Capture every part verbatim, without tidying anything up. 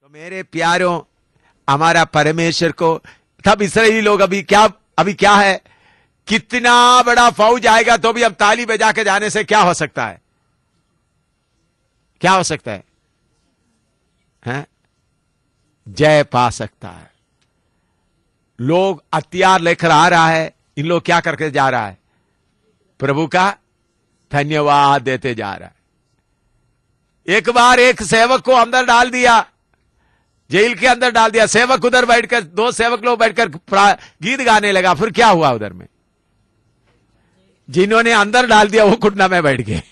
तो मेरे प्यारों, हमारा परमेश्वर को तब इस्राएली लोग अभी क्या अभी क्या है, कितना बड़ा फौज आएगा तो भी अब ताली बजा के जाने से क्या हो सकता है, क्या हो सकता है, हैं? जय पा सकता है। लोग हथियार लेकर आ रहा है, इन लोग क्या करके जा रहा है, प्रभु का धन्यवाद देते जा रहा है। एक बार एक सेवक को अंदर डाल दिया, जेल के अंदर डाल दिया, सेवक उधर बैठकर, दो सेवक लोग बैठकर गीत गाने लगा। फिर क्या हुआ उधर में, जिन्होंने अंदर डाल दिया वो घुटना में बैठ गए।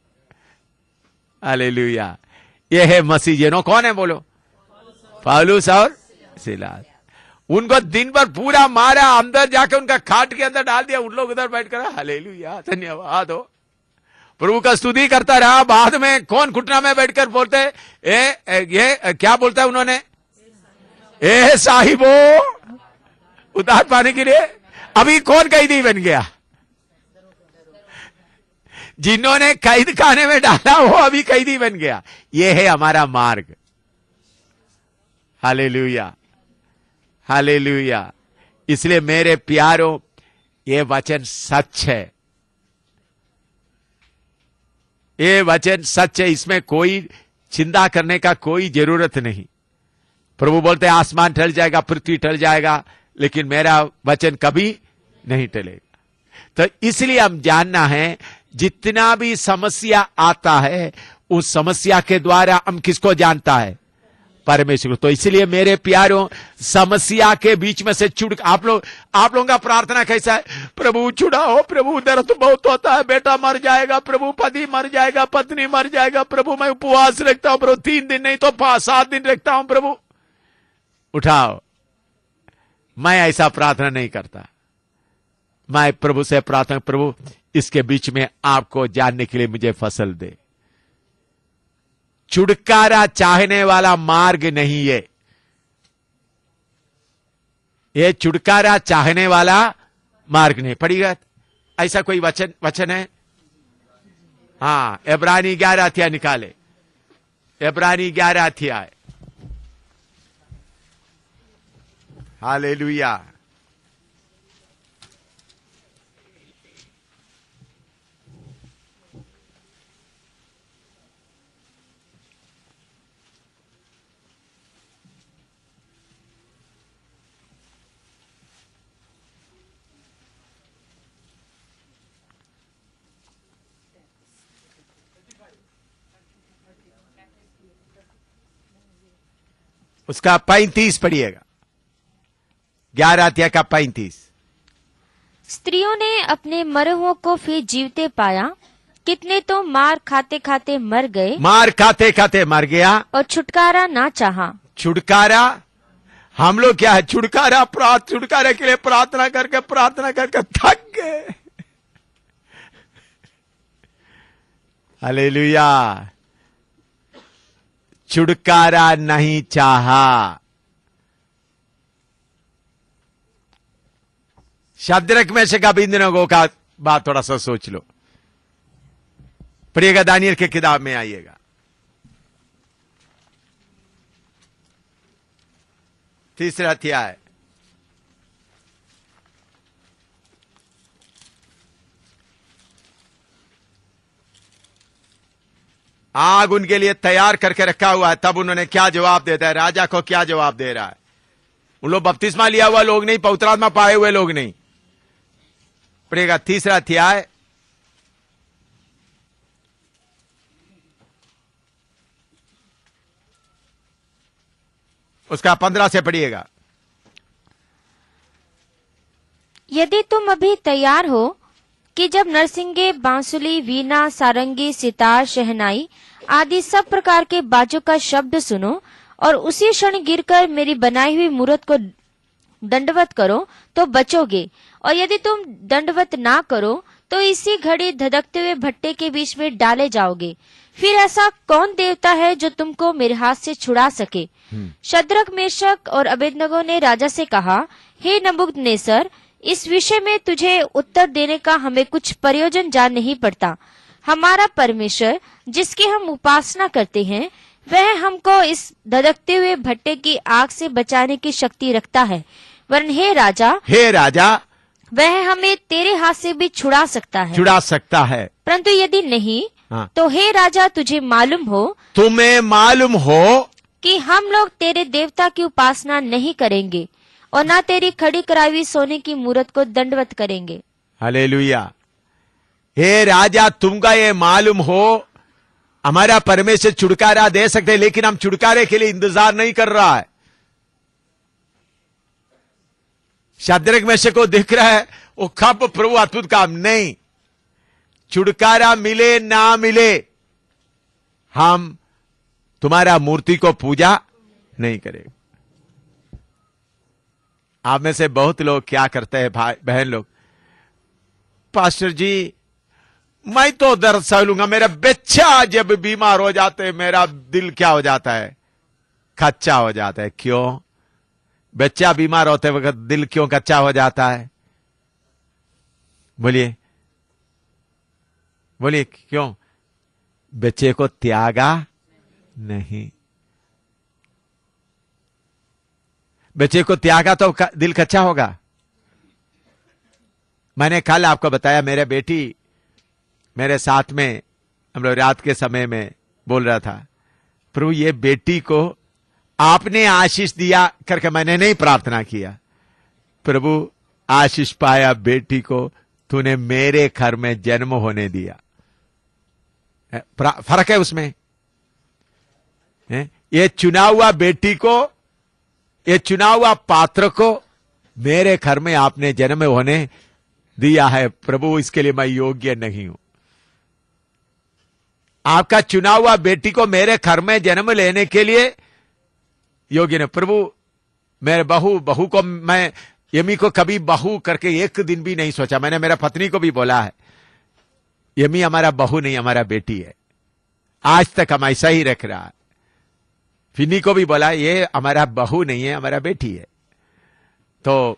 हालेलुया। ये है मसीह जिनो, कौन है बोलो, पौलुस और सिलास। उनको दिन भर पूरा मारा, अंदर जाके उनका खाट के अंदर डाल दिया, उन लोग उधर बैठकर हालेलुया धन्यवाद हो, प्रभु का स्तुति करता रहा। बाद में कौन घुटना में बैठकर बोलते ए, ये क्या बोलता है उन्होंने, ए साहिबो, उधार पाने के लिए। अभी कौन कैदी बन गया, जिन्होंने कैद खाने में डाला वो अभी कैदी बन गया। ये है हमारा मार्ग। Hallelujah hallelujah. इसलिए मेरे प्यारों, ये वचन सच है, ये वचन सच है, इसमें कोई चिंता करने का कोई जरूरत नहीं। प्रभु बोलते हैं आसमान टल जाएगा, पृथ्वी टल जाएगा, लेकिन मेरा वचन कभी नहीं टलेगा। तो इसलिए हम जानना है, जितना भी समस्या आता है उस समस्या के द्वारा हम किसको जानता है, परमेश्वर। तो इसलिए मेरे प्यारों, समस्या के बीच में से छुड़, आप लोग आप लोगों का प्रार्थना कैसा है, प्रभु छुड़ाओ, प्रभु दर्द तो बहुत होता है, बेटा मर जाएगा, प्रभु पति मर जाएगा, पत्नी मर जाएगा, प्रभु मैं उपवास रखता हूं, प्रभु तीन दिन नहीं तो पांच सात दिन रखता हूं, प्रभु उठाओ। मैं ऐसा प्रार्थना नहीं करता। मैं प्रभु से प्रार्थना, प्रभु इसके बीच में आपको जानने के लिए मुझे फसल दे। छुटकारा चाहने वाला मार्ग नहीं है, ये छुटकारा चाहने वाला मार्ग नहीं। पढ़िएगा, ऐसा कोई वचन वचन है, हाँ, इब्रानी ग्यारह अध्याय निकाले, इब्रानी ग्यारह अध्याय। हालेलुया। उसका पैंतीस पढ़िएगा, ग्यारह अध्याय का पैंतीस। स्त्रियों ने अपने मरे हुओं को फिर जीवते पाया, कितने तो मार खाते खाते मर गए, मार खाते खाते मर गया, और छुटकारा ना चाहा। छुटकारा, हम लोग क्या है, छुटकारा प्रार्थ छुटकारे के लिए प्रार्थना करके प्रार्थना करके थक गए। हालेलुया। छुटकारा नहीं चाहा। शद्रक में से अबेदनगो का बात थोड़ा सा सोच लो। पढ़िएगा, दानियल के किताब में आइएगा, तीसरा अध्याय। आग उनके लिए तैयार करके रखा हुआ है, तब उन्होंने क्या जवाब देता है, राजा को क्या जवाब दे रहा है। उन लोग बपतिस्मा लिया हुआ लोग नहीं, पवित्र आत्मा पाए हुए लोग नहीं। पढ़ेगा तीसरा अध्याय, उसका पंद्रह से पढ़िएगा। यदि तुम अभी तैयार हो कि जब नरसिंगे, बांसुली, वीणा, सारंगी, सितार, शहनाई आदि सब प्रकार के बाजों का शब्द सुनो और उसी क्षण गिरकर मेरी बनाई हुई मूरत को दंडवत करो तो बचोगे, और यदि तुम दंडवत ना करो तो इसी घड़ी धधकते हुए भट्टे के बीच में डाले जाओगे। फिर ऐसा कौन देवता है जो तुमको मेरे हाथ से छुड़ा सके। शद्रक, मेशक और अबेदनगो ने राजा से कहा, हे नबूकदनेस्सर, इस विषय में तुझे उत्तर देने का हमें कुछ प्रयोजन जान नहीं पड़ता। हमारा परमेश्वर जिसकी हम उपासना करते हैं वह हमको इस धधकते हुए भट्टे की आग से बचाने की शक्ति रखता है। वरन हे राजा, हे राजा, वह हमें तेरे हाथ से भी छुड़ा सकता है। छुड़ा सकता है। परंतु यदि नहीं, हाँ। तो हे राजा, तुझे मालूम हो तुम्हें मालूम हो कि हम लोग तेरे देवता की उपासना नहीं करेंगे और न तेरी खड़ी कराई हुई सोने की मूरत को दंडवत करेंगे। हालेलुया। हे राजा, तुमका ये मालूम हो हमारा परमेश्वर छुटकारा दे सकते, लेकिन हम छुटकारे के लिए इंतजार नहीं कर रहा है। शद्रक मेशक को दिख रहा है वो कब प्रभु अद्भुत काम नहीं, छुटकारा मिले ना मिले हम तुम्हारा मूर्ति को पूजा नहीं करेंगे। आप में से बहुत लोग क्या करते हैं भाई बहन लोग, पास्टर जी मैं तो दर्द सह लूंगा, मेरा बच्चा जब बीमार हो जाते है मेरा दिल क्या हो जाता है, कच्चा हो जाता है। क्यों? बच्चा बीमार होते वक्त दिल क्यों कच्चा हो जाता है? बोलिए बोलिए क्यों? बच्चे को त्यागा नहीं। बच्चे को त्यागा तो दिल कच्चा होगा। मैंने कल आपको बताया, मेरे बेटी मेरे साथ में हम लोग रात के समय में बोल रहा था, प्रभु ये बेटी को आपने आशीष दिया करके मैंने नहीं प्रार्थना किया, प्रभु आशीष पाया बेटी को तूने मेरे घर में जन्म होने दिया। फर्क है उसमें। ये चुना हुआ बेटी को, ये चुना हुआ पात्र को मेरे घर में आपने जन्म होने दिया है। प्रभु इसके लिए मैं योग्य नहीं हूं। आपका चुना हुआ बेटी को मेरे घर में जन्म लेने के लिए योग्य नहीं। प्रभु मेरे बहू बहू को मैं यमी को कभी बहू करके एक दिन भी नहीं सोचा। मैंने मेरा पत्नी को भी बोला है, यमी हमारा बहू नहीं हमारा बेटी है। आज तक हम ऐसा ही रख रहा है। फिनी को भी बोला ये हमारा बहू नहीं है हमारा बेटी है। तो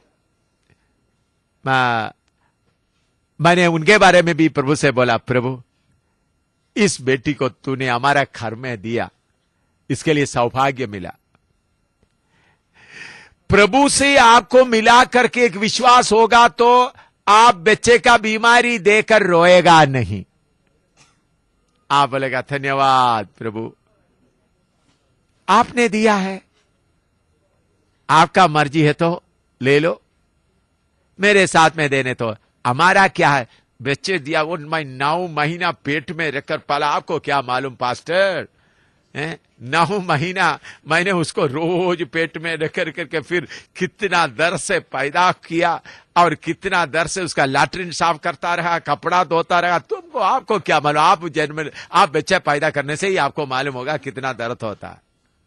मैं, मैंने उनके बारे में भी प्रभु से बोला, प्रभु इस बेटी को तूने हमारा घर में दिया, इसके लिए सौभाग्य मिला। प्रभु से आपको मिला करके एक विश्वास होगा तो आप बच्चे का बीमारी देकर रोएगा नहीं। आप बोलेगा धन्यवाद प्रभु आपने दिया है, आपका मर्जी है तो ले लो, मेरे साथ में देने तो हमारा क्या है। बच्चे दिया वो मैं नौ महीना पेट में रखकर पाला, आपको क्या मालूम पास्टर, नौ महीना मैंने उसको रोज पेट में रखकर करके फिर कितना दर्द से पैदा किया और कितना दर्द से उसका लैट्रिन साफ करता रहा, कपड़ा धोता रहा। तुमको आपको क्या मालूम, आप जन्म आप बच्चा पैदा करने से ही आपको मालूम होगा कितना दर्द होता है।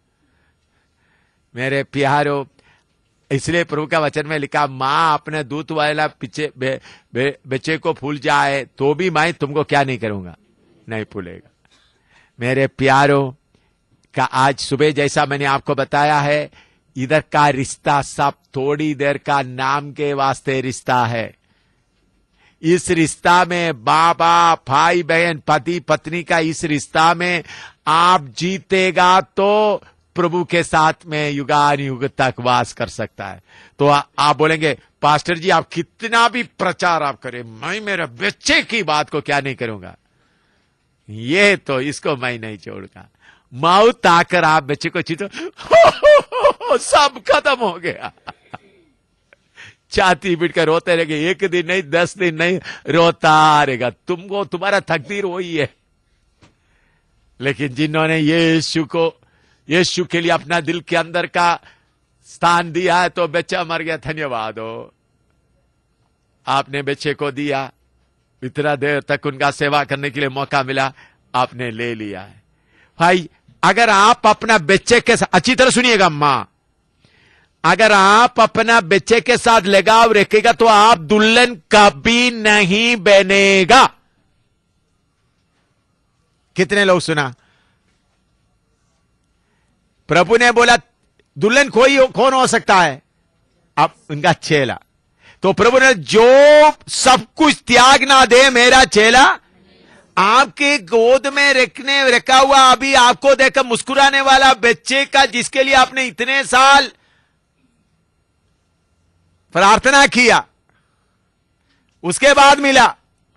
मेरे प्यारो, इसलिए प्रभु का वचन में लिखा, माँ अपने दूध वाला पीछे बे, बे, बच्चे को भूल जाए तो भी मैं तुमको क्या नहीं करूंगा, नहीं भूलेगा। मेरे प्यारो का आज सुबह जैसा मैंने आपको बताया है, इधर का रिश्ता सब थोड़ी देर का नाम के वास्ते रिश्ता है। इस रिश्ता में बाबा भाई बहन पति पत्नी का इस रिश्ता में आप जीतेगा तो प्रभु के साथ में युगान युग तक वास कर सकता है। तो आ, आप बोलेंगे पास्टर जी आप कितना भी प्रचार आप करें, मैं मेरे बच्चे की बात को क्या नहीं करूंगा, ये तो इसको मैं नहीं छोड़ूंगा। मौत आकर आप बच्चे को चीतो सब खत्म हो गया, छाती पीट कर रोते रहेंगे, एक दिन नहीं दस दिन नहीं रोता रहेगा। तुमको तुम्हारा तकदीर वही है। लेकिन जिन्होंने यीशु को यीशु के लिए अपना दिल के अंदर का स्थान दिया है तो बच्चा मर गया, धन्यवाद हो आपने बच्चे को दिया, इतना देर तक उनका सेवा करने के लिए मौका मिला, आपने ले लिया है। भाई अगर आप अपना बच्चे के साथ, अच्छी तरह सुनिएगा मां, अगर आप अपना बच्चे के साथ लगाव रखेगा तो आप दुल्हन कभी नहीं बनेगा। कितने लोग सुना? प्रभु ने बोला दुल्हन कोई कौन हो सकता है? अब उनका चेला। तो प्रभु ने जो सब कुछ त्याग ना दे मेरा चेला, आपके गोद में रखने रखा हुआ अभी आपको देखकर मुस्कुराने वाला बच्चे का, जिसके लिए आपने इतने साल प्रार्थना किया, उसके बाद मिला।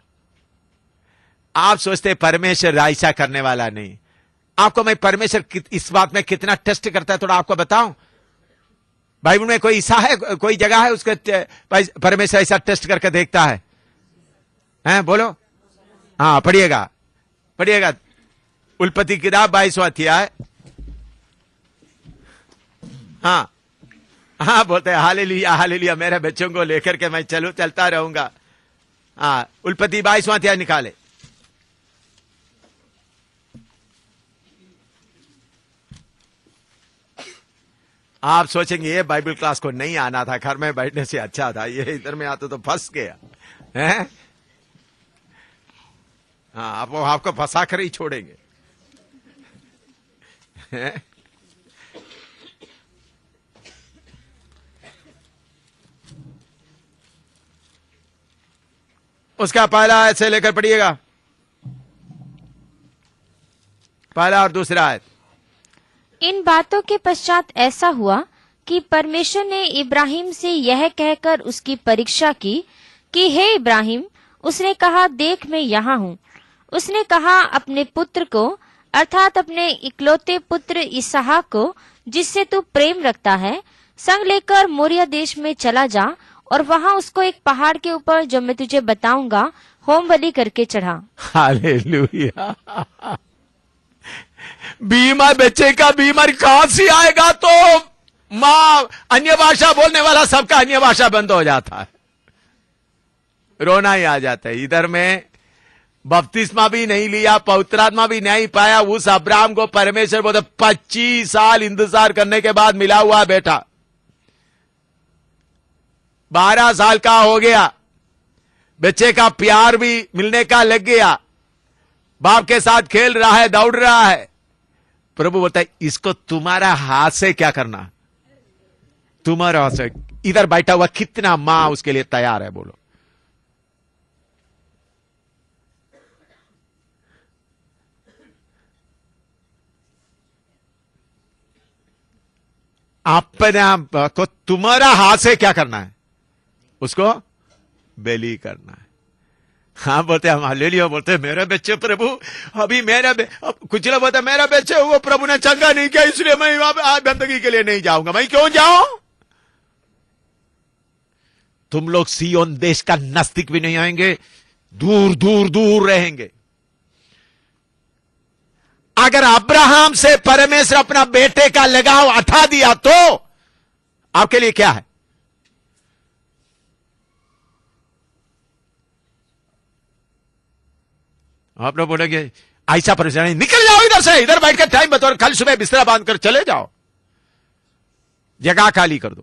आप सोचते परमेश्वर ऐसा करने वाला नहीं। आपको मैं परमेश्वर इस बात में कितना टेस्ट करता है थोड़ा आपको बताऊं। बाइबल में कोई ऐसा है, कोई जगह है उसके परमेश्वर ऐसा टेस्ट करके देखता है? हैं बोलो। हाँ पढ़िएगा, पढ़िएगा उल्पत्ति किताब बाईसवां अध्याय। हाँ हाँ बोलते हैं हालेलुया हालेलुया, मेरे बच्चों को लेकर के मैं चलू चलता रहूंगा। हाँ उल्पत्ति बाईसवां अध्याय निकाले। आप सोचेंगे ये बाइबल क्लास को नहीं आना था, घर में बैठने से अच्छा था, ये इधर में आते तो फंस गया है। हाँ आप वो आपको फंसा कर ही छोड़ेंगे। उसका पहला आयत से लेकर पढ़िएगा, पहला और दूसरा आयत। इन बातों के पश्चात ऐसा हुआ कि परमेश्वर ने इब्राहिम से यह कहकर उसकी परीक्षा की कि हे इब्राहिम, उसने कहा देख मैं यहाँ हूँ। उसने कहा अपने पुत्र को अर्थात अपने इकलौते पुत्र इसहाक को, जिससे तू प्रेम रखता है, संग लेकर मोरिया देश में चला जा और वहाँ उसको एक पहाड़ के ऊपर जो मैं तुझे बताऊंगा होम बलि करके चढ़ा। हालेलुया। बीमार बच्चे का बीमारी कहां से आएगा तो मां अन्य भाषा बोलने वाला सबका अन्य भाषा बंद हो जाता है, रोना ही आ जाता है। इधर में बपतिस्मा भी नहीं लिया, पवित्रात्मा भी नहीं पाया। उस अब्राहम को परमेश्वर बोलते पच्चीस साल इंतजार करने के बाद मिला हुआ बेटा, बारह साल का हो गया, बच्चे का प्यार भी मिलने का लग गया, बाप के साथ खेल रहा है, दौड़ रहा है। प्रभु बोलता है इसको तुम्हारा हाथ से क्या करना, तुम्हारा हाथ से। इधर बैठा हुआ कितना मां उसके लिए तैयार है बोलो। अपने आप को तुम्हारा हाथ से क्या करना है, उसको बलि करना है। हाँ बोलते हम हालेलुया, बोलते मेरे बच्चे प्रभु अभी मेरा कुछ लोग बोलते मेरा बच्चे वो प्रभु ने चंगा नहीं किया इसलिए मैं आज बंदगी के लिए नहीं जाऊंगा। मैं क्यों जाऊं? तुम लोग सियोन देश का नजदीक भी नहीं आएंगे, दूर दूर दूर रहेंगे। अगर अब्राहम से परमेश्वर अपना बेटे का लगाव हटा दिया तो आपके लिए क्या है? आप लोग बोलेंगे ऐसा परेशानी, निकल जाओ इधर से, इधर बैठ कर टाइम बताओ, कल सुबह बिस्तरा बांध कर चले जाओ, जगह खाली कर दो।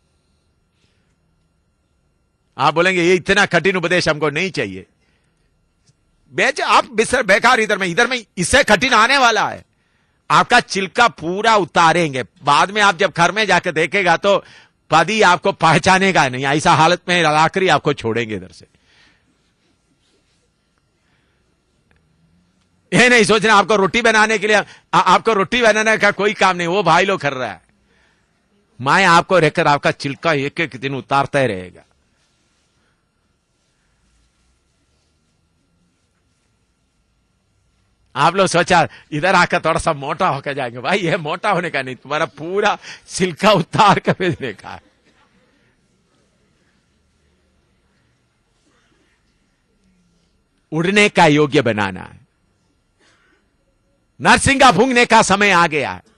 आप बोलेंगे ये इतना कठिन उपदेश हमको नहीं चाहिए। बेच आप बिस्तर बेकार, इधर में इधर में इससे कठिन आने वाला है। आपका चिल्का पूरा उतारेंगे, बाद में आप जब घर में जाकर देखेगा तो पति आपको पहचानेगा नहीं, ऐसा हालत में आखिरी आपको छोड़ेंगे इधर से। ये नहीं सोचना आपको रोटी बनाने के लिए आ, आपको रोटी बनाने का कोई काम नहीं, वो भाई लोग कर रहा है। मैं आपको रहकर आपका चिल्का एक एक दिन उतारता ही रहेगा। आप लोग सोचा इधर आकर थोड़ा सा मोटा होकर जाएंगे, भाई ये मोटा होने का नहीं, तुम्हारा पूरा छिलका उतार कर भेजने का है। उड़ने का योग्य बनाना है। नरसिंगा भूंगने का समय आ गया है।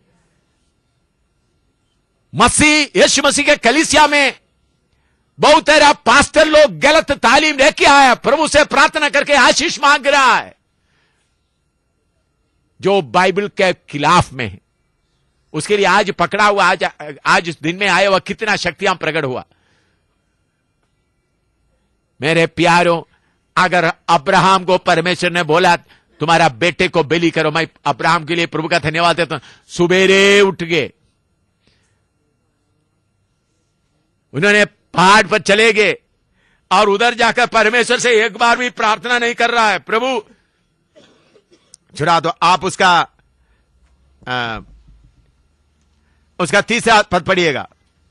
मसीह यीशु मसीह के कलीसिया में बहुत तेरा पास्टर लोग गलत तालीम लेके आया, प्रभु से प्रार्थना करके आशीष मांग रहा है जो बाइबल के खिलाफ में है। उसके लिए आज पकड़ा हुआ, आज आज दिन में आया हुआ कितना शक्तियां प्रकट हुआ। मेरे प्यारों, अगर अब्राहम को परमेश्वर ने बोला तुम्हारा बेटे को बलि करो, मैं अब्राहम के लिए प्रभु का धन्यवाद देता हूं। सुबेरे उठ गए, उन्होंने पहाड़ पर चले गए और उधर जाकर परमेश्वर से एक बार भी प्रार्थना नहीं कर रहा है, प्रभु चुरा दो। आप उसका आ, उसका तीसरा पद पढ़िएगा।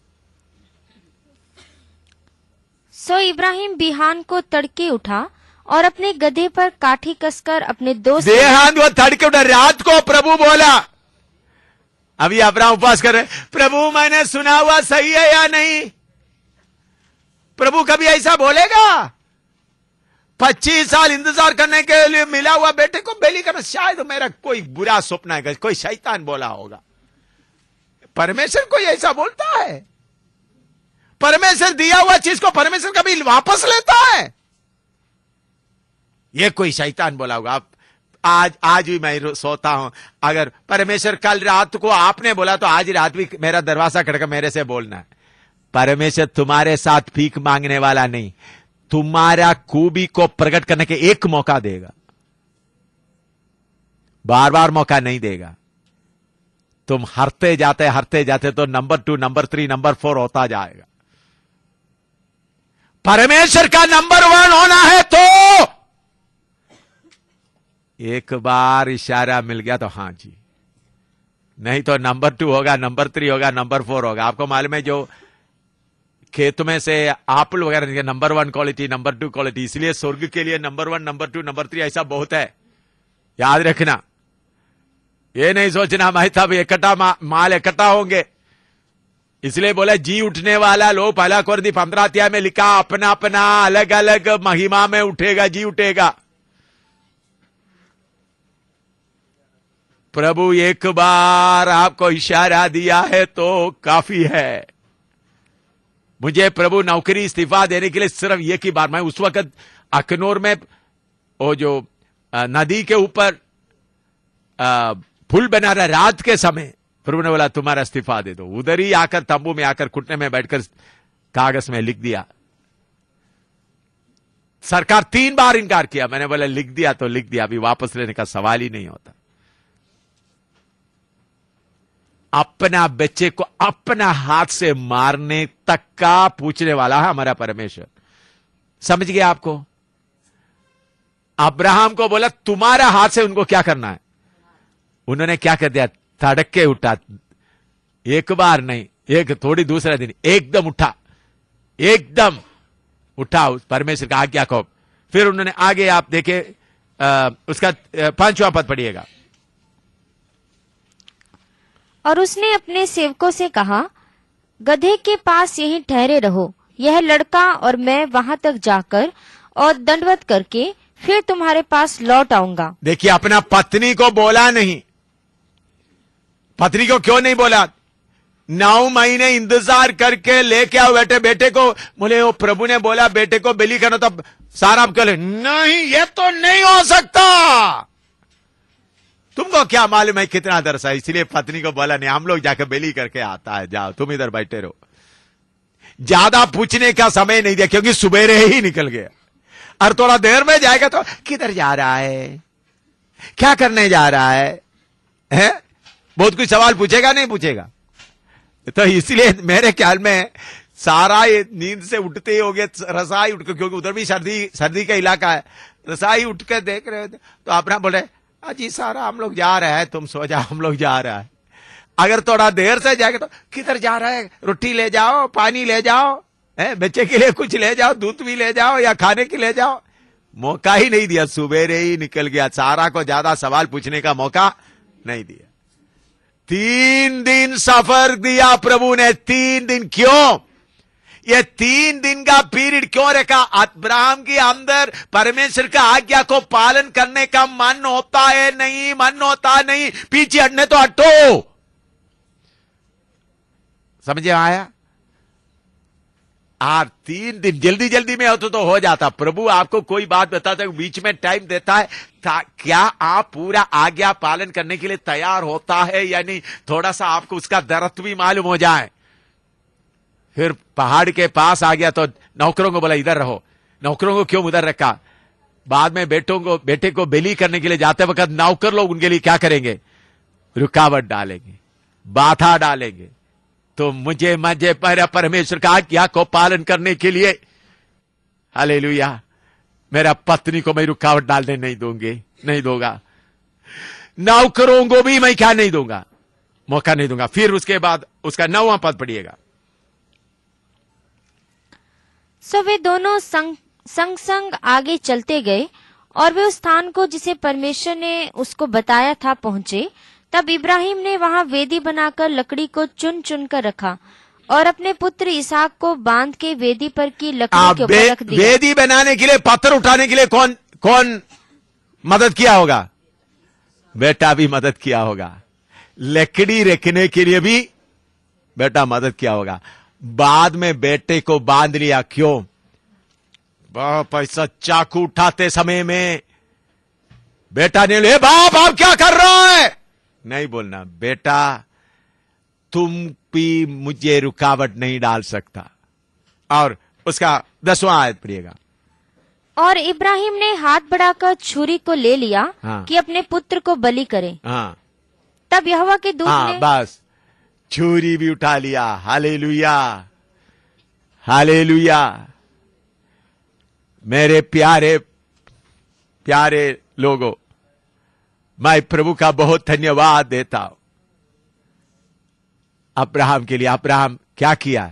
सो इब्राहिम बिहान को तड़के उठा और अपने गधे पर काठी कसकर अपने दोस्त देहांत वो तड़के उठा, रात को प्रभु बोला। अभी अब्राहम उपवास कर रहे, प्रभु मैंने सुना हुआ सही है या नहीं? प्रभु कभी ऐसा बोलेगा? पच्चीस साल इंतजार करने के लिए मिला हुआ बेटे को बलि करना, शायद मेरा कोई बुरा सपना है, कोई शैतान बोला होगा। परमेश्वर कोई ऐसा बोलता है? परमेश्वर दिया हुआ चीज को परमेश्वर कभी वापस लेता है? ये कोई शैतान बोला होगा। आप आज आज भी मैं सोता हूं, अगर परमेश्वर कल रात को आपने बोला तो आज रात भी मेरा दरवाजा खड़का मेरे से बोलना है। परमेश्वर तुम्हारे साथ भीख मांगने वाला नहीं, तुम्हारा खूबी को प्रकट करने के एक मौका देगा, बार बार मौका नहीं देगा। तुम हरते जाते हरते जाते तो number two, number three, number four होता जाएगा। परमेश्वर का नंबर वन होना है तो एक बार इशारा मिल गया तो हां जी, नहीं तो नंबर टू होगा, नंबर थ्री होगा, नंबर फोर होगा। आपको मालूम है जो खेत में से एप्पल वगैरह number one quality, number two quality, इसलिए स्वर्ग के लिए number one, number two, number three ऐसा बहुत है, याद रखना। ये नहीं सोचना मैं तब इकट्ठा मा, माल इकट्ठा होंगे। इसलिए बोला जी उठने वाला लोग पहला कोरिन्थी पंद्रह अध्याय में लिखा, अपना अपना अलग अलग महिमा में उठेगा, जी उठेगा। प्रभु एक बार आपको इशारा दिया है तो काफी है। मुझे प्रभु नौकरी इस्तीफा देने के लिए सिर्फ एक ही बार, मैं उस वक्त अखनूर में वो जो नदी के ऊपर पुल बना रहा, रात के समय प्रभु ने बोला तुम्हारा इस्तीफा दे दो। उधर ही आकर तंबू में आकर घुटने में बैठकर कागज में लिख दिया। सरकार तीन बार इनकार किया, मैंने बोला लिख दिया तो लिख दिया, अभी वापस लेने का सवाल ही नहीं होता। अपना बच्चे को अपना हाथ से मारने तक का पूछने वाला है हमारा परमेश्वर। समझ गया आपको? अब्राहम को बोला तुम्हारा हाथ से उनको क्या करना है, उन्होंने क्या कर दिया, तड़क के उठा। एक बार नहीं, एक थोड़ी दूसरा दिन एकदम उठा, एकदम उठा उस परमेश्वर का आज्ञा को। फिर उन्होंने आगे आप देखे आ, उसका पांचवा पद पढ़िएगा। और उसने अपने सेवकों से कहा, गधे के पास यहीं ठहरे रहो, यह लड़का और मैं वहां तक जाकर और दंडवत करके फिर तुम्हारे पास लौट आऊंगा। देखिए, अपना पत्नी को बोला नहीं। पत्नी को क्यों नहीं बोला? नौ महीने इंतजार करके लेके आओ बेटे, बेटे को बोले वो प्रभु ने बोला बेटे को बलि करना, तब सारा आप कहले नहीं ये तो नहीं हो सकता। तुमको क्या मालूम है कितना दर्श है, इसलिए पत्नी को बोला नहीं, हम लोग जाकर बेली करके आता है, जाओ तुम इधर बैठे रहो। ज्यादा पूछने का समय नहीं दिया क्योंकि सुबेरे ही निकल गया। और थोड़ा देर में जाएगा तो किधर जा रहा है, क्या करने जा रहा है, है? बहुत कुछ सवाल पूछेगा नहीं पूछेगा। तो इसलिए मेरे ख्याल में सारा ये नींद से उठते ही हो गए, रसाई उठ के, क्योंकि उधर भी सर्दी सर्दी का इलाका है, रसाई उठ के देख रहे थे तो अपना बोले अजी सारा हम लोग जा रहे हैं, तुम सो जाओ, हम लोग जा रहा है। अगर थोड़ा देर से जाएगा तो किधर जा रहा है, रोटी ले जाओ, पानी ले जाओ, है बच्चे के लिए कुछ ले जाओ, दूध भी ले जाओ या खाने के ले जाओ। मौका ही नहीं दिया, सुबेरे ही निकल गया। सारा को ज्यादा सवाल पूछने का मौका नहीं दिया। तीन दिन सफर दिया प्रभु ने, तीन दिन। क्यों ये तीन दिन का पीरियड क्यों रखा? अब्राहम के अंदर परमेश्वर का आज्ञा को पालन करने का मन होता है नहीं, मन होता नहीं, पीछे हटने तो हटो। समझे आया? आप तीन दिन जल्दी जल्दी में होता तो हो जाता। प्रभु आपको कोई बात बताता है, बीच में टाइम देता है, क्या आप पूरा आज्ञा पालन करने के लिए तैयार होता है या नहीं, थोड़ा सा आपको उसका दर्द भी मालूम हो जाए। फिर पहाड़ के पास आ गया तो नौकरों को बोला इधर रहो। नौकरों को क्यों उधर रखा? बाद में बेटों को बेटे को बलि करने के लिए जाते वक्त नौकर लोग उनके लिए क्या करेंगे? रुकावट डालेंगे, बाधा डालेंगे। तो मुझे मजे पर परमेश्वर का आज्ञा को पालन करने के लिए, हालेलुया, मेरा पत्नी को मैं रुकावट डालने नहीं दूंगी, नहीं दूंगा। नौकरों को भी मैं क्या नहीं दूंगा, मौका नहीं दूंगा। फिर उसके बाद उसका नौवां पद पढ़िएगा। सो वे दोनों संग संग संग आगे चलते गए और वे उस स्थान को जिसे परमेश्वर ने उसको बताया था पहुंचे। तब इब्राहिम ने वहां वेदी बनाकर लकड़ी को चुन चुन कर रखा और अपने पुत्र इसहाक को बांध के वेदी पर की लकड़ी के ऊपर रख दिया। वेदी बनाने के लिए, पत्थर उठाने के लिए कौन कौन मदद किया होगा? बेटा भी मदद किया होगा। लकड़ी रखने के लिए भी बेटा मदद किया होगा। बाद में बेटे को बांध लिया, क्यों? बाप ऐसा चाकू उठाते समय में बेटा ने ले, बाप आप क्या कर रहा है? नहीं बोलना, बेटा तुम भी मुझे रुकावट नहीं डाल सकता। और उसका दसवां आयत पढ़िएगा। और इब्राहिम ने हाथ बढ़ाकर छुरी को ले लिया हाँ। कि अपने पुत्र को बलि करे। हाँ तब यहोवा के दूत हाँ ने बस छुरी भी उठा लिया। Hallelujah, hallelujah. मेरे प्यारे प्यारे लोगों, मैं प्रभु का बहुत धन्यवाद देता हूं अब्राहम के लिए। अब्राहम क्या किया?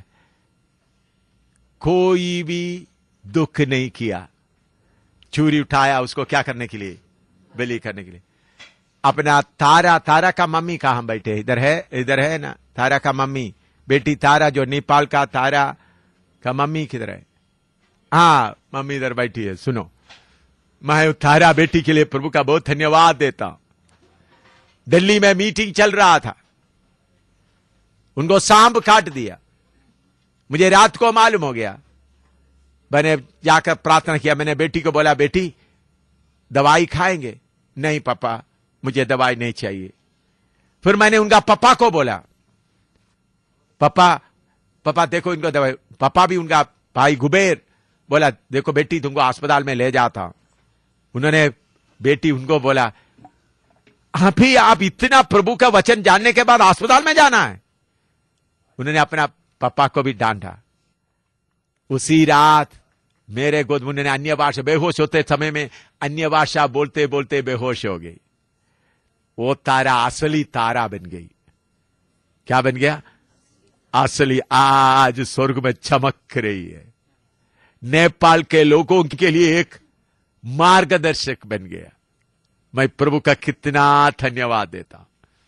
कोई भी दुख नहीं किया। छुरी उठाया उसको क्या करने के लिए? बलि करने के लिए। अपना तारा, तारा का मम्मी कहां बैठे? इधर है, इधर है ना तारा का मम्मी, बेटी तारा, जो नेपाल का तारा का मम्मी किधर है? हाँ, मम्मी इधर बैठी है। सुनो, मैं तारा बेटी के लिए प्रभु का बहुत धन्यवाद देता हूं। दिल्ली में मीटिंग चल रहा था, उनको सांप काट दिया। मुझे रात को मालूम हो गया। मैंने जाकर प्रार्थना किया। मैंने बेटी को बोला, बेटी दवाई खाएंगे? नहीं पापा, मुझे दवाई नहीं चाहिए। फिर मैंने उनका पापा को बोला, पापा पापा देखो इनको दवाई। पापा भी, उनका भाई गुबेर बोला, देखो बेटी तुमको अस्पताल में ले जाता हूं। उन्होंने बेटी उनको बोला, अभी आप इतना प्रभु का वचन जानने के बाद अस्पताल में जाना है? उन्होंने अपना पापा को भी डांटा। उसी रात मेरे गोद में उन्होंने अन्य भाषा, बेहोश होते समय में अन्य भाषा बोलते बोलते बेहोश हो गई। वो तारा असली तारा बन गई। क्या बन गया? असली। आज स्वर्ग में चमक रही है। नेपाल के लोगों के लिए एक मार्गदर्शक बन गया। मैं प्रभु का कितना धन्यवाद देता,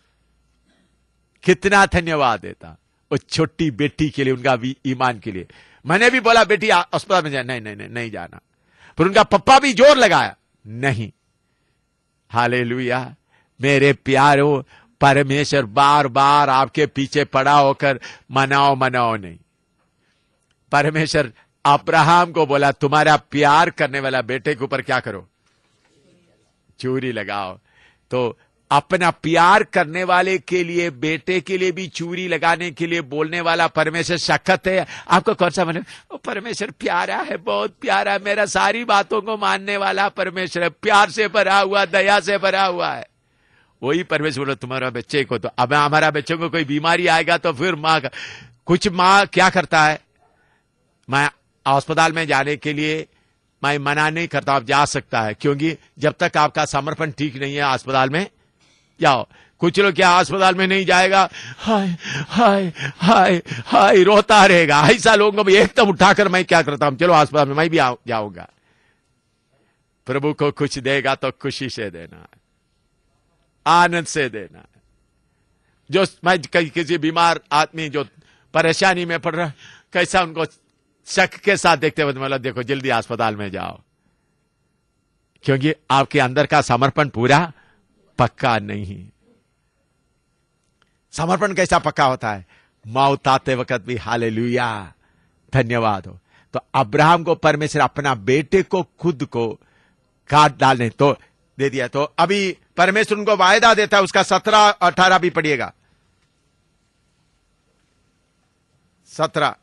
कितना धन्यवाद देता उस छोटी बेटी के लिए, उनका भी ईमान के लिए। मैंने भी बोला, बेटी अस्पताल में जाए। नहीं नहीं नहीं नहीं जाना। फिर उनका पप्पा भी जोर लगाया, नहीं। हालेलुया। मेरे प्यारों, परमेश्वर बार बार आपके पीछे पड़ा होकर मनाओ मनाओ नहीं। परमेश्वर अब्राहम को बोला, तुम्हारा प्यार करने वाला बेटे के ऊपर क्या करो? चूरी लगाओ। तो अपना प्यार करने वाले के लिए, बेटे के लिए भी चूरी लगाने के लिए बोलने वाला परमेश्वर सख्त है। आपको कौन सा माने? वो परमेश्वर प्यारा है, बहुत प्यारा, मेरा सारी बातों को मानने वाला परमेश्वर है, प्यार से भरा हुआ, दया से भरा हुआ है। वही परमेश्वर बोलो तुम्हारा बच्चे को। तो अब हमारा बच्चों को कोई बीमारी आएगा तो फिर माँ, कुछ माँ क्या करता है, मैं अस्पताल में जाने के लिए मैं मना नहीं करता, आप जा सकता है, क्योंकि जब तक आपका समर्पण ठीक नहीं है अस्पताल में जाओ। कुछ लोग क्या अस्पताल में नहीं जाएगा, हाय हाय हाय हाय रोता रहेगा। ऐसा लोगों को भी एकदम उठाकर मैं क्या करता हूं, चलो अस्पताल में मैं भी जाऊंगा। प्रभु को कुछ देगा तो खुशी से देना है, आनंद से देना है। जो मैं किसी बीमार आदमी जो परेशानी में पड़ रहा है, कैसा उनको शक के साथ देखते हुए मतलब देखो जल्दी अस्पताल में जाओ, क्योंकि आपके अंदर का समर्पण पूरा पक्का नहीं। समर्पण कैसा पक्का होता है? मौत आते वक्त भी हालेलुया, धन्यवाद हो। तो अब्राहम को परमेश्वर अपना बेटे को खुद को काट डालने तो दे दिया। तो अभी परमेश्वर उनको वायदा देता है, उसका सत्रह अठारह भी पढ़िएगा। सत्रह,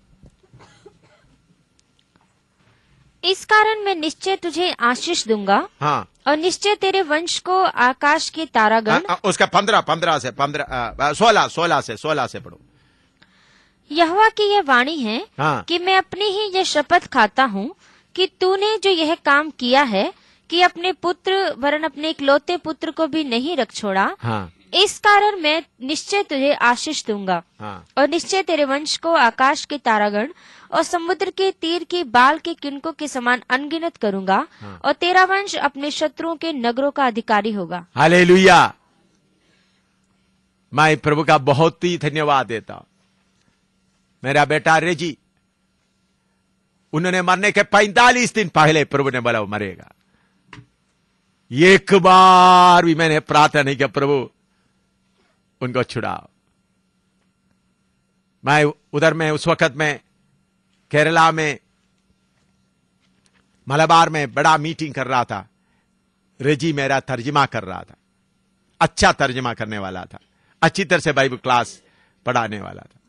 इस कारण मैं निश्चय तुझे आशीष दूंगा, हाँ, और निश्चय तेरे वंश को आकाश के तारागण। आ, आ, उसका पंद्रह पंद्रह से पंद्रह सोलह सोलह से सोलह से पढ़ो। यहोवा की यह वाणी है हाँ। कि मैं अपनी ही यह शपथ खाता हूँ कि तूने जो यह काम किया है कि अपने पुत्र वरन अपने इकलौते पुत्र को भी नहीं रख छोड़ा, हाँ इस कारण मैं निश्चय तुझे आशीष दूंगा हाँ और निश्चय तेरे वंश को आकाश के तारागण और समुद्र के तीर की बाल के किनकों के समान अनगिनत करूंगा, हाँ। और तेरा वंश अपने शत्रुओं के नगरों का अधिकारी होगा। हालेलुया। मैं प्रभु का बहुत ही धन्यवाद देता हूं। मेरा बेटा रेजी, उन्होंने मरने के पैंतालीस दिन पहले प्रभु ने बोला वो मरेगा। एक बार भी मैंने प्रार्थना नहीं किया प्रभु उनको छुड़ाओ। मैं उधर में उस वक्त में केरला में मलबार में बड़ा मीटिंग कर रहा था। रेजी मेरा तर्जमा कर रहा था, अच्छा तर्जमा करने वाला था, अच्छी तरह से बाइबल क्लास पढ़ाने वाला था।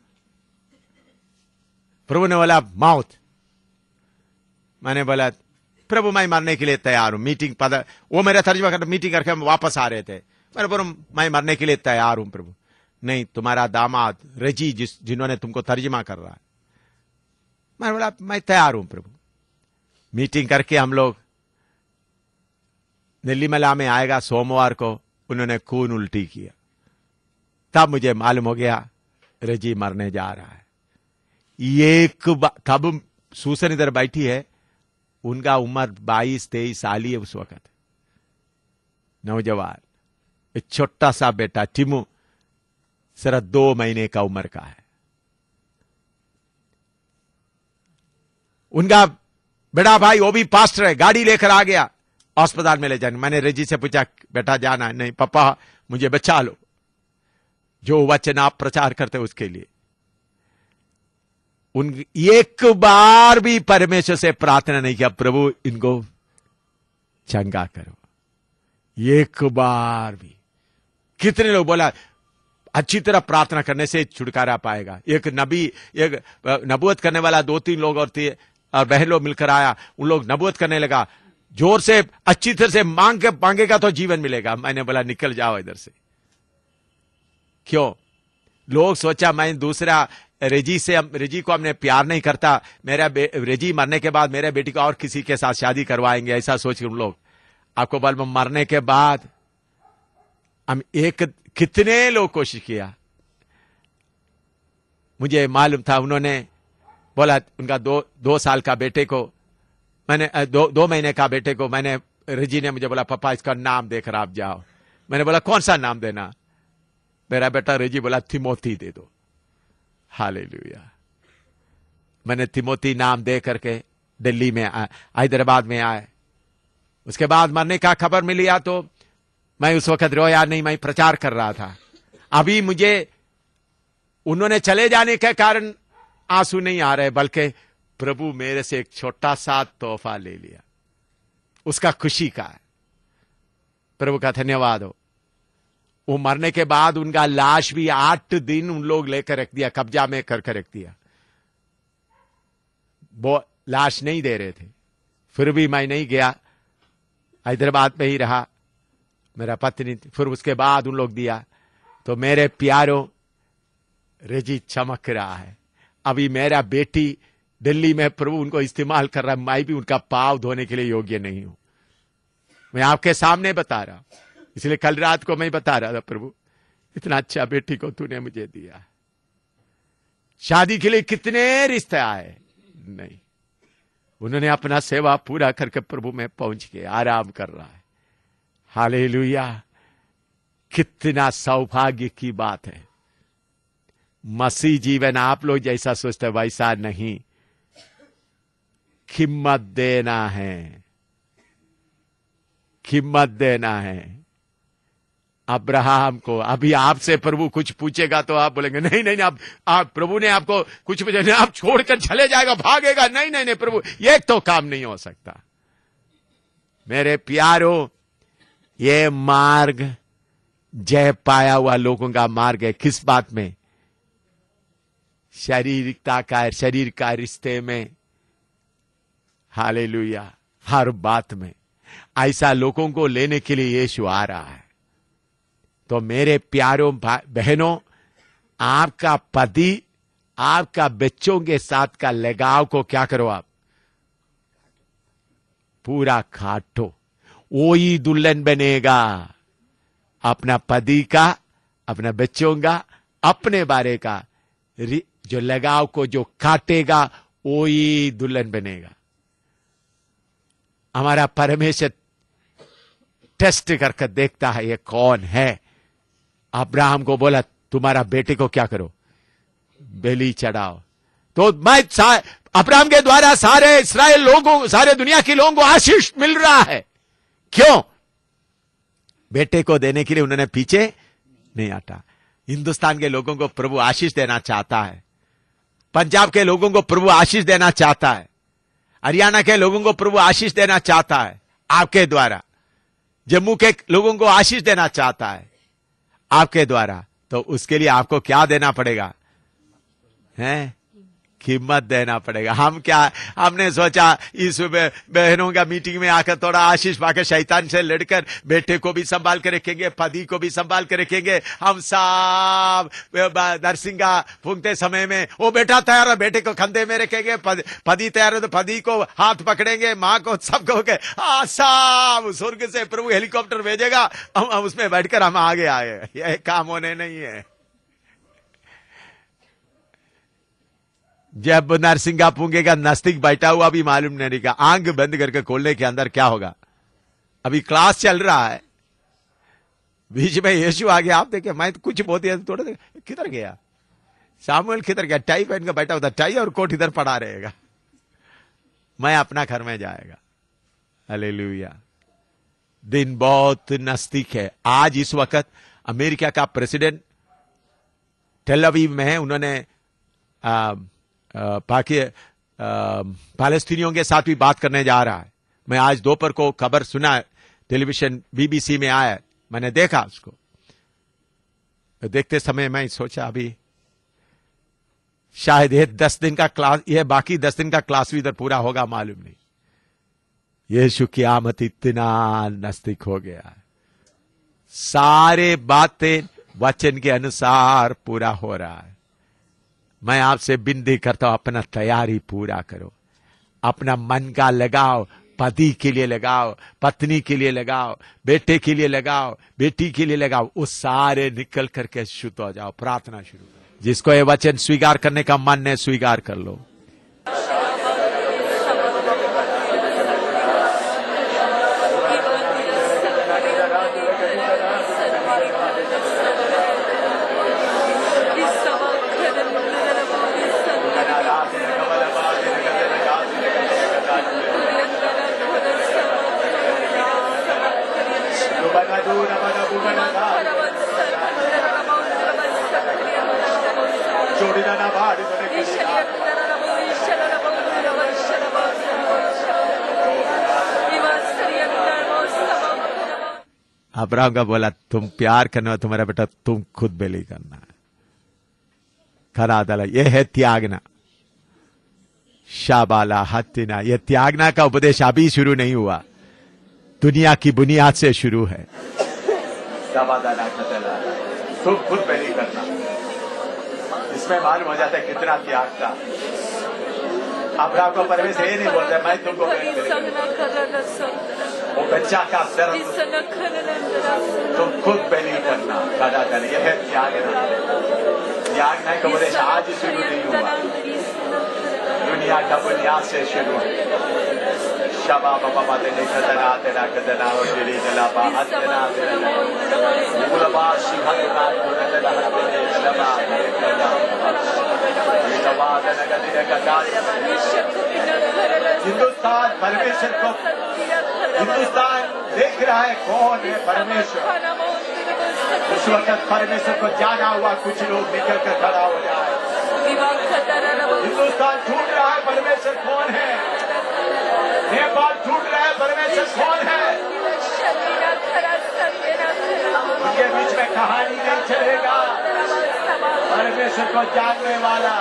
प्रभु ने बोला मौत। मैंने बोला प्रभु मैं मरने के लिए तैयार हूं। मीटिंग पता वो मेरा तर्जमा कर मीटिंग करके हम वापस आ रहे थे। मैंने बोला मैं मरने के लिए तैयार हूं प्रभु। नहीं, तुम्हारा दामाद रेजी जिस जिन्होंने तुमको तर्जमा कर रहा है। मैंने बोला मैं तैयार हूं प्रभु। मीटिंग करके हम लोग नीलीमला में आएगा सोमवार को, उन्होंने खून उल्टी किया। तब मुझे मालूम हो गया रेजी मरने जा रहा है। एक तब सूसन इधर बैठी है, उनका उम्र बाईस तेईस साल ही है उस वक्त, नौजवान। एक छोटा सा बेटा टिमू सिर्फ दो महीने का उम्र का है। उनका बड़ा भाई वो भी पास्टर है, गाड़ी लेकर आ गया अस्पताल में ले जाने। मैंने रेजी से पूछा बेटा जाना है? नहीं पापा मुझे बचा लो, जो वचन आप प्रचार करते हो उसके लिए। उन एक बार भी परमेश्वर से प्रार्थना नहीं किया प्रभु इनको चंगा करो, एक बार भी। कितने लोग बोला अच्छी तरह प्रार्थना करने से छुटकारा पाएगा। एक नबी, एक नबूवत करने वाला दो तीन लोग और, और बहन लोग मिलकर आया, उन लोग नबूवत करने लगा जोर से, अच्छी तरह से मांग के मांगेगा तो जीवन मिलेगा। मैंने बोला निकल जाओ इधर से। क्यों? लोग सोचा मैं दूसरा रेजी से, रेजी को हमने प्यार नहीं करता, मेरा रेजी मरने के बाद मेरे बेटी को और किसी के साथ शादी करवाएंगे, ऐसा सोच उन लोग। आपको बल मरने के बाद हम एक कितने लोग कोशिश किया। मुझे मालूम था उन्होंने बोला उनका दो दो साल का बेटे को मैंने दो दो महीने का बेटे को मैंने, रेजी ने मुझे बोला पापा इसका नाम देकर आप जाओ। मैंने बोला कौन सा नाम देना? मेरा बेटा रेजी बोला तिमोथी दे दो। हालेलुया। मैंने तिमोथी नाम दे करके दिल्ली में हैदराबाद में आए। उसके बाद मरने का खबर मिली या तो मैं उस वक्त रोया नहीं, मैं प्रचार कर रहा था। अभी मुझे उन्होंने चले जाने के कारण आंसू नहीं आ रहे, बल्कि प्रभु मेरे से एक छोटा सा तोहफा ले लिया, उसका खुशी का है। प्रभु का धन्यवाद हो। वो मरने के बाद उनका लाश भी आठ दिन उन लोग लेकर रख दिया, कब्जा में करके रख दिया। वो लाश नहीं दे रहे थे, फिर भी मैं नहीं गया, हैदराबाद में ही रहा। मेरा पत्नी, फिर उसके बाद उन लोग दिया। तो मेरे प्यारों, रेजी चमक रहा है। अभी मेरा बेटी दिल्ली में प्रभु उनको इस्तेमाल कर रहा है, मैं भी उनका पांव धोने के लिए योग्य नहीं हूं। मैं आपके सामने बता रहा हूं, इसलिए कल रात को मैं बता रहा था प्रभु इतना अच्छा बेटी को तूने मुझे दिया। शादी के लिए कितने रिश्ते आए, नहीं, उन्होंने अपना सेवा पूरा करके प्रभु में पहुंच के आराम कर रहा है। हालेलुया। कितना सौभाग्य की बात है। मसीह जीवन आप लोग जैसा सोचते वैसा नहीं, कीमत देना है, कीमत देना है। अब्राहम को अभी आपसे प्रभु कुछ पूछेगा तो आप बोलेंगे नहीं नहीं आप, आप प्रभु ने आपको कुछ पूछे नहीं, आप छोड़कर चले जाएगा, भागेगा। नहीं नहीं नहीं प्रभु, ये तो काम नहीं हो सकता। मेरे प्यारों, ये मार्ग जय पाया हुआ लोगों का मार्ग है। किस बात में? शारीरिकता का, शरीर का रिश्ते में। हालेलुया। हर बात में ऐसा लोगों को लेने के लिए यीशु आ रहा है। तो मेरे प्यारों बहनों, आपका पति, आपका बच्चों के साथ का लगाव को क्या करो, आप पूरा काटो। वो ही दुल्हन बनेगा। अपना पति का, अपना बच्चों का, अपने बारे का जो लगाव को जो काटेगा वो ही दुल्हन बनेगा। हमारा परमेश्वर टेस्ट करके देखता है ये कौन है। अब्राहम को बोला तुम्हारा बेटे को क्या करो, बलि चढ़ाओ। तो मैं अब्राहम के द्वारा सारे इस्राएल लोगों, सारे दुनिया के लोगों को आशीष मिल रहा है। क्यों? बेटे को देने के लिए उन्होंने पीछे नहीं हटा। हिंदुस्तान के लोगों को प्रभु आशीष देना चाहता है, पंजाब के लोगों को प्रभु आशीष देना चाहता है, हरियाणा के लोगों को प्रभु आशीष देना चाहता है आपके द्वारा, जम्मू के लोगों को आशीष देना चाहता है आपके द्वारा। तो उसके लिए आपको क्या देना पड़ेगा? हैं? कीमत देना पड़ेगा। हम क्या, हमने सोचा इस बहनों का मीटिंग में आकर थोड़ा आशीष पाकर शैतान से लड़कर बेटे को भी संभाल कर रखेंगे, पति को भी संभाल कर रखेंगे। हम सब नरसिंगा फूंकते समय में वो बेटा तैयार है, बेटे को कंधे में रखेंगे, पति तैयार है तो पति को हाथ पकड़ेंगे, माँ को सबको के सब स्वर्ग से प्रभु हेलीकॉप्टर भेजेगा, हम, हम उसमें बैठकर हम आगे आए। यह काम होने नहीं है। जब नरसिंगा पूंगेगा, नास्तिक बैठा हुआ भी मालूम नहीं रहेगा, आंख बंद करके खोलने के अंदर क्या होगा। अभी क्लास चल रहा है, बीच में यीशु आ गया, आप देखे मैं तो कुछ बहुत थोड़ा किधर गया, सामुएल किधर गया, टाई पहन के बैठा होता, टाई और कोट इधर पड़ा रहेगा, मैं अपना घर में जाएगा। हालेलुया। दिन बहुत नजदीक है। आज इस वक्त अमेरिका का प्रेसिडेंट टेल अवीव में है, उन्होंने आ, पाकि पैलेस्टीनियों के साथ भी बात करने जा रहा है। मैं आज दोपहर को खबर सुना, टेलीविजन बीबीसी में आया, मैंने देखा उसको। देखते समय मैं सोचा अभी शायद ये दस दिन का क्लास, ये बाकी दस दिन का क्लास भी इधर पूरा होगा मालूम नहीं। यीशु की आमद इतना नजदीक हो गया है, सारे बातें वचन के अनुसार पूरा हो रहा है। मैं आपसे विनती करता हूं, अपना तैयारी पूरा करो, अपना मन का लगाओ, पति के लिए लगाओ, पत्नी के लिए लगाओ, बेटे के लिए लगाओ, बेटी के लिए लगाओ, वो सारे निकल करके शुद्ध हो जाओ। प्रार्थना शुरू करो। जिसको ये वचन स्वीकार करने का मन है स्वीकार कर लो। अब्राहम का बोला तुम प्यार करना, तुम्हारा बेटा तुम खुद बलि करना है। खरा दला, यह है त्यागना। शाबाला हत्तिना, यह त्यागना का उपदेश अभी शुरू नहीं हुआ, दुनिया की बुनियाद से शुरू है। तुम खुद बलि करना, इसमें मालूम हो जाता है कितना त्याग था। अब्राहम को परमेश्वर ये नहीं बोलता मैं तुमको वो बच्चा का दर्द तुम खुद बलि करना। दादा कर यह है त्याग। त्याग नहीं का उपदेश आज शुरू नहीं हुआ, दुनिया का बुनियाद से शुरू है। शबा बाबा बाते ने खतना तेरा खतना और दिली जला बाहर तेरा तेरा मूलबा शिखा तेरा तेरा शबा शबा तेरा तेरा का हिंदुस्तान परमेश्वर को, हिंदुस्तान देख रहा है कौन है परमेश्वर। उस वक्त परमेश्वर को जाना हुआ कुछ लोग निकल कर खड़ा हो जाए। हिंदुस्तान ढूंढ रहा है परमेश्वर कौन है, नेपाल ढूंढ रहा है परमेश्वर कौन है। उनके बीच में कहानी नहीं चलेगा, परमेश्वर को जानने वाला।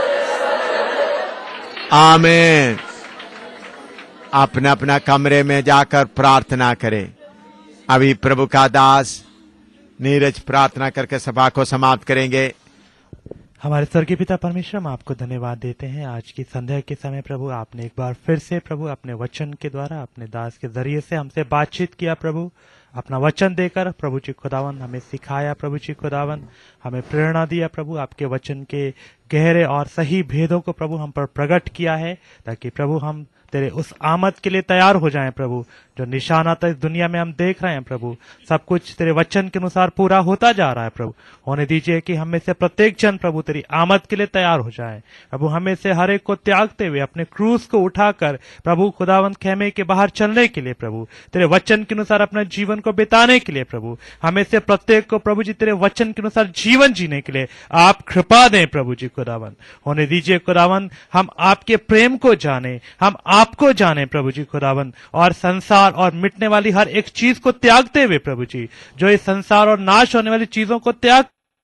आमीन। अपना अपना कमरे में जाकर प्रार्थना करें। अभी प्रभु का दास नीरज प्रार्थना करके सभा को समाप्त करेंगे। हमारे स्वर्गीय पिता परमेश्वर, हम आपको धन्यवाद देते हैं आज की संध्या के समय प्रभु। आपने एक बार फिर से प्रभु अपने वचन के द्वारा अपने दास के जरिए से हमसे बातचीत किया प्रभु। अपना वचन देकर प्रभु जी खुदावन हमें सिखाया प्रभु जी खुदावन, हमें प्रेरणा दिया प्रभु। आपके वचन के गहरे और सही भेदों को प्रभु हम पर प्रकट किया है, ताकि प्रभु हम तेरे उस आमद के लिए तैयार हो जाएं प्रभु। जो निशाना था इस दुनिया में हम देख रहे हैं प्रभु, सब कुछ तेरे वचन के अनुसार पूरा होता जा रहा है प्रभु। होने दीजिए कि हम में से प्रत्येक जन प्रभु तेरी आमद के लिए तैयार हो जाए प्रभु। हमें से हर एक को त्यागते हुए अपने क्रूस को उठाकर प्रभु खुदावंत खेमे के बाहर चलने के लिए प्रभु, तेरे वचन के अनुसार अपने जीवन को बिताने के लिए प्रभु, हमें से प्रत्येक को प्रभु जी तेरे वचन के अनुसार जीवन जीने के लिए आप कृपा दें प्रभु जी खुदावन। होने दीजिए खुदावन हम आपके प्रेम को जाने, हम आपको जाने प्रभु जी खुदावन, और संसार और मिटने वाली हर एक चीज को त्यागते हुए प्रभु जी, जो इस संसार और नाश होने वाली चीजों को त्याग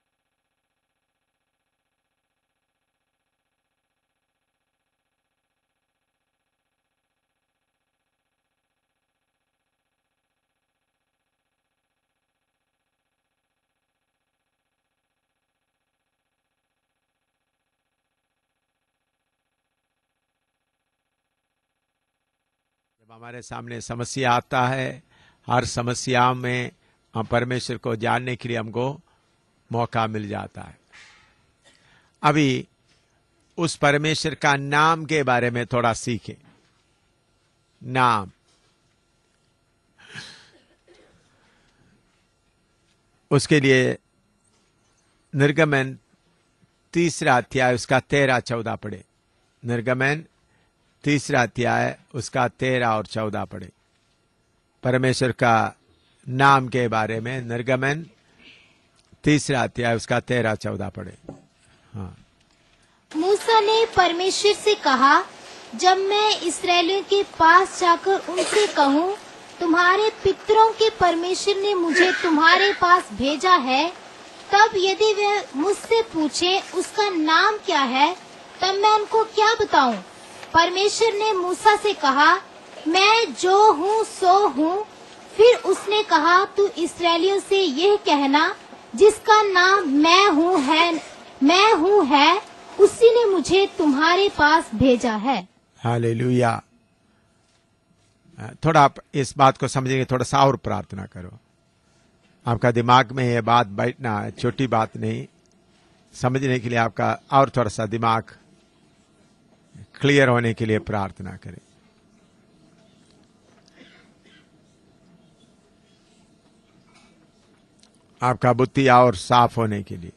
हमारे सामने समस्या आता है, हर समस्या में हम परमेश्वर को जानने के लिए हमको मौका मिल जाता है। अभी उस परमेश्वर का नाम के बारे में थोड़ा सीखें। नाम, उसके लिए निर्गमन तीसरा अध्याय उसका तेरह चौदह पढ़े। निर्गमन तीसरा अध्याय उसका तेरह और चौदह पढ़े। परमेश्वर का नाम के बारे में निर्गमन तीसरा अध्याय उसका तेरह चौदह पढ़े। हाँ। मूसा ने परमेश्वर से कहा, जब मैं इस्राएलियों के पास जाकर उनसे कहूँ, तुम्हारे पितरों के परमेश्वर ने मुझे तुम्हारे पास भेजा है, तब यदि वे मुझसे पूछे उसका नाम क्या है, तब मैं उनको क्या बताऊं? परमेश्वर ने मूसा से कहा, मैं जो हूँ सो हूँ। फिर उसने कहा, तू इस्राएलियों से यह कहना, जिसका नाम मैं हूँ है मैं हूँ है उसी ने मुझे तुम्हारे पास भेजा है। हालेलुया। थोड़ा आप इस बात को समझेंगे, थोड़ा सा और प्रार्थना करो। आपका दिमाग में ये बात बैठना है, छोटी बात नहीं। समझने के लिए आपका और थोड़ा सा दिमाग क्लियर होने के लिए प्रार्थना करें। आपका बुद्धि और साफ होने के लिए।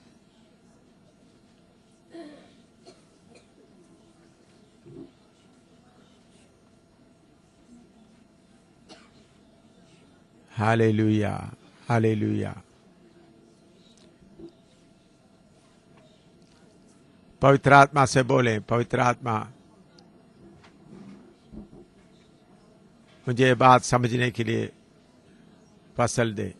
Hallelujah, hallelujah. पवित्र आत्मा से बोले, पवित्र आत्मा मुझे ये बात समझने के लिए फसल दे।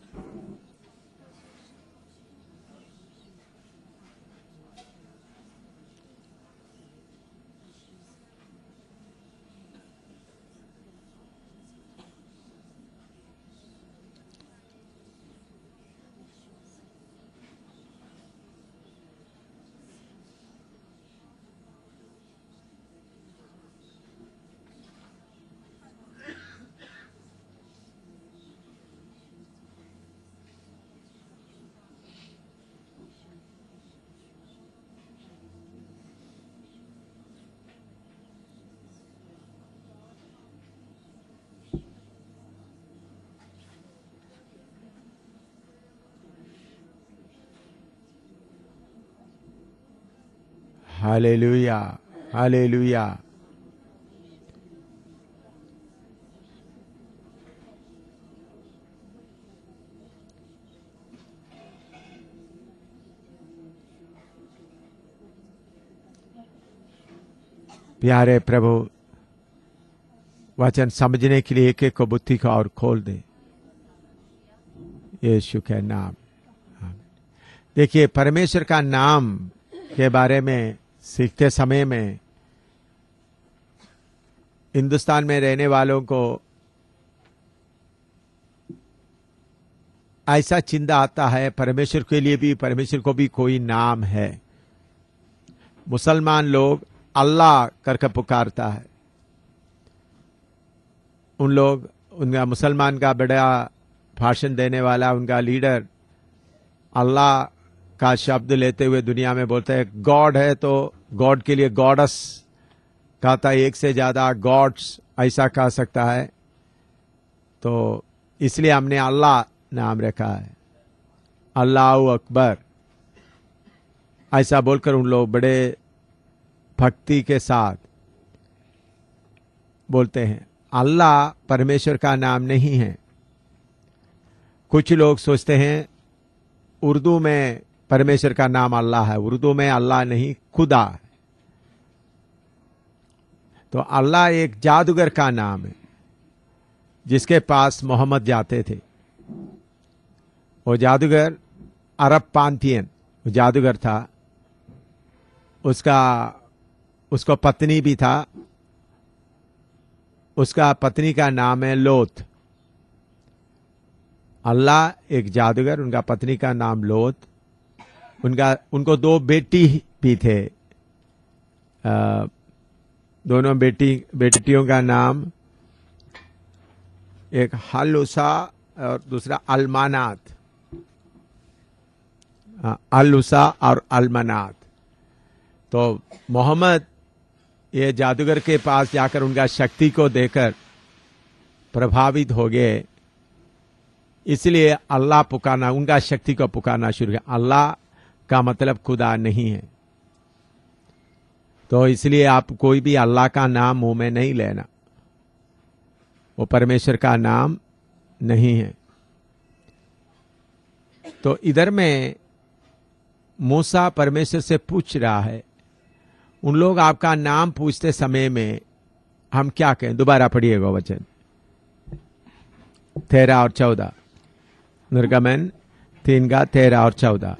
Hallelujah, hallelujah. प्यारे प्रभु, वचन समझने के लिए एक एक को बुद्धि को और खोल दे, यीशु के नाम। देखिए, परमेश्वर का नाम के बारे में सीखते समय में हिंदुस्तान में रहने वालों को ऐसा चिंता आता है, परमेश्वर के लिए भी, परमेश्वर को भी कोई नाम है। मुसलमान लोग अल्लाह करके पुकारता है। उन लोग, उनका मुसलमान का बड़ा भाषण देने वाला उनका लीडर अल्लाह का शब्द लेते हुए दुनिया में बोलते हैं गॉड है, तो गॉड के लिए गॉडस कहता है, एक से ज्यादा गॉड्स ऐसा कह सकता है, तो इसलिए हमने अल्लाह नाम रखा है, अल्लाह अकबर ऐसा बोलकर उन लोग बड़े भक्ति के साथ बोलते हैं। अल्लाह परमेश्वर का नाम नहीं है। कुछ लोग सोचते हैं उर्दू में परमेश्वर का नाम अल्लाह है, उर्दू में अल्लाह नहीं खुदा है। तो अल्लाह एक जादूगर का नाम है जिसके पास मोहम्मद जाते थे। वो जादूगर अरब पांथियन वो जादूगर था, उसका उसको पत्नी भी था, उसका पत्नी का नाम है लोथ। अल्लाह एक जादूगर, उनका पत्नी का नाम लोथ, उनका उनको दो बेटी भी थे। आ, दोनों बेटी बेटियों का नाम एक हलुसा और दूसरा अलमानात, अलुसा और अलमनात। तो मोहम्मद ये जादूगर के पास जाकर उनका शक्ति को देकर प्रभावित हो गए, इसलिए अल्लाह पुकारना, उनका शक्ति को पुकारना शुरू किया। अल्लाह का मतलब खुदा नहीं है, तो इसलिए आप कोई भी अल्लाह का नाम मुंह में नहीं लेना, वो परमेश्वर का नाम नहीं है। तो इधर में मूसा परमेश्वर से पूछ रहा है, उन लोग आपका नाम पूछते समय में हम क्या कहें? दोबारा पढ़िएगा वचन तेरह और चौदह, निर्गमन तीन का तेरह और चौदह।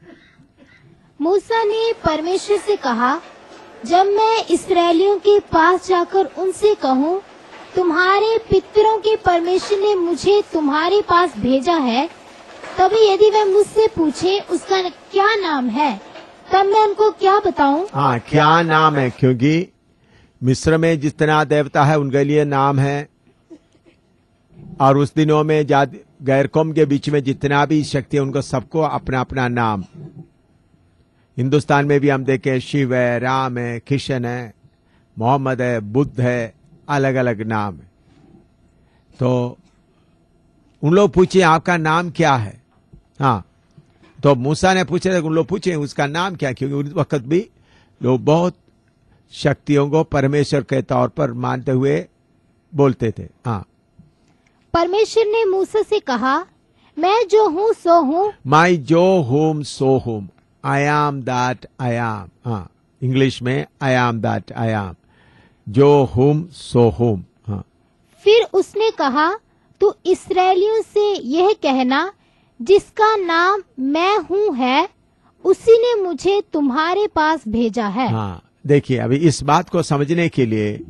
मूसा ने परमेश्वर से कहा, जब मैं इस्राएलियों के पास जाकर उनसे कहूँ, तुम्हारे पितरों के परमेश्वर ने मुझे तुम्हारे पास भेजा है, तभी यदि वह मुझसे पूछे उसका क्या नाम है, तब मैं उनको क्या बताऊं? हाँ, क्या नाम है? क्योंकि मिस्र में जितना देवता है उनके लिए नाम है, और उस दिनों में गैर कौम के बीच में जितना भी शक्ति है उनको सबको अपना अपना नाम। हिंदुस्तान में भी हम देखें शिव है, राम है, कृष्ण है, मोहम्मद है, बुद्ध है, अलग अलग नाम है। तो उन लोग पूछे आपका नाम क्या है? हाँ, तो मूसा ने पूछे, उन लोग पूछे उसका नाम क्या, क्योंकि उस वक्त भी लोग बहुत शक्तियों को परमेश्वर के तौर पर मानते हुए बोलते थे। हाँ, परमेश्वर ने मूसा से कहा, मैं जो हूँ सो हूँ। मैं जो हूँ सो हूँ, I am that I am. हाँ, इंग्लिश में I am that I am, जो हूँ सो हूँ। हाँ, फिर उसने कहा, तू इस्राएलियों से यह कहना, जिसका नाम मैं हूँ है, उसी ने मुझे तुम्हारे पास भेजा है। हाँ, देखिए अभी इस बात को समझने के लिए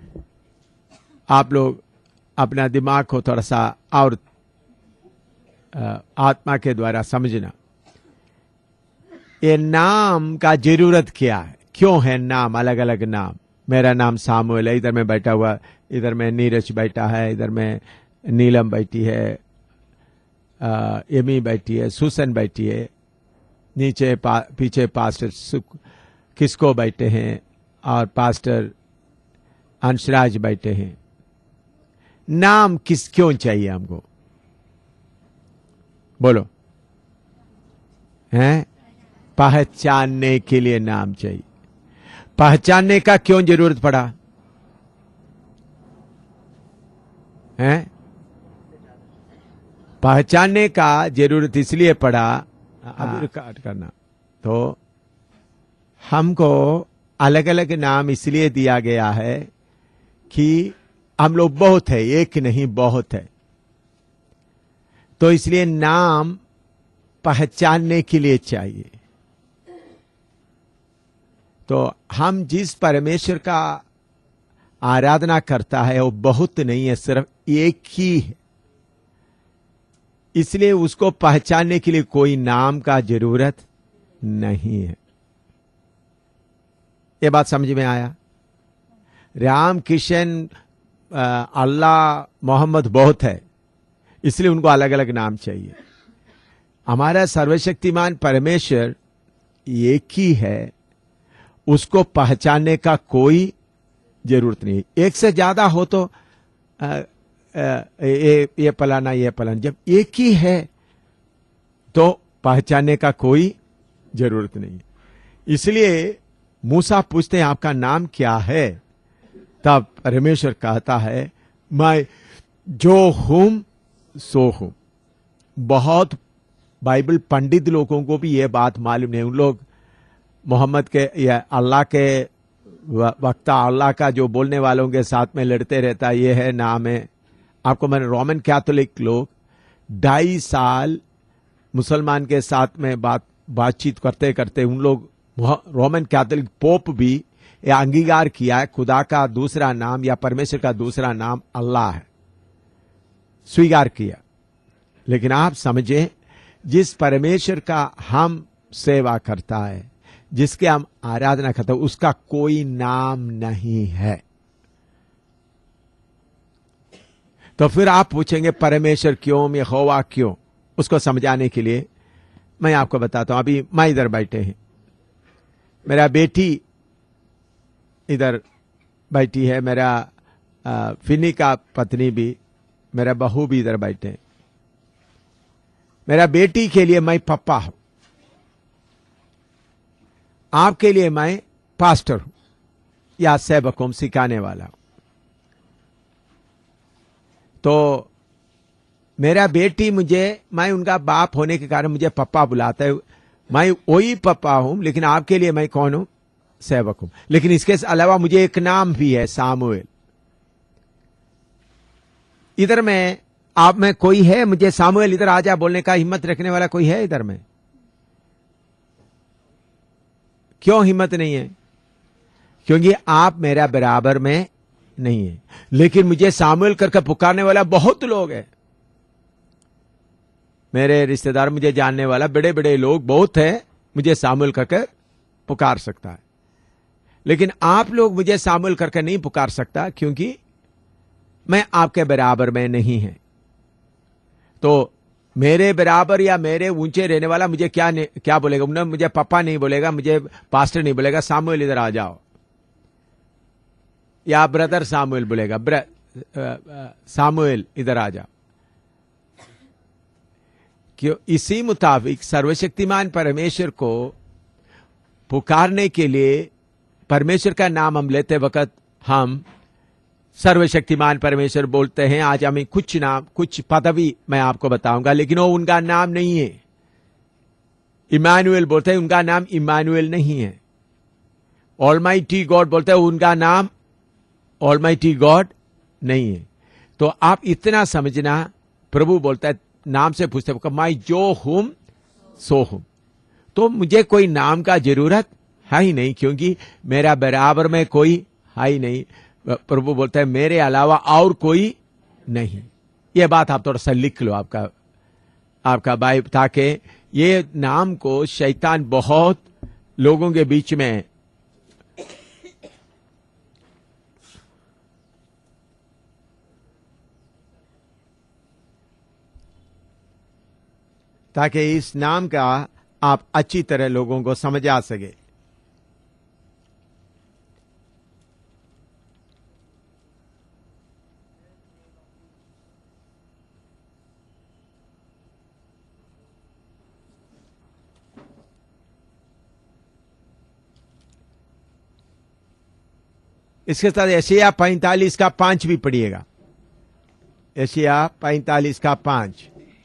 आप लोग अपना दिमाग को थोड़ा सा और आत्मा के द्वारा समझना। ये नाम का जरूरत क्या है? क्यों है नाम, अलग अलग नाम? मेरा नाम सामुएल है, इधर में बैठा हुआ, इधर में नीरज बैठा है, इधर में नीलम बैठी है, आ, एमी बैठी है, सुसन बैठी है, नीचे पा, पीछे पास्टर सुख किसको बैठे हैं, और पास्टर अंशराज बैठे हैं। नाम किस क्यों चाहिए हमको? बोलो। हैं? पहचानने के लिए नाम चाहिए। पहचानने का क्यों जरूरत पड़ा? हैं? पहचानने का जरूरत इसलिए पड़ा, अब रिकॉर्ड करना, तो हमको अलग अलग नाम इसलिए दिया गया है कि हम लोग बहुत है, एक नहीं बहुत है, तो इसलिए नाम पहचानने के लिए चाहिए। तो हम जिस परमेश्वर का आराधना करता है वो बहुत नहीं है, सिर्फ एक ही है, इसलिए उसको पहचानने के लिए कोई नाम का जरूरत नहीं है। ये बात समझ में आया? राम, किशन, अल्लाह, मोहम्मद बहुत है, इसलिए उनको अलग अलग नाम चाहिए। हमारा सर्वशक्तिमान परमेश्वर एक ही है, उसको पहचानने का कोई जरूरत नहीं। एक से ज्यादा हो तो आ, आ, ये ये पलाना ये पलाना, जब एक ही है तो पहचानने का कोई जरूरत नहीं। इसलिए मूसा पूछते हैं आपका नाम क्या है, तब परमेश्वर कहता है मैं जो हूं सो हूं। बहुत बाइबल पंडित लोगों को भी यह बात मालूम नहीं। उन लोग मोहम्मद के या अल्लाह के वक्ता, अल्लाह का जो बोलने वालों के साथ में लड़ते रहता, ये है नाम है। आपको मैंने रोमन कैथोलिक लोग ढाई साल मुसलमान के साथ में बात बातचीत करते करते उन लोग रोमन कैथोलिक पोप भी यह अंगीकार किया है, खुदा का दूसरा नाम या परमेश्वर का दूसरा नाम अल्लाह है, स्वीकार किया। लेकिन आप समझें, जिस परमेश्वर का हम सेवा करता है, जिसके हम आराधना करते हैं, उसका कोई नाम नहीं है। तो फिर आप पूछेंगे परमेश्वर क्यों, यहोवा क्यों? उसको समझाने के लिए मैं आपको बताता हूं। अभी मैं इधर बैठे हैं, मेरा बेटी इधर बैठी है, मेरा आ, फिनी का पत्नी भी, मेरा बहू भी इधर बैठे हैं। मेरा बेटी के लिए मैं पप्पा हूं, आपके लिए मैं पास्टर हूं या सेवक हूं, सिखाने वाला हूं। तो मेरा बेटी मुझे, मैं उनका बाप होने के कारण मुझे पप्पा बुलाता है। मैं वही पप्पा हूं, लेकिन आपके लिए मैं कौन हूं? सेवक हूं। लेकिन इसके अलावा मुझे एक नाम भी है, सामुएल। इधर में आप में कोई है मुझे सामुएल इधर आजा बोलने का हिम्मत रखने वाला कोई है इधर में? क्यों हिम्मत नहीं है? क्योंकि आप मेरा बराबर में नहीं है। लेकिन मुझे सामुएल करके पुकारने वाला बहुत लोग हैं। मेरे रिश्तेदार, मुझे जानने वाला बड़े बड़े लोग बहुत हैं, मुझे सामुएल करके पुकार सकता है। लेकिन आप लोग मुझे सामुएल करके नहीं पुकार सकता, क्योंकि मैं आपके बराबर में नहीं है। तो मेरे बराबर या मेरे ऊंचे रहने वाला मुझे क्या क्या बोलेगा? उन्हें मुझे पापा नहीं बोलेगा, मुझे पास्टर नहीं बोलेगा, सामुएल इधर आ जाओ, या ब्रदर सामुएल बोलेगा, ब्र, सामुएल इधर आ जाओ। क्यों? इसी मुताबिक सर्वशक्तिमान परमेश्वर को पुकारने के लिए परमेश्वर का नाम हम लेते वक्त हम सर्वशक्तिमान परमेश्वर बोलते हैं। आज हमें कुछ नाम, कुछ पदवी मैं आपको बताऊंगा, लेकिन वो उनका नाम नहीं है। इमानुएल बोलते हैं, उनका नाम इमानुएल नहीं है। ऑलमाइटी गॉड बोलते हैं, उनका नाम ऑलमाइटी गॉड नहीं है। तो आप इतना समझना, प्रभु बोलता है, नाम से पूछते हैं, मैं जो हूं सो हूं। तो मुझे कोई नाम का जरूरत है ही नहीं, क्योंकि मेरा बराबर में कोई है ही नहीं। प्रभु बोलता है मेरे अलावा और कोई नहीं। यह बात आप थोड़ा सा लिख लो आपका आपका बाइब, ताकि ये नाम को शैतान बहुत लोगों के बीच में ताकि इस नाम का आप अच्छी तरह लोगों को समझा सके। इसके साथ एशिया पैंतालीस का पांच भी पढ़िएगा। एशिया पैंतालीस का पांच।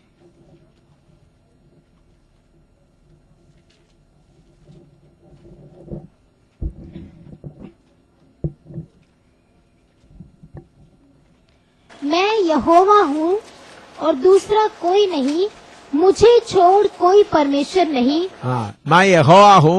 मैं यहोवा हूँ और दूसरा कोई नहीं, मुझे छोड़ कोई परमेश्वर नहीं। हाँ, मैं यहोवा हूँ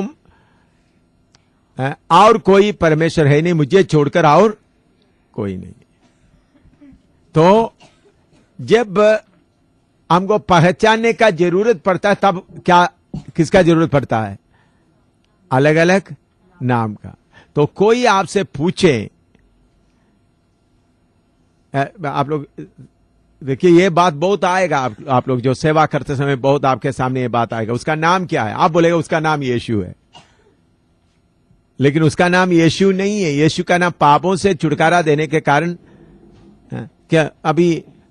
और कोई परमेश्वर है नहीं, मुझे छोड़कर और कोई नहीं। तो जब हमको पहचानने का जरूरत पड़ता है, तब क्या किसका जरूरत पड़ता है? अलग अलग नाम का। तो कोई आपसे पूछे, आप लोग देखिए ये बात बहुत आएगा, आप, आप लोग जो सेवा करते समय बहुत आपके सामने ये बात आएगा, उसका नाम क्या है? आप बोलेगा उसका नाम यीशु है, लेकिन उसका नाम यीशु नहीं है। यीशु का नाम पापों से छुटकारा देने के कारण, क्या अभी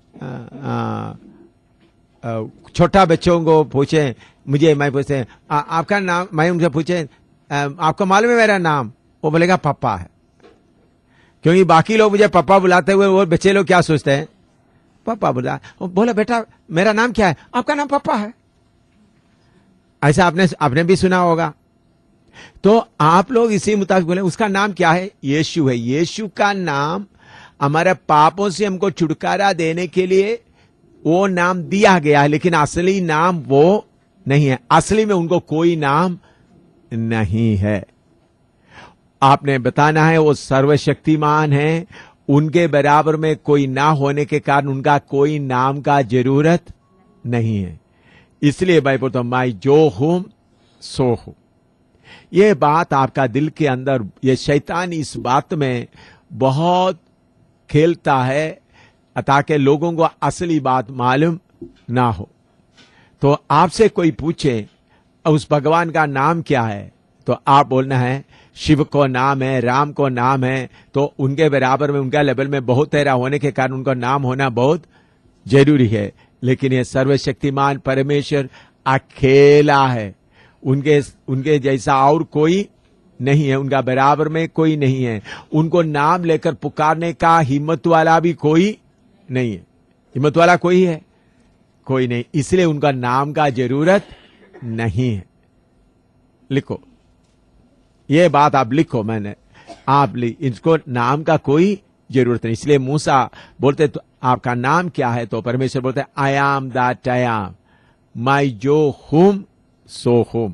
छोटा बच्चों को पूछे, मुझे मैं पूछते आपका नाम, मैं उनसे पूछे आपको मालूम है मेरा नाम, वो बोलेगा पापा है। क्योंकि बाकी लोग मुझे पापा बुलाते हुए वो बच्चे लोग क्या सोचते हैं, पापा बुला, बोला बेटा मेरा नाम क्या है? आपका नाम पापा है। ऐसा आपने आपने भी सुना होगा। तो आप लोग इसी मुताबिक बोले उसका नाम क्या है? यीशु है। यीशु का नाम हमारे पापों से हमको छुटकारा देने के लिए वो नाम दिया गया है, लेकिन असली नाम वो नहीं है। असली में उनको कोई नाम नहीं है। आपने बताना है वो सर्वशक्तिमान है, उनके बराबर में कोई ना होने के कारण उनका कोई नाम का जरूरत नहीं है। इसलिए बाइबल तो मैं जो हूं सो हूं। यह बात आपका दिल के अंदर, ये शैतान इस बात में बहुत खेलता है ताकि लोगों को असली बात मालूम ना हो। तो आपसे कोई पूछे उस भगवान का नाम क्या है, तो आप बोलना है शिव को नाम है, राम को नाम है, तो उनके बराबर में उनका लेवल में बहुत तेरा होने के कारण उनका नाम होना बहुत जरूरी है। लेकिन ये सर्वशक्तिमान परमेश्वर अकेला है, उनके उनके जैसा और कोई नहीं है, उनका बराबर में कोई नहीं है। उनको नाम लेकर पुकारने का हिम्मत वाला भी कोई नहीं है। हिम्मत वाला कोई है? कोई नहीं। इसलिए उनका नाम का जरूरत नहीं है। लिखो ये बात, आप लिखो, मैंने आप लिख, इनको नाम का कोई जरूरत नहीं। इसलिए मूसा बोलते तो आपका नाम क्या है? तो परमेश्वर बोलते I am that I am, मैं जो हूं सो हूं।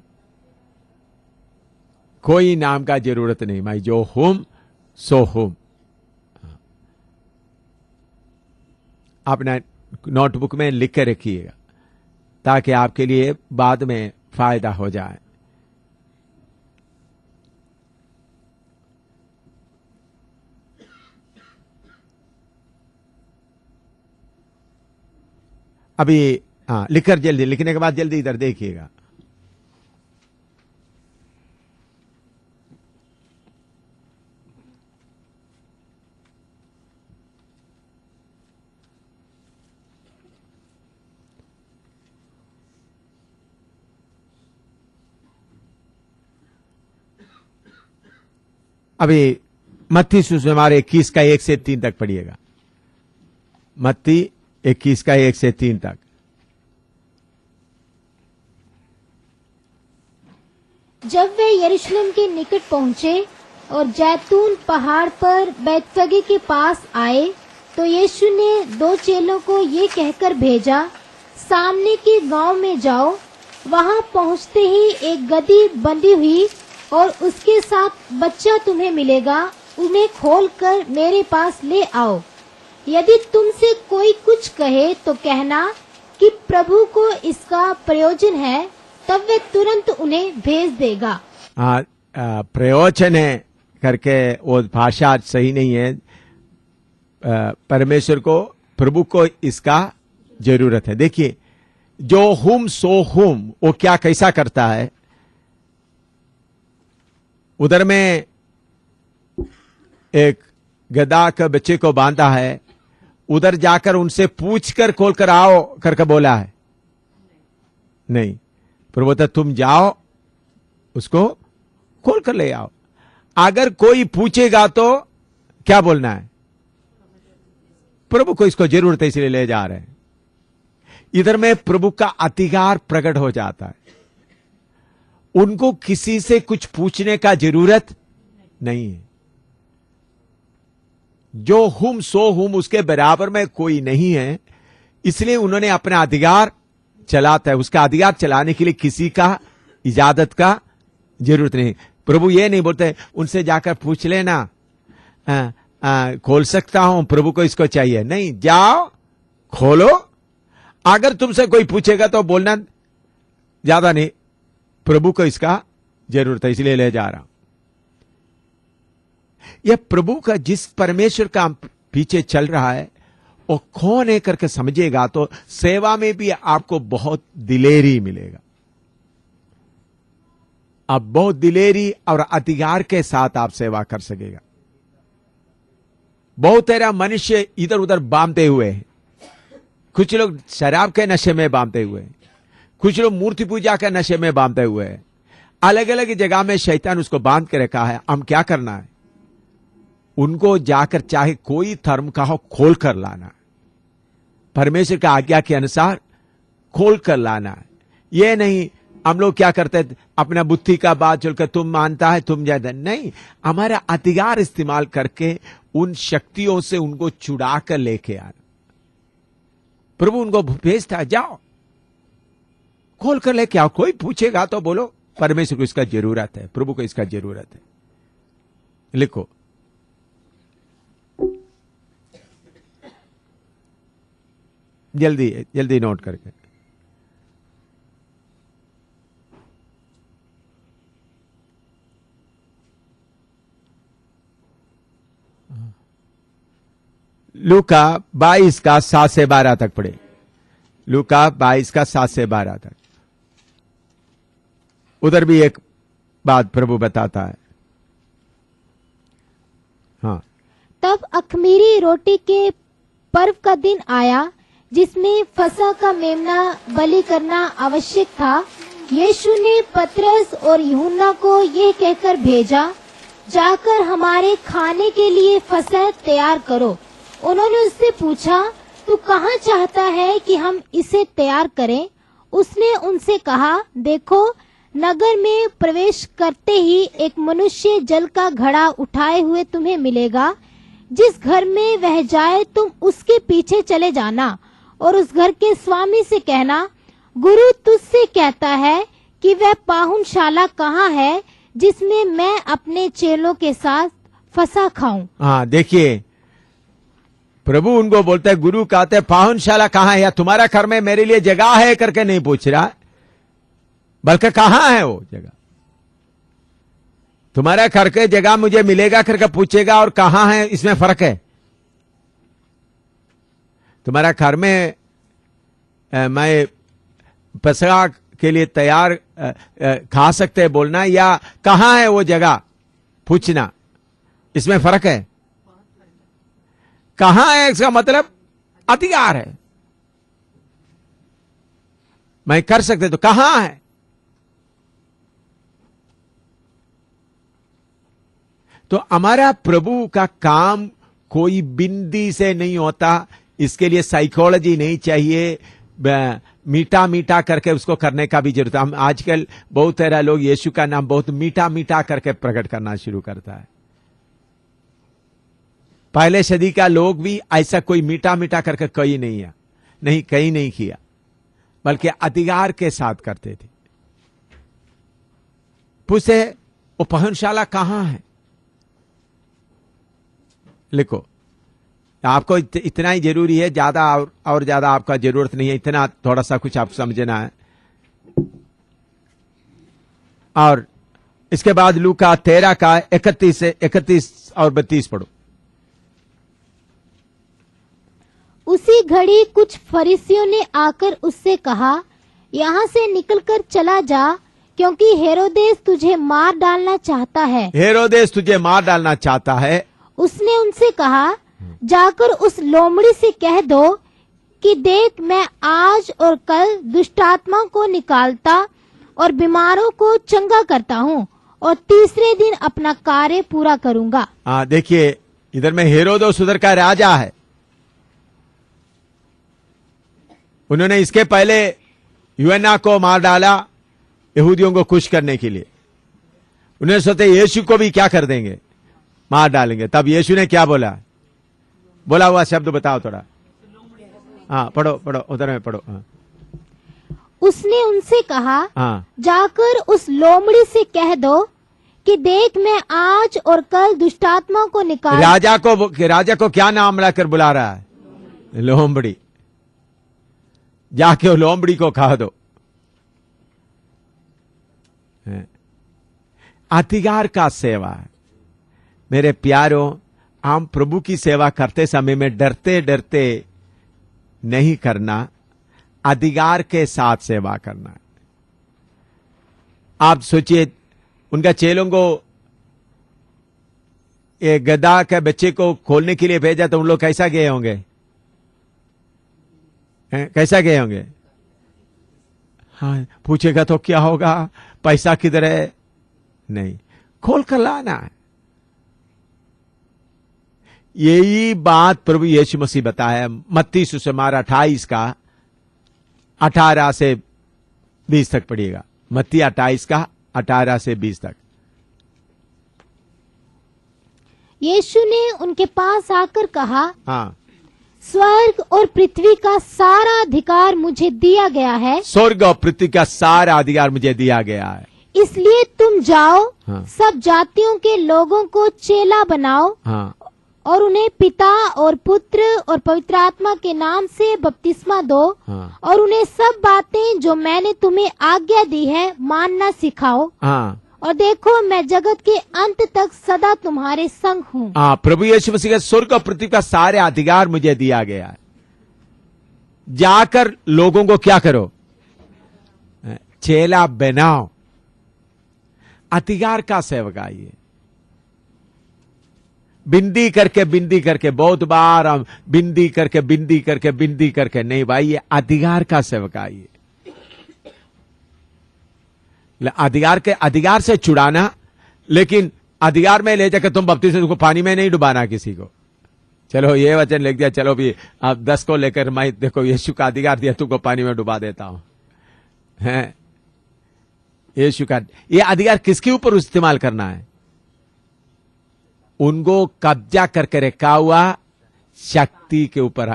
कोई नाम का जरूरत नहीं, मैं जो हूं सो हूं। अपना नोटबुक में लिख के रखिएगा ताकि आपके लिए बाद में फायदा हो जाए। अभी हाँ लिखकर जल्दी, लिखने के बाद जल्दी इधर देखिएगा। अभी मत्ती सुसमाचार इक्कीस का एक से तीन तक पढ़िएगा। मत्ती इक्कीस का एक से तीन तक। जब वे यरूशलेम के निकट पहुंचे और जैतून पहाड़ पर बैतफगे के पास आए, तो यीशु ने दो चेलों को ये कहकर भेजा, सामने के गांव में जाओ, वहां पहुंचते ही एक गदही बंधी हुई और उसके साथ बच्चा तुम्हें मिलेगा, उन्हें खोलकर मेरे पास ले आओ। यदि तुमसे कोई कुछ कहे तो कहना कि प्रभु को इसका प्रयोजन है, तब वे तुरंत उन्हें भेज देगा। आ, आ, प्रयोजन है करके वो भाषा सही नहीं है। आ, परमेश्वर को, प्रभु को इसका जरूरत है। देखिए जो हुम सो हुम वो क्या कैसा करता है। उधर में एक गधा के बच्चे को बांधा है, उधर जाकर उनसे पूछकर खोलकर आओ करके बोला है नहीं। प्रभु तो तुम जाओ उसको खोल कर ले आओ। अगर कोई पूछेगा तो क्या बोलना है? प्रभु को इसको जरूरत है इसलिए ले जा रहे हैं। इधर में प्रभु का अधिकार प्रकट हो जाता है। उनको किसी से कुछ पूछने का जरूरत नहीं है। जो हुम सो हुम उसके बराबर में कोई नहीं है, इसलिए उन्होंने अपना अधिकार चलाता है। उसका अधिकार चलाने के लिए किसी का इजाजत का जरूरत नहीं। प्रभु ये नहीं बोलते उनसे जाकर पूछ लेना, आ, आ, खोल सकता हूं, प्रभु को इसको चाहिए। नहीं, जाओ खोलो। अगर तुमसे कोई पूछेगा तो बोलना ज्यादा नहीं, प्रभु को इसका जरूरत है इसलिए ले जा रहा हूं। यह प्रभु का जिस परमेश्वर का पीछे चल रहा है वो कौन है करके समझेगा तो सेवा में भी आपको बहुत दिलेरी मिलेगा। आप बहुत दिलेरी और अधिकार के साथ आप सेवा कर सकेगा। बहुत तेरा मनुष्य इधर उधर बांधते हुए हैं। कुछ लोग शराब के नशे में बांधते हुए हैं, कुछ लोग मूर्ति पूजा के नशे में बांधते हुए हैं। अलग अलग जगह में शैतान उसको बांध के रखा है। हम क्या करना है, उनको जाकर चाहे कोई धर्म का हो खोल कर लाना, परमेश्वर का आज्ञा के अनुसार खोल कर लाना है। ये नहीं हम लोग क्या करते हैं, अपना बुद्धि का बात चलकर तुम मानता है तुम ज्यादा नहीं, हमारा अधिकार इस्तेमाल करके उन शक्तियों से उनको छुड़ा कर लेके आना। प्रभु उनको भेजता है, जाओ खोल कर लेके आओ। कोई पूछेगा तो बोलो परमेश्वर को इसका जरूरत है, प्रभु को इसका जरूरत है। लिखो, जल्दी जल्दी नोट करके। लूका बाईस का सात से बारह तक पढ़े। लूका बाईस का सात से बारह तक। उधर भी एक बात प्रभु बताता है। हाँ, तब अखमीरी रोटी के पर्व का दिन आया जिसमें फसह का मेमना बलि करना आवश्यक था। यीशु ने पतरस और यूहन्ना को यह कहकर भेजा, जाकर हमारे खाने के लिए फसह तैयार करो। उन्होंने उससे पूछा, तू कहाँ चाहता है कि हम इसे तैयार करें? उसने उनसे कहा, देखो नगर में प्रवेश करते ही एक मनुष्य जल का घड़ा उठाए हुए तुम्हें मिलेगा। जिस घर में वह जाए तुम उसके पीछे चले जाना और उस घर के स्वामी से कहना, गुरु तुझसे कहता है कि वह पाहुनशाला कहाँ है जिसमें मैं अपने चेलों के साथ फसह खाऊं। हाँ, देखिए प्रभु उनको बोलता है, गुरु कहते हैं पाहुनशाला कहाँ है, या तुम्हारा घर में मेरे लिए जगह है करके नहीं पूछ रहा, बल्कि कहाँ है वो जगह। तुम्हारा घर के जगह मुझे मिलेगा करके पूछेगा और कहाँ है, इसमें फर्क है। तुम्हारा घर में आ, मैं फसह के लिए तैयार आ, आ, खा सकते हैं बोलना, या कहाँ है वो जगह पूछना, इसमें फर्क है। कहां है इसका मतलब अधिकार है, मैं कर सकते तो कहां है। तो हमारा प्रभु का काम कोई बिंदी से नहीं होता, इसके लिए साइकोलॉजी नहीं चाहिए, मीठा मीठा करके उसको करने का भी जरूरत है। हम आजकल बहुत सारा लोग यीशु का नाम बहुत मीठा मीठा करके प्रकट करना शुरू करता है। पहले सदी का लोग भी ऐसा कोई मीठा मीठा करके कहीं नहीं है, नहीं कहीं नहीं किया, बल्कि अधिकार के साथ करते थे। पूछे वो पाहुनशाला कहां है, लिखो। आपको इत, इतना ही जरूरी है, ज्यादा और, और ज्यादा आपका जरूरत नहीं है, इतना थोड़ा सा कुछ आप समझना है। और इसके बाद लूका तेरह का इकतीस से इकतीस और बत्तीस पढ़ो। उसी घड़ी कुछ फरीसियों ने आकर उससे कहा, यहाँ से निकलकर चला जा, क्योंकि हेरोदेस तुझे मार डालना चाहता है। हेरोदेस तुझे मार डालना चाहता है। उसने उनसे कहा, जाकर उस लोमड़ी से कह दो कि देख मैं आज और कल दुष्टात्मा को निकालता और बीमारों को चंगा करता हूँ और तीसरे दिन अपना कार्य पूरा करूंगा। हाँ, देखिए इधर में हेरोदेस उधर का राजा है। उन्होंने इसके पहले यूहन्ना को मार डाला यहूदियों को खुश करने के लिए। उन्होंने सोचा यीशु को भी क्या कर देंगे, मार डालेंगे। तब यीशु ने क्या बोला, बोला हुआ शब्द बताओ थोड़ा। हाँ पढ़ो पढ़ो, उधर में पढ़ो। हाँ। उसने उनसे कहा, हाँ। जाकर उस लोमड़ी से कह दो कि देख मैं आज और कल दुष्टात्मा को निकाल। राजा को राजा को क्या नाम लाकर बुला रहा है, लोमड़ी। जाके लोमड़ी को कह दो। अधिकार का सेवा है। मेरे प्यारों, हम प्रभु की सेवा करते समय में डरते डरते नहीं करना, अधिकार के साथ सेवा करना। आप सोचिए, उनका चेलों को ये गधा के बच्चे को खोलने के लिए भेजा तो उन लोग कैसा गए होंगे? हैं? कैसा गए होंगे? हाँ, पूछेगा तो क्या होगा, पैसा किधर है? नहीं, खोल कर लाना है। यही बात प्रभु यीशु मसीह बताया मत्ती सुसमार अट्ठाईस का अठारह से बीस तक पढ़िएगा। मत्ती अट्ठाईस का अठारह से बीस तक। यीशु ने उनके पास आकर कहा, हाँ, स्वर्ग और पृथ्वी का सारा अधिकार मुझे दिया गया है, स्वर्ग और पृथ्वी का सारा अधिकार मुझे दिया गया है, इसलिए तुम जाओ, हाँ। सब जातियों के लोगों को चेला बनाओ, हाँ, और उन्हें पिता और पुत्र और पवित्र आत्मा के नाम से बपतिस्मा दो, हाँ। और उन्हें सब बातें जो मैंने तुम्हें आज्ञा दी है मानना सिखाओ, हाँ, और देखो मैं जगत के अंत तक सदा तुम्हारे संग हूँ। हाँ। प्रभु यीशु मसीह का स्वर्ग और पृथ्वी का सारे अधिकार मुझे दिया गया है। जाकर लोगों को क्या करो? चेला बनाओ। अधिकार का सेवका ये बिंदी करके बिंदी करके बहुत बार हम बिंदी करके बिंदी करके बिंदी करके नहीं भाई, ये अधिकार का सेवका ये अधिकार के अधिकार से छुड़ाना, लेकिन अधिकार में ले जाकर तुम बपतिस्मा तुमको पानी में नहीं डुबाना किसी को। चलो ये वचन लिख दिया, चलो भी आप दस को लेकर मैं देखो यीशु का अधिकार दिया, तुमको पानी में डुबा देता हूं। हैं, यीशु का ये अधिकार किसके ऊपर इस्तेमाल करना है? उनको कब्जा करके रखा हुआ शक्ति के ऊपर,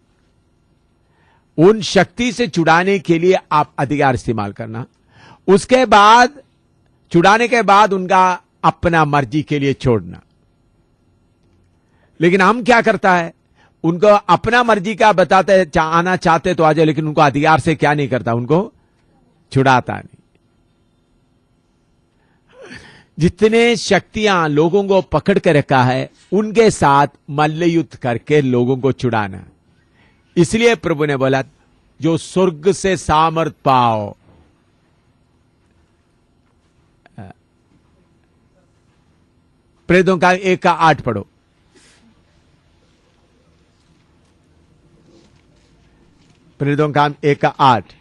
उन शक्ति से छुड़ाने के लिए आप अधिकार इस्तेमाल करना। उसके बाद छुड़ाने के बाद उनका अपना मर्जी के लिए छोड़ना। लेकिन हम क्या करता है, उनको अपना मर्जी का बताते चा, आना चाहते तो आ जाए, लेकिन उनको अधिकार से क्या नहीं करता, उनको छुड़ाता नहीं। जितने शक्तियां लोगों को पकड़ के रखा है उनके साथ मल्लयुद्ध करके लोगों को छुड़ाना। इसलिए प्रभु ने बोला, जो स्वर्ग से सामर्थ पाओ, प्रेरितों का एक का आठ पढ़ो। प्रेरितों का एक का आठ।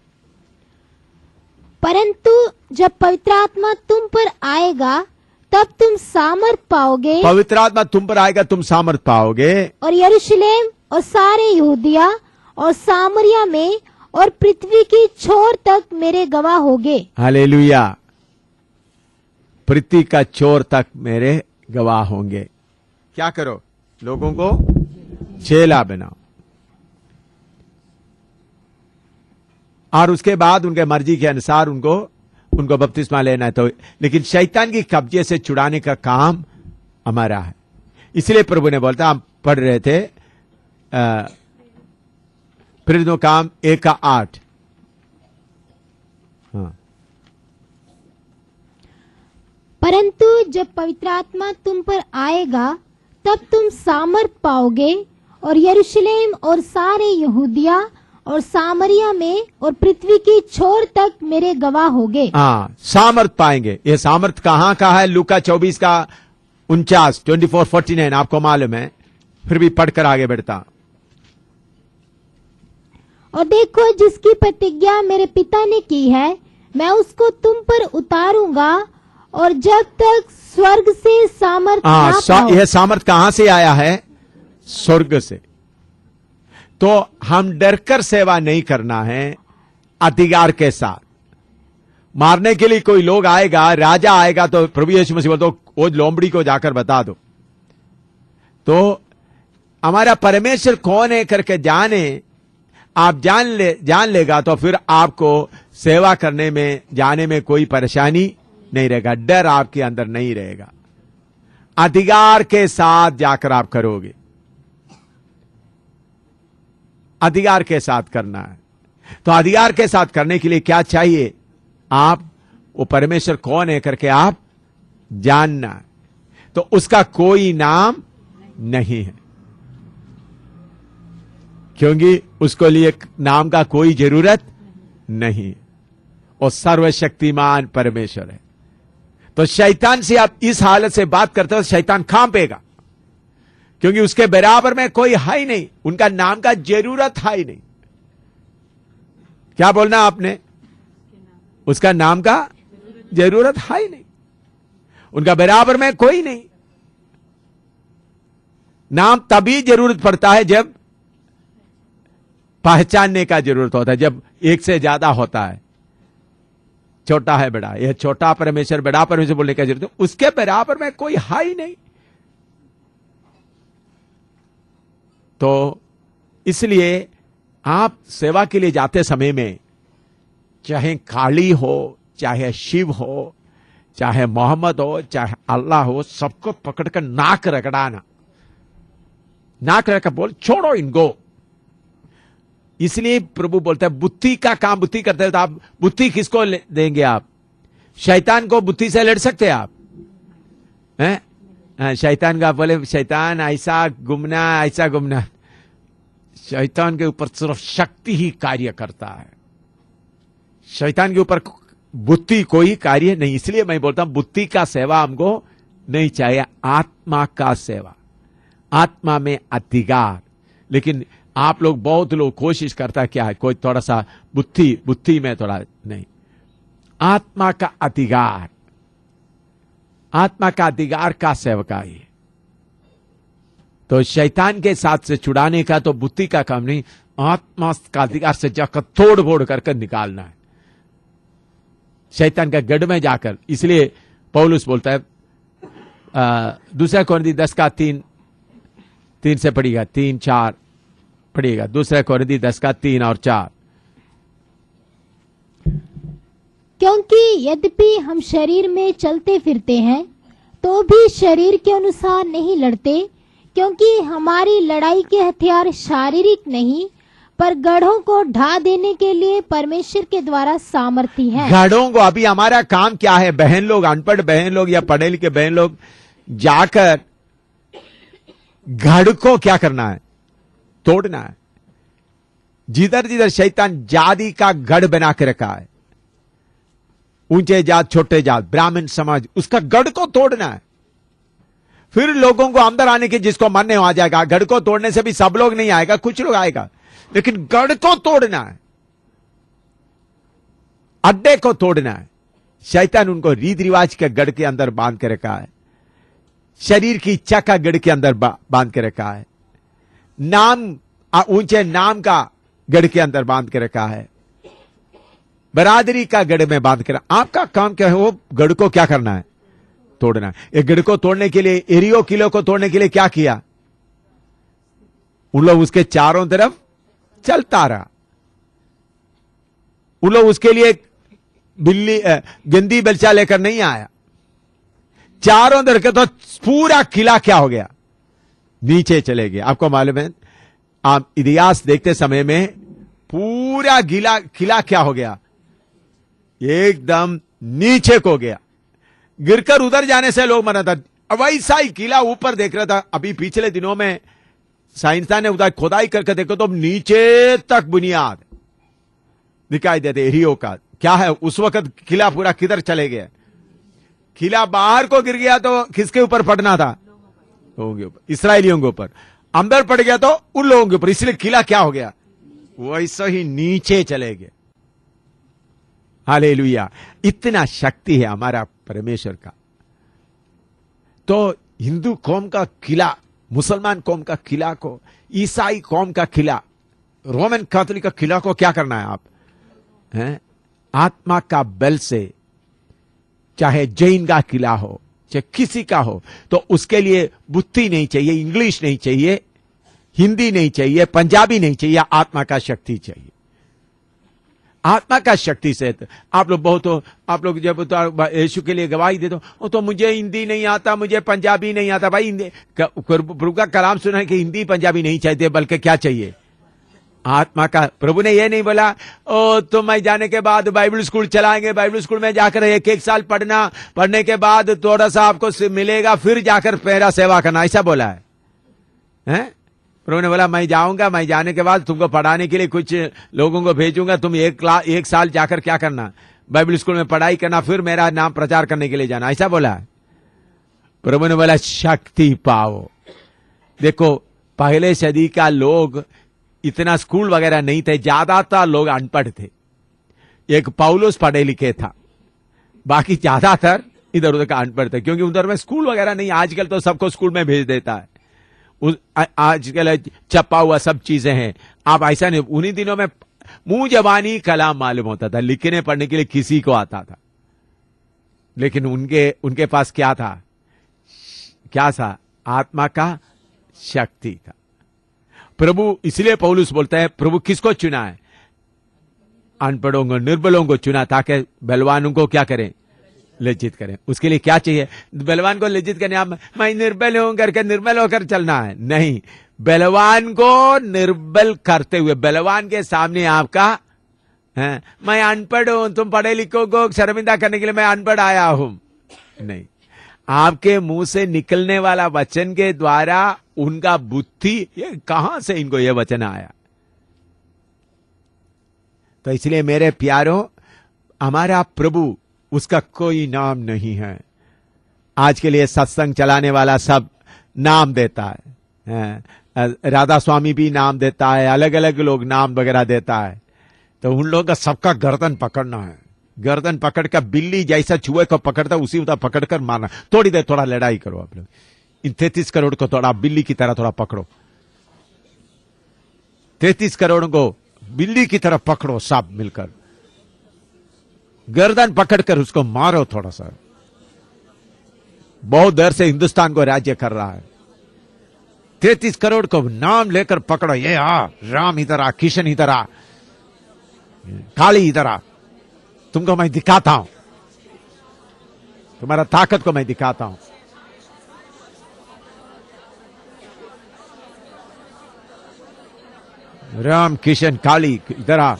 परंतु जब पवित्र आत्मा तुम पर आएगा तब तुम सामर्थ पाओगे, पवित्र आत्मा तुम पर आएगा तुम सामर्थ पाओगे, और यरूशलेम और सारे यहूदिया और सामरिया में और पृथ्वी की छोर तक मेरे गवाह होगे। हालेलुया। पृथ्वी का छोर तक मेरे गवाह होंगे। क्या करो? लोगों को चेला बनाओ, और उसके बाद उनके मर्जी के अनुसार उनको उनको बपतिस्मा लेना है। तो लेकिन शैतान की कब्जे से छुड़ाने का काम हमारा है। इसलिए प्रभु ने बोलता, हम पढ़ रहे थे प्रेरितों काम एक का आठ। हाँ। परंतु जब पवित्र आत्मा तुम पर आएगा तब तुम सामर्थ पाओगे, और यरूशलेम और सारे यहूदिया और सामरिया में और पृथ्वी की छोर तक मेरे गवाह होगे। हाँ, सामर्थ पाएंगे। ये सामर्थ कहाँ का है? लूका चौबीस का उनचास, ट्वेंटी फोर फोर्टी नाइन, आपको मालूम है, फिर भी पढ़कर आगे बढ़ता। और देखो, जिसकी प्रतिज्ञा मेरे पिता ने की है मैं उसको तुम पर उतारूंगा, और जब तक स्वर्ग से सामर्थ हाँ, ना सा, पाओ। यह सामर्थ कहां से आया है? स्वर्ग से। तो हम डरकर सेवा नहीं करना है, अधिकार के साथ। मारने के लिए कोई लोग आएगा, राजा आएगा, तो प्रभु यीशु मसीह बोलते वो लोमड़ी को जाकर बता दो। तो हमारा परमेश्वर कौन है करके जाने, आप जान ले जान लेगा तो फिर आपको सेवा करने में जाने में कोई परेशानी नहीं रहेगा, डर आपके अंदर नहीं रहेगा। अधिकार के साथ जाकर आप करोगे, अधिकार के साथ करना है। तो अधिकार के साथ करने के लिए क्या चाहिए? आप वो परमेश्वर कौन है करके आप जानना है। तो उसका कोई नाम नहीं है, क्योंकि उसको लिए नाम का कोई जरूरत नहीं। वो सर्वशक्तिमान परमेश्वर है। तो शैतान से आप इस हालत से बात करते हो, शैतान कांपेगा, क्योंकि उसके बराबर में कोई है ही नहीं, उनका नाम का जरूरत है ही नहीं। क्या बोलना आपने? उसका नाम का जरूरत है ही नहीं, उनका बराबर में कोई नहीं। नाम तभी जरूरत पड़ता है जब पहचानने का जरूरत होता है, जब एक से ज्यादा होता है, छोटा है बड़ा, यह छोटा परमेश्वर बड़ा परमेश्वर बोलने का जरूरत है, उसके बराबर में कोई है ही नहीं। तो इसलिए आप सेवा के लिए जाते समय में, चाहे काली हो, चाहे शिव हो, चाहे मोहम्मद हो, चाहे अल्लाह हो, सबको पकड़कर नाक रगड़ाना, नाक रगड़ बोल छोड़ो इनको। इसलिए प्रभु बोलते हैं बुद्धि का काम बुद्धि करते हो, तो आप बुद्धि किसको देंगे? आप शैतान को बुद्धि से लड़ सकते हैं आप? हैं? शैतान का बोले शैतान ऐसा घूमना ऐसा घूमना, शैतान के ऊपर सिर्फ शक्ति ही कार्य करता है, शैतान के ऊपर बुद्धि कोई कार्य नहीं। इसलिए मैं बोलता हूं बुद्धि का सेवा हमको नहीं चाहिए, आत्मा का सेवा, आत्मा में अधिकार। लेकिन आप लोग बहुत लोग कोशिश करता क्या है, कोई थोड़ा सा बुद्धि बुद्धि में थोड़ा नहीं, आत्मा का अधिकार, आत्मा का अधिकार का सेवकाई है। तो शैतान के साथ से छुड़ाने का तो बुद्धि का काम नहीं, आत्मा का अधिकार से जाकर तोड़ फोड़ करके निकालना है शैतान का गढ़ में जाकर। इसलिए पौलुस बोलता है दूसरा कोरिन्थी दस का तीन तीन से पढ़िएगा, तीन चार पढ़िएगा, दूसरा कोरिन्थी दस का तीन और चार। क्योंकि यद्यपि हम शरीर में चलते फिरते हैं तो भी शरीर के अनुसार नहीं लड़ते, क्योंकि हमारी लड़ाई के हथियार शारीरिक नहीं पर गढ़ों को ढा देने के लिए परमेश्वर के द्वारा सामर्थी है। गढ़ों को, अभी हमारा काम क्या है? बहन लोग, अनपढ़ बहन लोग या पढ़े लिखे बहन लोग जाकर गढ़ को क्या करना है? तोड़ना है। जिधर जिधर शैतान जाति का गढ़ बना के रखा है, ऊंचे जात छोटे जात ब्राह्मण समाज, उसका गढ़ को तोड़ना है। फिर लोगों को अंदर आने की जिसको मन नहीं आ जाएगा। गढ़ को तोड़ने से भी सब लोग नहीं आएगा, कुछ लोग आएगा, लेकिन गढ़ को तोड़ना है, अड्डे को तोड़ना है। शैतान उनको रीति रिवाज के गढ़ के अंदर बांध के रखा है, शरीर की इच्छा का गढ़ के अंदर बांध के रखा है, नाम ऊंचे नाम का गढ़ के अंदर बांध के रखा है, बरादरी का गढ़ में बांध के रखा। आपका काम क्या है? वो गढ़ को क्या करना है? तोड़ना। एक गढ़ को तोड़ने के लिए, एरियो किलो को तोड़ने के लिए क्या किया? उन लोग उसके चारों तरफ चलता रहा। उन लोग उसके लिए बिल्ली गंदी बलचा लेकर नहीं आया, चारों तरफ के, तो पूरा किला क्या हो गया? नीचे चले गए। आपको मालूम है, आप इतिहास देखते समय में पूरा गिला किला क्या हो गया? एकदम नीचे को गया। गिरकर उधर जाने से लोग मना था। अब वैसा ही किला ऊपर देख रहा था। अभी पिछले दिनों में साइंसदान ने उधर खोदाई करके देखो तो नीचे तक बुनियाद दिखाई देते एरियो का। क्या है उस वक्त किला पूरा किधर चले गया? किला बाहर को गिर गया तो किसके ऊपर पड़ना था? लोगों के ऊपर, इस्राएलियों के ऊपर। अंदर पड़ गया तो उन लोगों के ऊपर। इसलिए किला क्या हो गया? वैसा ही नीचे चले गए। हालेलुया। इतना शक्ति है हमारा परमेश्वर का। तो हिंदू कौम का किला, मुसलमान कौम का किला को, ईसाई कौम का किला, रोमन कैथोलिक का किला को क्या करना है आप? हैं? आत्मा का बल से, चाहे जैन का किला हो, चाहे किसी का हो, तो उसके लिए बुद्धि नहीं चाहिए, इंग्लिश नहीं चाहिए, हिंदी नहीं चाहिए, पंजाबी नहीं चाहिए, आत्मा का शक्ति चाहिए। आत्मा का शक्ति से आप लोग बहुत हो, आप लोग जब तो यीशु के लिए गवाही दे दो तो मुझे हिंदी नहीं आता, मुझे पंजाबी नहीं आता। भाई हिंदी प्रभु का कलाम सुना है कि हिंदी पंजाबी नहीं चाहिए, बल्कि क्या चाहिए? आत्मा का। प्रभु ने ये नहीं बोला ओ तुम मैं जाने के बाद बाइबल स्कूल चलाएंगे, बाइबल स्कूल में जाकर एक एक साल पढ़ना, पढ़ने के बाद थोड़ा सा आपको मिलेगा, फिर जाकर मेरा सेवा करना, ऐसा बोला है, हैं? प्रभु ने बोला मैं जाऊंगा, मैं जाने के बाद तुमको पढ़ाने के लिए कुछ लोगों को भेजूंगा, तुम एक क्लास एक साल जाकर क्या करना, बाइबल स्कूल में पढ़ाई करना, फिर मेरा नाम प्रचार करने के लिए जाना, ऐसा बोला है। प्रभु ने बोला शक्ति पाओ। देखो पहले सदी का लोग इतना स्कूल वगैरह नहीं थे, ज्यादातर लोग अनपढ़ थे। एक पौलुस पढ़े लिखे था, बाकी ज्यादातर इधर उधर का अनपढ़ थे, क्योंकि उधर में स्कूल वगैरह नहीं। आजकल तो सबको स्कूल में भेज देता है, उस आजकल छपा हुआ सब चीजें हैं। आप ऐसा नहीं, उन्हीं दिनों में मुंह जबानी कलाम मालूम होता था, लिखने पढ़ने के लिए किसी को आता था, लेकिन उनके उनके पास क्या था, क्या था? आत्मा का शक्ति था। प्रभु इसलिए पौलुस बोलता है प्रभु किसको चुना है? अनपढ़ों को, निर्बलों को चुना, ताकि बलवानों को क्या करें? लज्जित करें। उसके लिए क्या चाहिए? बलवान को लज्जित करने आप मैं निर्बल हूं करके निर्बल होकर चलना है? नहीं, बलवान को निर्बल करते हुए, बलवान के सामने आपका है, मैं अनपढ़ हूं, तुम पढ़े लिखो को शर्मिंदा करने के लिए मैं अनपढ़ आया हूं, नहीं। आपके मुंह से निकलने वाला वचन के द्वारा उनका बुद्धि, ये कहां से इनको ये वचन आया? तो इसलिए मेरे प्यारों, हमारा प्रभु, उसका कोई नाम नहीं है। आज के लिए सत्संग चलाने वाला सब नाम देता है, राधा स्वामी भी नाम देता है, अलग अलग लोग नाम वगैरह देता है। तो उन लोगों का सबका गर्दन पकड़ना है, गर्दन पकड़ कर बिल्ली जैसा चूहे को पकड़ता उसी तरह पकड़ कर मारना। थोड़ी देर थोड़ा लड़ाई करो आप लोग, इन तैतीस करोड़ को थोड़ा बिल्ली की तरह थोड़ा पकड़ो, तैतीस करोड़ को बिल्ली की तरह पकड़ो, सब मिलकर गर्दन पकड़कर उसको मारो थोड़ा सा। बहुत देर से हिंदुस्तान को राज्य कर रहा है, तैतीस करोड़ को नाम लेकर पकड़ो। ये आ राम इधर आ, किशन इधर आ, काली इधर आ, तुमको मैं दिखाता हूं, तुम्हारा ताकत को मैं दिखाता हूं। राम किशन काली इधर आ।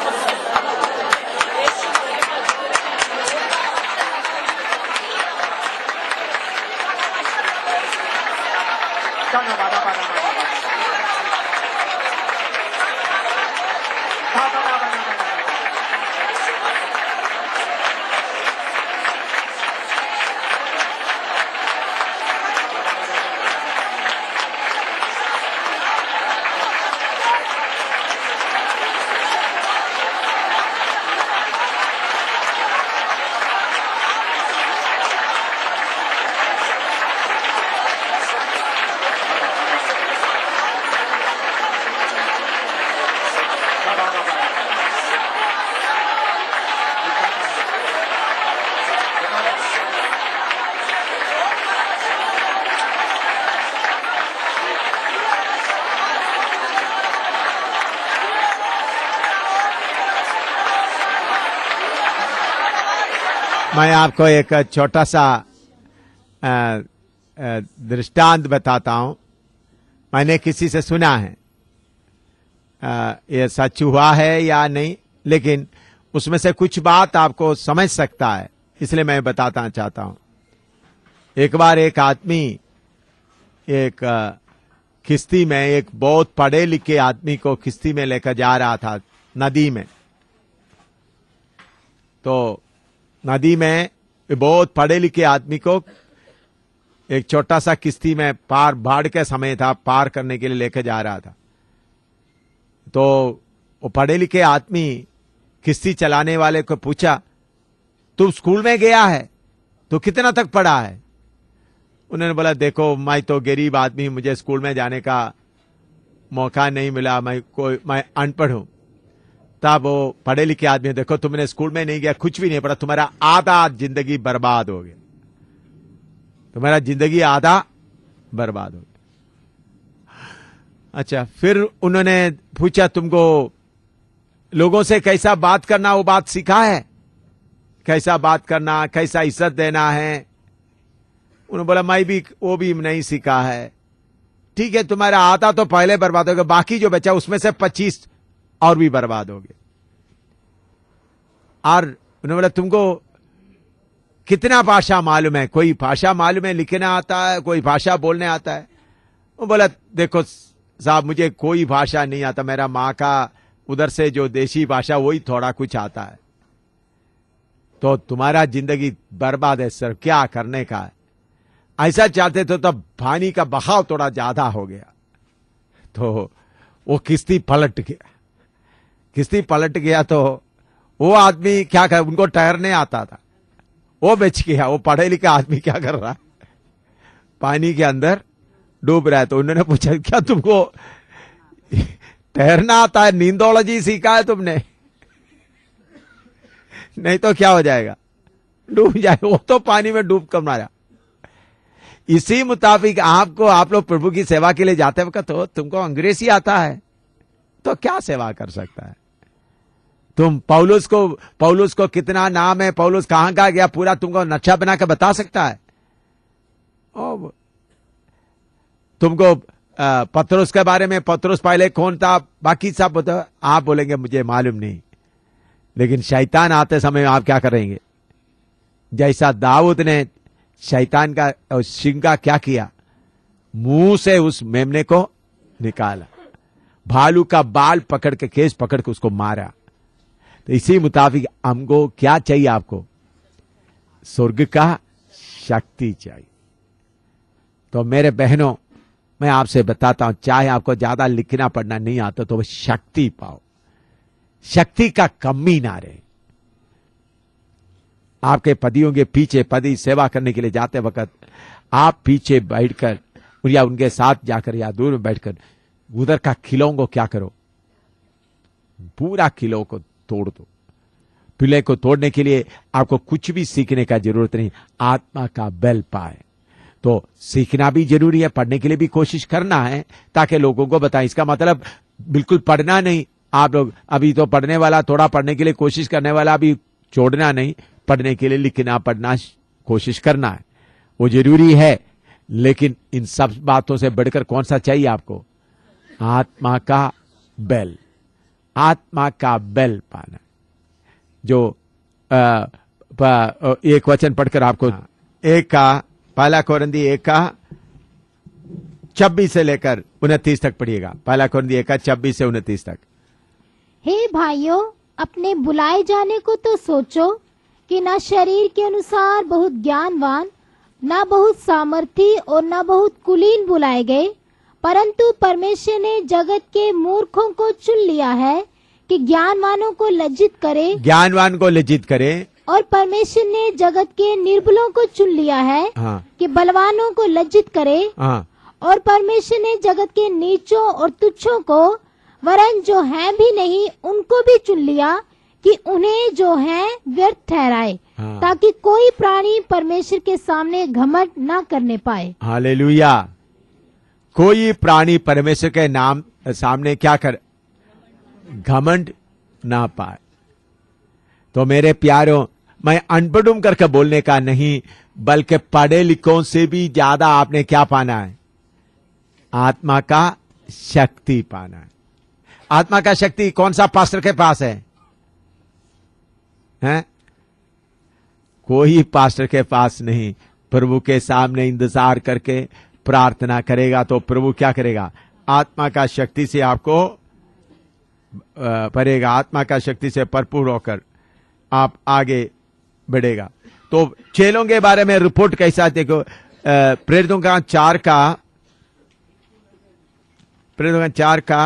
मैं आपको एक छोटा सा दृष्टांत बताता हूं। मैंने किसी से सुना है, आ, ये सच हुआ है या नहीं, लेकिन उसमें से कुछ बात आपको समझ सकता है, इसलिए मैं बताना चाहता हूं। एक बार एक आदमी एक किश्ती में, एक बहुत पढ़े लिखे आदमी को किश्ती में लेकर जा रहा था नदी में। तो नदी में बहुत पढ़े लिखे आदमी को एक छोटा सा किश्ती में पार, बाढ़ के समय था, पार करने के लिए लेकर जा रहा था। तो वो पढ़े लिखे आदमी किश्ती चलाने वाले को पूछा, तू स्कूल में गया है, तो कितना तक पढ़ा है? उन्होंने बोला, देखो मैं तो गरीब आदमी, मुझे स्कूल में जाने का मौका नहीं मिला, मैं कोई मैं अनपढ़ हूं। तब वो पढ़े लिखे आदमी, देखो तुमने स्कूल में नहीं गया, कुछ भी नहीं पढ़ा, तुम्हारा आधा जिंदगी बर्बाद हो गया, तुम्हारा जिंदगी आधा बर्बाद हो गया। अच्छा, फिर उन्होंने पूछा, तुमको लोगों से कैसा बात करना वो बात सीखा है? कैसा बात करना, कैसा इज्जत देना है? उन्होंने बोला, मैं भी वो भी नहीं सीखा है। ठीक है, तुम्हारा आधा तो पहले बर्बाद हो गया, बाकी जो बचा उसमें से पच्चीस और भी बर्बाद हो गए। और उन्होंने बोला तुमको कितना भाषा मालूम है? कोई भाषा मालूम है, लिखना आता है, कोई भाषा बोलने आता है? वो बोला देखो साहब, मुझे कोई भाषा नहीं आता, मेरा माँ का उधर से जो देशी भाषा वही थोड़ा कुछ आता है। तो तुम्हारा जिंदगी बर्बाद है सर, क्या करने का है? ऐसा चाहते थे तब पानी का बहाव थोड़ा ज्यादा हो गया, तो वो किश्ती पलट गया। किश्ती पलट गया तो वो आदमी क्या कर, उनको तैरने आता था, वो बच गया। वो पढ़े लिखे आदमी क्या कर रहा है, पानी के अंदर डूब रहा है। तो उन्होंने पूछा क्या तुमको तैरना आता है? नींदोलॉजी सीखा है तुमने? नहीं तो क्या हो जाएगा, डूब जाए। वो तो पानी में डूब कर मारा। इसी मुताबिक आपको, आप लोग प्रभु की सेवा के लिए जाते वक्त हो, तुमको अंग्रेजी आता है तो क्या सेवा कर सकता है? तुम पौलुस को, पौलुस को कितना नाम है, पौलुस कहां कहां गया, पूरा तुमको नक्शा बना के बता सकता है? ओ, तुमको पत्रोस के बारे में, पत्रोस पहले कौन था, बाकी सब बता, आप बोलेंगे मुझे मालूम नहीं। लेकिन शैतान आते समय आप क्या करेंगे? जैसा दाऊद ने शैतान का सिंह का क्या किया, मुंह से उस मेमने को निकाला, भालू का बाल पकड़ के, केस पकड़ के उसको मारा। तो इसी मुताबिक हमको क्या चाहिए? आपको स्वर्ग का शक्ति चाहिए। तो मेरे बहनों, मैं आपसे बताता हूं, चाहे आपको ज्यादा लिखना पढ़ना नहीं आता तो वो शक्ति पाओ, शक्ति का कमी ना रहे। आपके पतियों के पीछे, पति सेवा करने के लिए जाते वक्त आप पीछे बैठकर या उनके साथ जाकर या दूर में बैठकर उधर का खिलौं को क्या करो, पूरा खिलौं को तोड़ दो। पिले को तोड़ने के लिए आपको कुछ भी सीखने का जरूरत नहीं, आत्मा का बल पाए। तो सीखना भी जरूरी है, पढ़ने के लिए भी कोशिश करना है ताकि लोगों को बताएं। इसका मतलब बिल्कुल पढ़ना नहीं, आप लोग अभी तो पढ़ने वाला, थोड़ा पढ़ने के लिए कोशिश करने वाला अभी छोड़ना नहीं, पढ़ने के लिए लिखना पढ़ना कोशिश करना है, वो जरूरी है। लेकिन इन सब बातों से बढ़कर कौन सा चाहिए आपको? आत्मा का बल, आत्मा का बल पाना। जो आ, आ, एक वचन पढ़कर आपको, एक का पहला कोरिन्थी एक का छब्बीस से लेकर उनतीस तक पढ़िएगा। पहला कोरिन्थी एक का छब्बीस से उनतीस तक। हे भाइयों, अपने बुलाए जाने को तो सोचो कि न शरीर के अनुसार बहुत ज्ञानवान, न बहुत सामर्थी और न बहुत कुलीन बुलाए गए, परंतु परमेश्वर ने जगत के मूर्खों को चुन लिया है कि ज्ञानवानों को लज्जित करे, ज्ञानवान को लज्जित करे। और परमेश्वर ने जगत के निर्बलों को चुन लिया है हाँ। कि बलवानों को लज्जित करे। हाँ। और परमेश्वर ने जगत के नीचों और तुच्छों को, वरन जो हैं भी नहीं उनको भी चुन लिया कि उन्हें जो हैं व्यर्थ ठहराए, हाँ। ताकि कोई प्राणी परमेश्वर के सामने घमंड न करने पाए। हालेलुया। कोई प्राणी परमेश्वर के नाम सामने क्या कर, घमंड ना पाए। तो मेरे प्यारों, मैं अनपढ़ करके बोलने का नहीं, बल्कि पढ़े लिखों से भी ज्यादा आपने क्या पाना है? आत्मा का शक्ति पाना है। आत्मा का शक्ति कौन सा पास्टर के पास है? हैं? कोई पास्टर के पास नहीं। प्रभु के सामने इंतजार करके प्रार्थना करेगा तो प्रभु क्या करेगा? आत्मा का शक्ति से आपको भरेगा, आत्मा का शक्ति से भरपूर होकर आप आगे बढ़ेगा। तो चेलों के बारे में रिपोर्ट कैसा? देखो, प्रेरितों का चार का प्रेरितों का चार का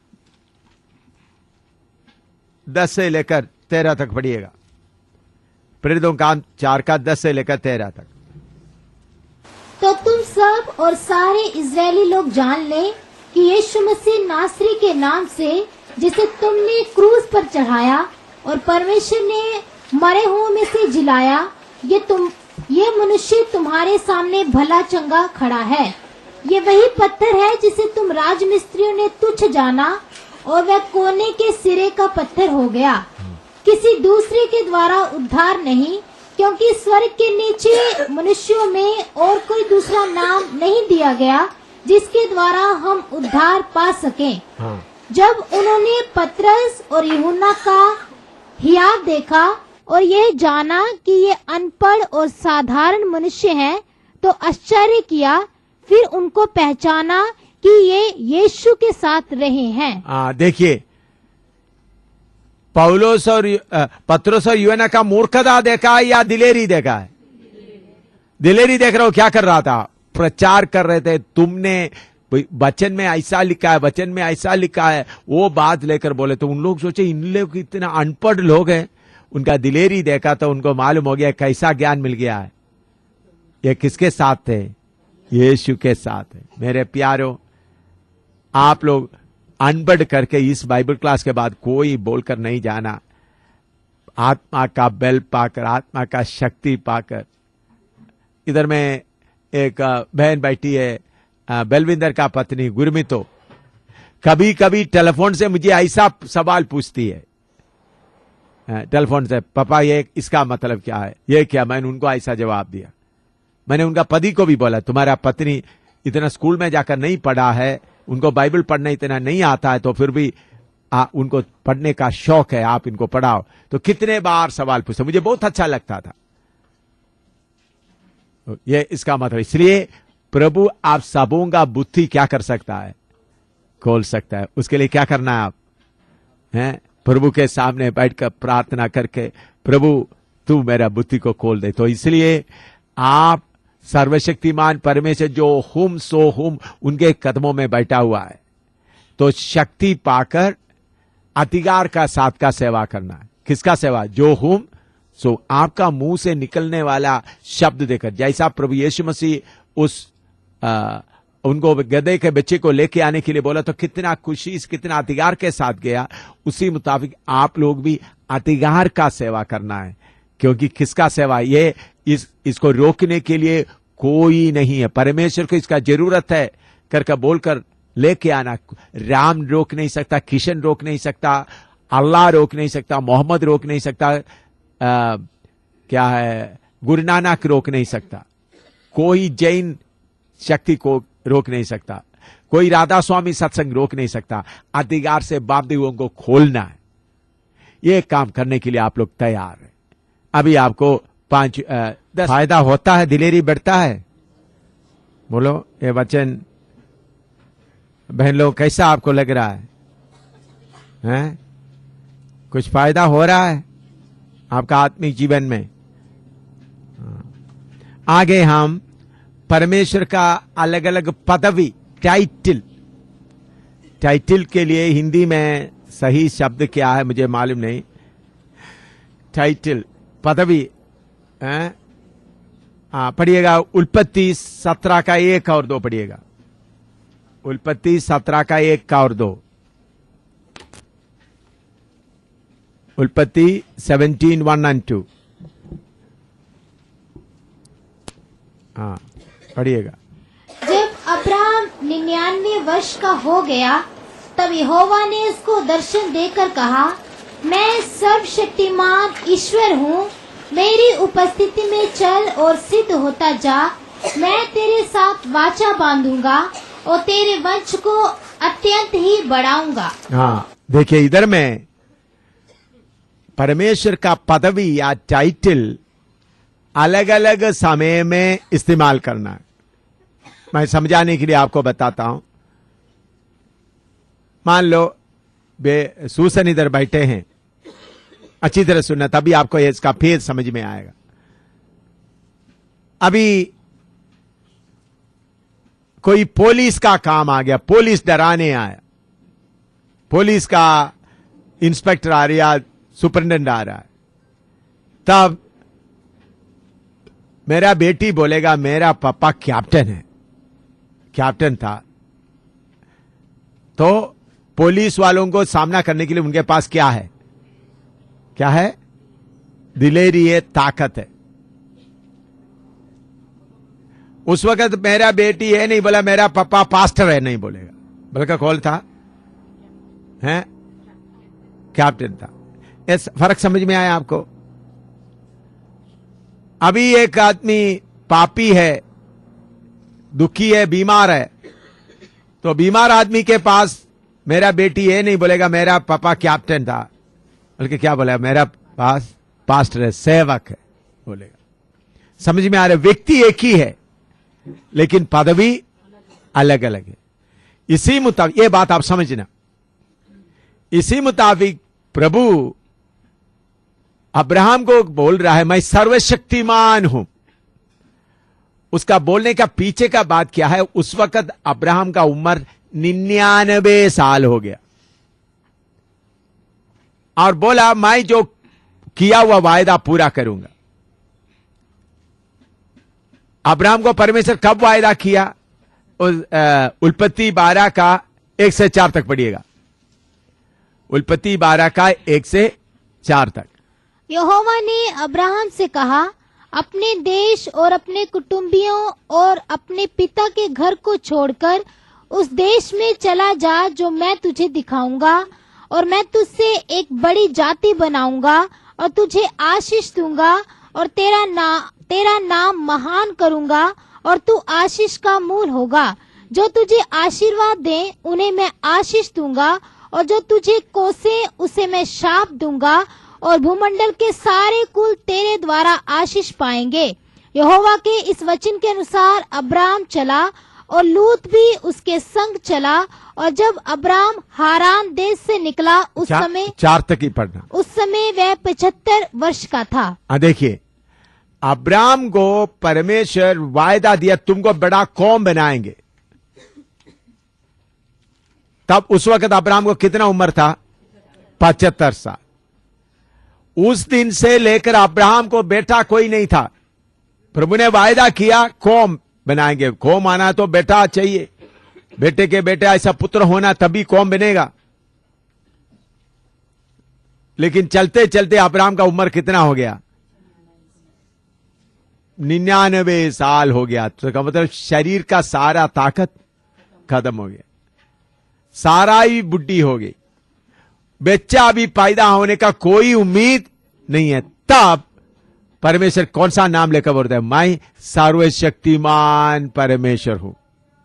दस से लेकर तेरह तक पढ़िएगा। प्रेरितों का चार का दस से लेकर तेरह तक। तो तुम सब और सारे इजरायली लोग जान ले कि यीशु मसीह नासरी के नाम से, जिसे तुमने क्रूस पर चढ़ाया और परमेश्वर ने मरे हुओं में से जिलाया, ये तुम ये मनुष्य तुम्हारे सामने भला चंगा खड़ा है। ये वही पत्थर है जिसे तुम राजमिस्त्रियों ने तुच्छ जाना, और वह कोने के सिरे का पत्थर हो गया। किसी दूसरे के द्वारा उद्धार नहीं, क्योंकि स्वर्ग के नीचे मनुष्यों में और कोई दूसरा नाम नहीं दिया गया जिसके द्वारा हम उद्धार पा सकें। हाँ। जब उन्होंने पतरस और यूहन्ना का हियाव देखा और यह जाना कि ये अनपढ़ और साधारण मनुष्य हैं, तो आश्चर्य किया। फिर उनको पहचाना कि ये यीशु के साथ रहे हैं। हाँ, देखिए, पौलोस और अ, पतरस और यूहन्ना का मूर्खता देखा है या दिलेरी देखा है? दिलेरी देख रहे हो। क्या कर रहा था? प्रचार कर रहे थे। तुमने वचन में ऐसा लिखा है, वचन में ऐसा लिखा है, वो बात लेकर बोले तो उन लोग सोचे इन लोग इतना अनपढ़ लोग हैं। उनका दिलेरी देखा तो उनको मालूम हो गया कैसा ज्ञान मिल गया है। ये किसके साथ थे? यीशु के साथ है। मेरे प्यारो, आप लोग अनपढ़ करके इस बाइबल क्लास के बाद कोई बोलकर नहीं जाना। आत्मा का बल पाकर, आत्मा का शक्ति पाकर। इधर में एक बहन बैठी है, बलविंदर का पत्नी गुरमितो, कभी कभी टेलीफोन से मुझे ऐसा सवाल पूछती है, टेलीफोन से, पापा ये इसका मतलब क्या है, ये क्या? मैंने उनको ऐसा जवाब दिया। मैंने उनका पति को भी बोला, तुम्हारा पत्नी इतना स्कूल में जाकर नहीं पढ़ा है, उनको बाइबल पढ़ना इतना नहीं आता है, तो फिर भी आ, उनको पढ़ने का शौक है, आप इनको पढ़ाओ। तो कितने बार सवाल पूछते, मुझे बहुत अच्छा लगता था। ये इसका मतलब, इसलिए प्रभु आप सबों का बुद्धि क्या कर सकता है? खोल सकता है। उसके लिए क्या करना है? आप हैं प्रभु के सामने बैठकर प्रार्थना करके, प्रभु तू मेरा बुद्धि को खोल दे। तो इसलिए आप सर्वशक्तिमान परमेश्वर जो हुम सो हुम उनके कदमों में बैठा हुआ है, तो शक्ति पाकर अधिकार का साथ का सेवा करना है। किसका सेवा? जो हुम सो। आपका मुंह से निकलने वाला शब्द देकर, जैसा प्रभु यीशु मसीह उस आ, उनको गधे के बच्चे को लेके आने के लिए बोला तो कितना खुशी, कितना अधिकार के साथ गया, उसी मुताबिक आप लोग भी अधिकार का सेवा करना है। क्योंकि किसका सेवा? ये इस इसको रोकने के लिए कोई नहीं है। परमेश्वर को इसका जरूरत है करके बोलकर लेके आना। राम रोक नहीं सकता, किशन रोक नहीं सकता, अल्लाह रोक नहीं सकता, मोहम्मद रोक नहीं सकता, आ, क्या है, गुरु नानक रोक नहीं सकता, कोई जैन शक्ति को रोक नहीं सकता, कोई राधा स्वामी सत्संग रोक नहीं सकता। अधिकार से बाप देवों को खोलना है। ये काम करने के लिए आप लोग तैयार हैं। अभी आपको पांच दस फायदा होता है, दिलेरी बढ़ता है। बोलो ये वचन बहन लोग कैसा आपको लग रहा है? हैं? कुछ फायदा हो रहा है आपका आत्मिक जीवन में? आगे हम परमेश्वर का अलग अलग पदवी, टाइटल, टाइटल के लिए हिंदी में सही शब्द क्या है मुझे मालूम नहीं। टाइटल, पदवी, हैं? हाँ, पढ़िएगा उत्पत्ति सत्रह का एक और दो पढ़िएगा। उत्पत्ति सत्रह का एक का और दो। उत्पत्ति सेवनटीन वन एंड टू। हाँ, पढ़िएगा। जब अब्राहम निन्यानवे वर्ष का हो गया, तब यहोवा ने उसको दर्शन देकर कहा, मैं सर्वशक्तिमान ईश्वर हूँ, मेरी उपस्थिति में चल और सिद्ध होता जा। मैं तेरे साथ वाचा बांधूंगा और तेरे वंश को अत्यंत ही बढ़ाऊंगा। हाँ, देखिए इधर में परमेश्वर का पदवी या टाइटल अलग अलग समय में इस्तेमाल करना है। मैं समझाने के लिए आपको बताता हूं। मान लो बे सूसन इधर बैठे हैं, अच्छी तरह सुनना, तभी आपको इसका फेर समझ में आएगा। अभी कोई पुलिस का काम आ गया, पुलिस डराने आया, पुलिस का इंस्पेक्टर आ रहा, सुपरिटेंडेंट आ रहा है, तब मेरा बेटी बोलेगा मेरा पापा कैप्टन है, कैप्टन था। तो पुलिस वालों को सामना करने के लिए उनके पास क्या है? क्या है? दिलेरी है, ताकत है। उस वक्त मेरा बेटी है नहीं बोला, मेरा पापा पास्टर है नहीं बोलेगा, बल्कि कौन था? हैं? कैप्टन था। इस फर्क समझ में आया आपको? अभी एक आदमी पापी है, दुखी है, बीमार है, तो बीमार आदमी के पास मेरा बेटी ये नहीं बोलेगा मेरा पापा कैप्टन था, बल्कि क्या बोलेगा मेरा पास पास्टर है, सेवक है बोलेगा। समझ में आ रहा है? व्यक्ति एक ही है लेकिन पदवी अलग अलग है। इसी मुताबिक ये बात आप समझना, इसी मुताबिक प्रभु अब्राहम को बोल रहा है मैं सर्वशक्तिमान हूं। उसका बोलने का पीछे का बात क्या है? उस वक्त अब्राहम का उम्र निन्यानवे साल हो गया और बोला मैं जो किया हुआ वायदा पूरा करूंगा। अब्राहम को परमेश्वर कब वायदा किया? उल्पत्ति बारह का एक से चार तक पढ़िएगा। उल्पत्ति बारह का एक से चार तक। यहोवा ने अब्राहम से कहा, अपने देश और अपने कुटुंबियों और अपने पिता के घर को छोड़कर उस देश में चला जा जो मैं तुझे दिखाऊंगा, और मैं तुझसे एक बड़ी जाति बनाऊंगा और तुझे आशीष दूंगा और तेरा ना तेरा नाम महान करूंगा और तू आशीष का मूल होगा। जो तुझे आशीर्वाद दे उन्हें मैं आशीष दूंगा और जो तुझे कोसे उसे मैं शाप दूंगा और भूमंडल के सारे कुल तेरे द्वारा आशीष पाएंगे। यहोवा के इस वचन के अनुसार अब्राम चला और लूत भी उसके संग चला। और जब अब्राम हारान देश से निकला उस चा, समय चार तक ही पढ़ना। उस समय वह पचहत्तर वर्ष का था। हाँ देखिए, अब्राम को परमेश्वर वायदा दिया तुमको बड़ा कौम बनाएंगे। तब उस वक्त अब्राम को कितना उम्र था? पचहत्तर साल। उस दिन से लेकर अब्राहम को बेटा कोई नहीं था। प्रभु ने वायदा किया कौम बनाएंगे। कौम आना तो बेटा चाहिए, बेटे के बेटे ऐसा पुत्र होना तभी कौम बनेगा। लेकिन चलते चलते अब्राहम का उम्र कितना हो गया? निन्यानवे साल हो गया। तो का मतलब शरीर का सारा ताकत खत्म हो गया, सारा ही बुढ़ी हो गई, बच्चा अभी पैदा होने का कोई उम्मीद नहीं है। तब परमेश्वर कौन सा नाम लेकर बोलता है? मैं सर्वशक्तिमान परमेश्वर हूं,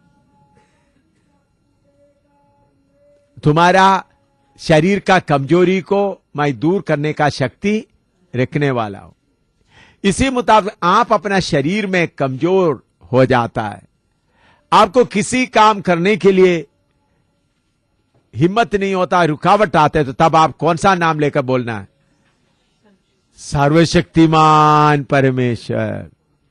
तुम्हारा शरीर का कमजोरी को मैं दूर करने का शक्ति रखने वाला हूं। इसी मुताबिक आप अपना शरीर में कमजोर हो जाता है, आपको किसी काम करने के लिए हिम्मत नहीं होता, रुकावट आते, तो तब आप कौन सा नाम लेकर बोलना है? सर्वशक्तिमान परमेश्वर।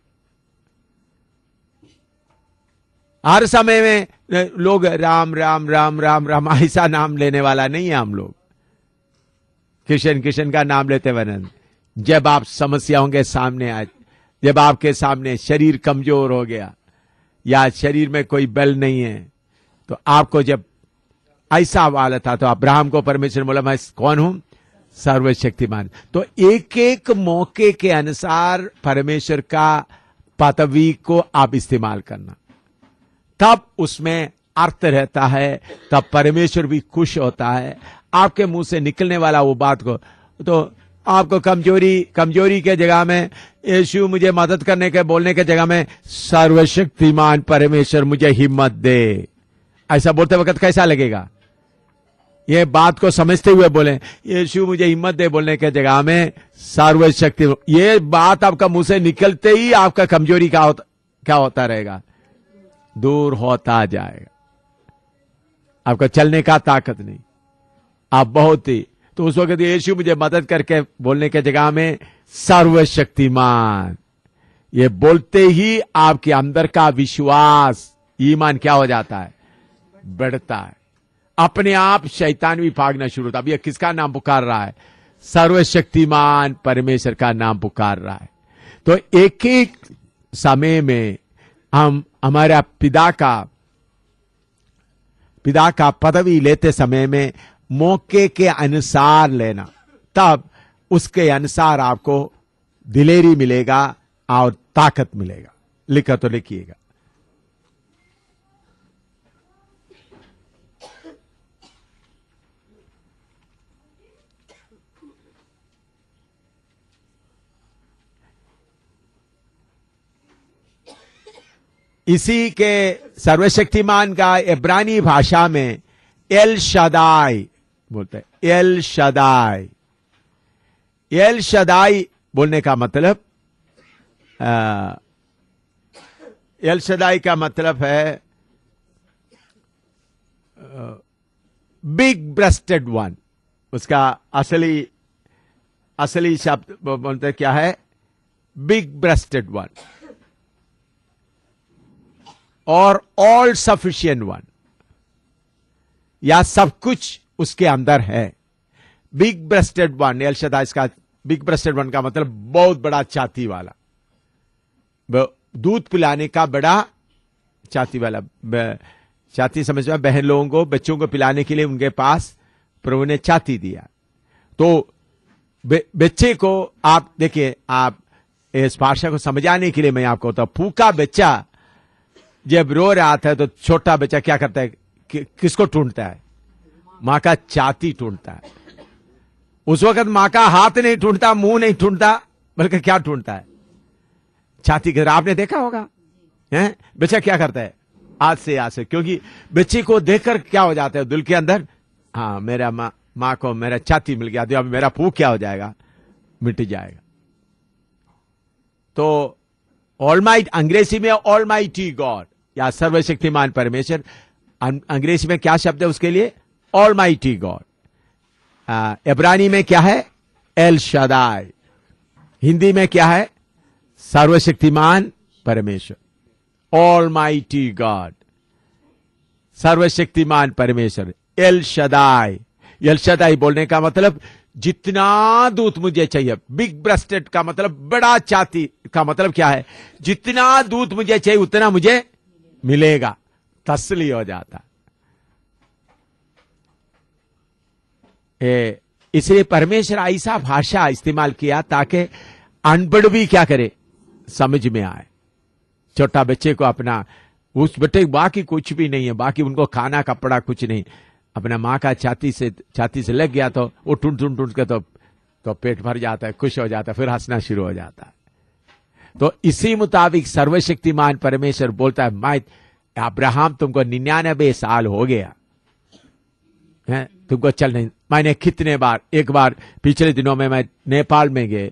हर समय में लोग राम राम राम राम राम ऐसा नाम लेने वाला नहीं है हम लोग। किशन किशन का नाम लेते वरन जब आप समस्याओं के सामने आए, जब आपके सामने शरीर कमजोर हो गया या शरीर में कोई बल नहीं है, तो आपको जब ऐसा वाला था तो अब्राहम को परमेश्वर बोला मैं कौन हूं? सर्वशक्तिमान। तो एक एक मौके के अनुसार परमेश्वर का पदवी को आप इस्तेमाल करना, तब उसमें अर्थ रहता है, तब परमेश्वर भी खुश होता है। आपके मुंह से निकलने वाला वो बात को, तो आपको कमजोरी कमजोरी के जगह में यीशु मुझे मदद करने के बोलने के जगह में सर्वशक्तिमान परमेश्वर मुझे हिम्मत दे, ऐसा बोलते वक्त कैसा लगेगा? ये बात को समझते हुए बोले यीशु मुझे हिम्मत दे बोलने के जगह में सर्वशक्ति, ये बात आपका मुंह से निकलते ही आपका कमजोरी क्या होता क्या होता रहेगा? दूर होता जाएगा। आपको चलने का ताकत नहीं, आप बहुत ही, तो उस वक्त यीशु मुझे मदद करके बोलने के जगह में सर्वशक्तिमान, ये बोलते ही आपके अंदर का विश्वास ईमान क्या हो जाता है? बढ़ता है। अपने आप शैतान भी भागना शुरू होता। अब ये किसका नाम पुकार रहा है? सर्वशक्तिमान परमेश्वर का नाम पुकार रहा है। तो एक एक समय में हम हमारा पिता का पिता का पदवी लेते समय में मौके के अनुसार लेना, तब उसके अनुसार आपको दिलेरी मिलेगा और ताकत मिलेगा। लिखा तो लिखिएगा। इसी के सर्वशक्तिमान का इब्रानी भाषा में एल शदाई बोलते हैं। एल शदाई, एल शदाई बोलने का मतलब आ, एल शदाई का मतलब है बिग ब्रेस्टेड वन। उसका असली असली शब्द बोलते क्या है? बिग ब्रेस्टेड वन और ऑल सफिशिएंट वन, या सब कुछ उसके अंदर है। Big breasted one, El Shaddai, इसका बिग ब्रेस्टेड वन का मतलब बहुत बड़ा छाती वाला, दूध पिलाने का बड़ा छाती वाला। छाती समझ में, बहन लोगों को, बच्चों को पिलाने के लिए उनके पास प्रभु ने छाती दिया। तो बच्चे को आप देखिए, आप इस भाषा को समझाने के लिए मैं आपको होता, फूका बच्चा जब रो रहा था तो छोटा बच्चा क्या करता है? कि, किसको ढूंढता है? मां का छाती ढूंढता है। उस वक्त मां का हाथ नहीं ढूंढता, मुंह नहीं ढूंढता, बल्कि क्या ढूंढता है? छाती के। आपने देखा होगा हैं? बच्चा क्या करता है? आज से आज से, क्योंकि बच्चे को देखकर क्या हो जाता है दिल के अंदर? हाँ, मेरा माँ माँ को मेरा छाती मिल गया, तो अब मेरा भूख क्या हो जाएगा? मिट जाएगा। तो ऑलमाइट, अंग्रेजी में ऑलमाइटी गॉड या सर्वशक्तिमान परमेश्वर, अंग्रेजी में क्या शब्द है उसके लिए? Almighty God. इब्रानी में क्या है? L Shaddai. हिंदी में क्या है? सर्वशक्तिमान परमेश्वर, ऑलमाइटी गॉड, सर्वशक्तिमान परमेश्वर, एल शदाई। एल शदाई बोलने का मतलब जितना दूध मुझे चाहिए। बिग ब्रेस्टेड का मतलब बड़ा छाती का मतलब क्या है? जितना दूध मुझे चाहिए उतना मुझे मिलेगा, तसली हो जाता। इसलिए परमेश्वर ऐसा भाषा इस्तेमाल किया ताकि अनपढ़ भी क्या करे? समझ में आए। छोटा बच्चे को अपना, उस बच्चे बाकी कुछ भी नहीं है, बाकी उनको खाना कपड़ा कुछ नहीं, अपना माँ का छाती से छाती से लग गया तो वो टूट टूट टूट के तो तो पेट भर जाता है, खुश हो जाता है, फिर हंसना शुरू हो जाता है। तो इसी मुताबिक सर्वशक्तिमान परमेश्वर बोलता है, मैं अब्राहम तुमको निन्यानबे साल हो गया है, तुमको चल नहीं। मैंने कितने बार, एक बार पिछले दिनों में मैं नेपाल में गए,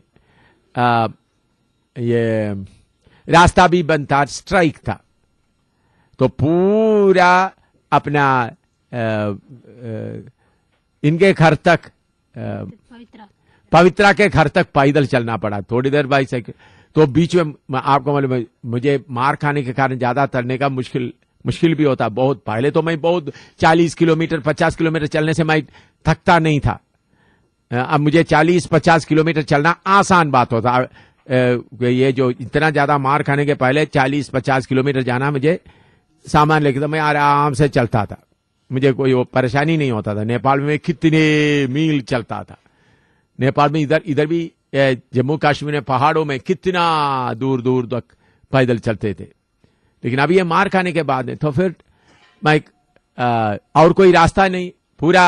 ये रास्ता भी बंद था, स्ट्राइक था, तो पूरा अपना आ, आ, इनके घर तक, पवित्रा पवित्रा के घर तक पैदल चलना पड़ा, थोड़ी देर बाइसाइकिल। तो बीच में आपको मालूम, मुझे मार खाने के कारण ज्यादा चलने का मुश्किल मुश्किल भी होता बहुत। पहले तो मैं बहुत चालीस किलोमीटर पचास किलोमीटर चलने से मैं थकता नहीं था। अब मुझे चालीस पचास किलोमीटर चलना आसान बात होता। ये जो इतना ज्यादा मार खाने के पहले चालीस पचास किलोमीटर जाना मुझे सामान लेके, तो मैं आराम से चलता था, मुझे कोई वो परेशानी नहीं होता था। नेपाल में कितने मील चलता था। नेपाल में इधर इधर भी जम्मू कश्मीर में पहाड़ों में कितना दूर दूर तक पैदल चलते थे। लेकिन अभी ये मार खाने के बाद में तो फिर मैं आ, और कोई रास्ता नहीं, पूरा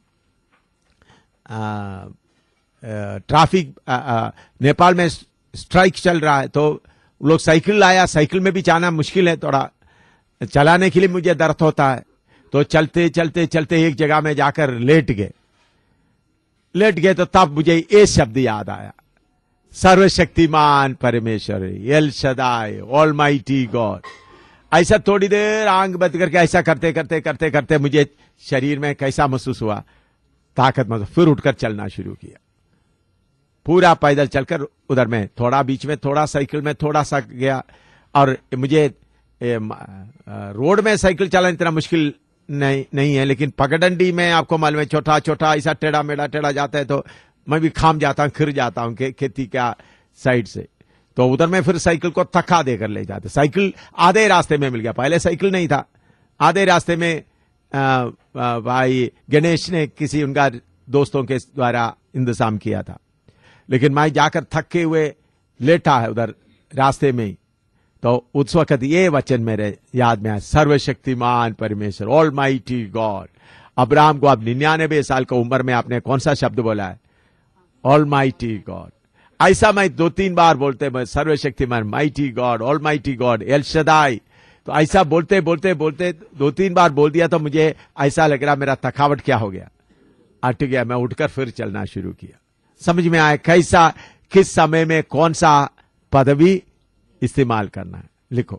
ट्रैफिक नेपाल में स्ट्राइक चल रहा है, तो लोग साइकिल लाया, साइकिल में भी जाना मुश्किल है, थोड़ा चलाने के लिए मुझे दर्द होता है। तो चलते चलते चलते एक जगह में जाकर लेट गए लेट गए तो तब मुझे ये शब्द याद आया, सर्वशक्तिमान परमेश्वर, एल शदाई, ऑलमाइटी गॉड। ऐसा थोड़ी देर आंख बंद करके ऐसा करते करते करते करते मुझे शरीर में कैसा महसूस हुआ, ताकत महसूस। फिर उठकर चलना शुरू किया, पूरा पैदल चलकर उधर में थोड़ा, बीच में थोड़ा साइकिल में थोड़ा सा गया। और मुझे ए, रोड में साइकिल चलाना इतना मुश्किल नहीं नहीं है, लेकिन पगडंडी में आपको मालूम है छोटा छोटा ऐसा टेढ़ा मेढ़ा टेढ़ा जाता है, तो मैं भी खाम जाता हूँ, खिर जाता हूँ के, खेती का साइड से। तो उधर में फिर साइकिल को थका देकर ले जाते। साइकिल आधे रास्ते में मिल गया, पहले साइकिल नहीं था। आधे रास्ते में आ, आ, भाई गणेश ने किसी उनका दोस्तों के द्वारा इंतजाम किया था, लेकिन मैं जाकर थके हुए लेटा है उधर रास्ते में ही। तो उस वक्त ये वचन मेरे याद में आया, सर्वशक्तिमान परमेश्वर, ऑलमाइटी गॉड। अब्राहम को अब निन्यानबे साल की उम्र में आपने कौन सा शब्द बोला है? Almighty God. ऐसा मैं दो तीन बार बोलते मैं, सर्वशक्तिमान, mighty God, almighty God, El Shaddai, तो ऐसा बोलते बोलते बोलते दो तीन बार बोल दिया तो मुझे ऐसा लग रहा मेरा थकावट क्या हो गया, अट गया। मैं उठकर फिर चलना शुरू किया। समझ में आया कैसा किस समय में कौन सा पदवी इस्तेमाल करना है। लिखो,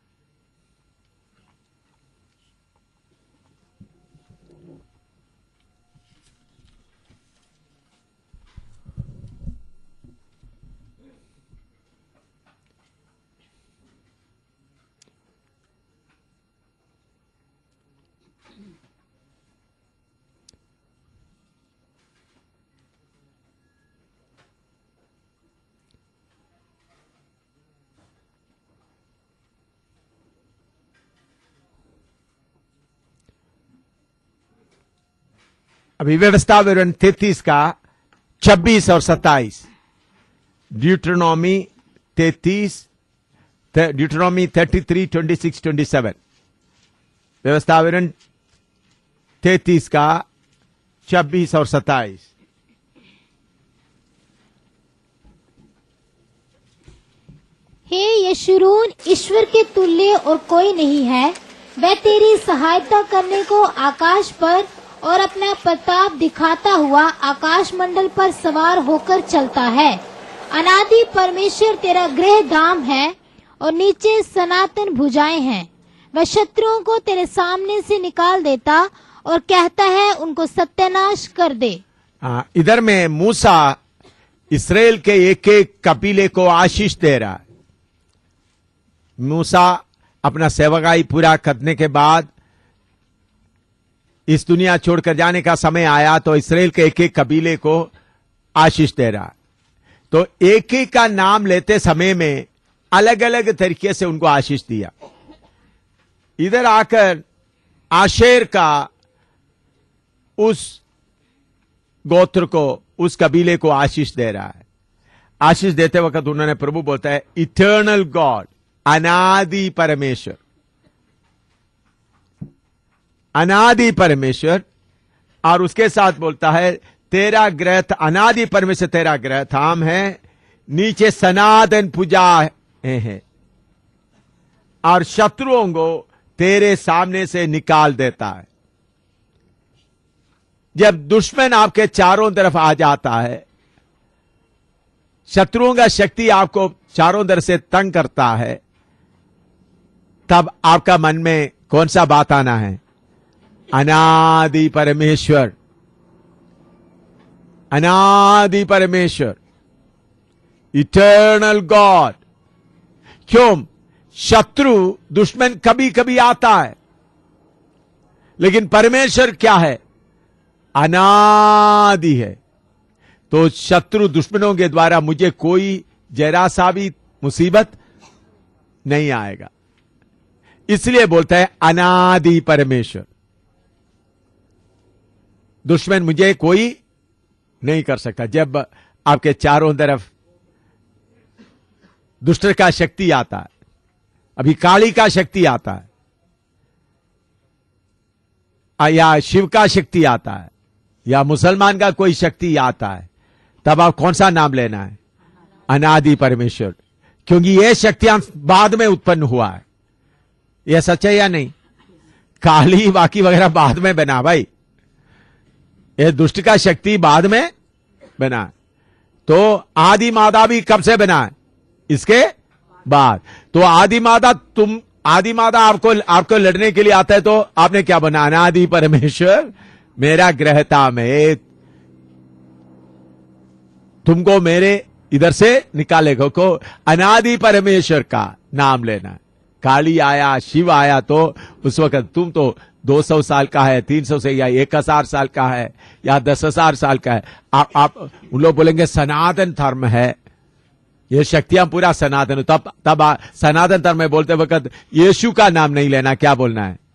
अभी व्यवस्था विवरण तैतीस का छब्बीस और सत्ताईस, ड्यूट्रोनॉमी तैतीस, Deuteronomy thirty three twenty six twenty seven, व्यवस्था विवरण तैतीस का छब्बीस और सत्ताईस। हे यशूरून, ईश्वर के तुल्य और कोई नहीं है। वह तेरी सहायता करने को आकाश पर और अपना प्रताप दिखाता हुआ आकाश मंडल पर सवार होकर चलता है। अनादि परमेश्वर तेरा गृह धाम है और नीचे सनातन भुजाएं हैं। वह शत्रुओं को तेरे सामने से निकाल देता और कहता है उनको सत्यानाश कर दे। आ, इधर में मूसा इस्राएल के एक एक कबीले को आशीष दे रहा है। मूसा अपना सेवकाई पूरा करने के बाद इस दुनिया छोड़कर जाने का समय आया तो इस्राएल के एक एक कबीले को आशीष दे रहा है। तो एक एक का नाम लेते समय में अलग अलग तरीके से उनको आशीष दिया। इधर आकर आशेर का उस गोत्र को, उस कबीले को आशीष दे रहा है। आशीष देते वक्त उन्होंने, प्रभु बोलता है इटर्नल गॉड, अनादि परमेश्वर, अनादि परमेश्वर, और उसके साथ बोलता है तेरा ग्रह, अनादि परमेश्वर तेरा ग्रह धाम है, नीचे सनातन पूजा है और शत्रुओं को तेरे सामने से निकाल देता है। जब दुश्मन आपके चारों तरफ आ जाता है, शत्रुओं का शक्ति आपको चारों तरफ से तंग करता है, तब आपका मन में कौन सा बात आना है? अनादि परमेश्वर, अनादि परमेश्वर, इटर्नल गॉड। क्यों? शत्रु दुश्मन कभी कभी आता है, लेकिन परमेश्वर क्या है? अनादि है। तो शत्रु दुश्मनों के द्वारा मुझे कोई जरा सा भी मुसीबत नहीं आएगा। इसलिए बोलता है अनादि परमेश्वर, दुश्मन मुझे कोई नहीं कर सकता। जब आपके चारों तरफ दुष्ट का शक्ति आता है, अभी काली का शक्ति आता है, या शिव का शक्ति आता है, या मुसलमान का कोई शक्ति आता है, तब आप कौन सा नाम लेना है? अनादि परमेश्वर। क्योंकि ये शक्तियां बाद में उत्पन्न हुआ है। यह सच है या नहीं? काली बाकी वगैरह बाद में बना भाई, ये दुष्ट का शक्ति बाद में बना। तो आदि मादा भी कब से बना है? इसके बाद। तो आदि मादा, तुम आदि मादा आपको आपको लड़ने के लिए आता है, तो आपने क्या बना? अनादि परमेश्वर मेरा ग्रहता में तुमको मेरे इधर से निकालेगा। को अनादि परमेश्वर का नाम लेना है। काली आया, शिव आया, तो उस वक्त तुम तो दो सौ साल का है, तीन सौ से, या एक हजार साल का है, या दस हजार साल का है। आप आप उन लोग बोलेंगे सनातन धर्म है, ये शक्तियां पूरा सनातन। तब तब आ, सनातन धर्म में बोलते वक्त यीशु का नाम नहीं लेना। क्या बोलना है?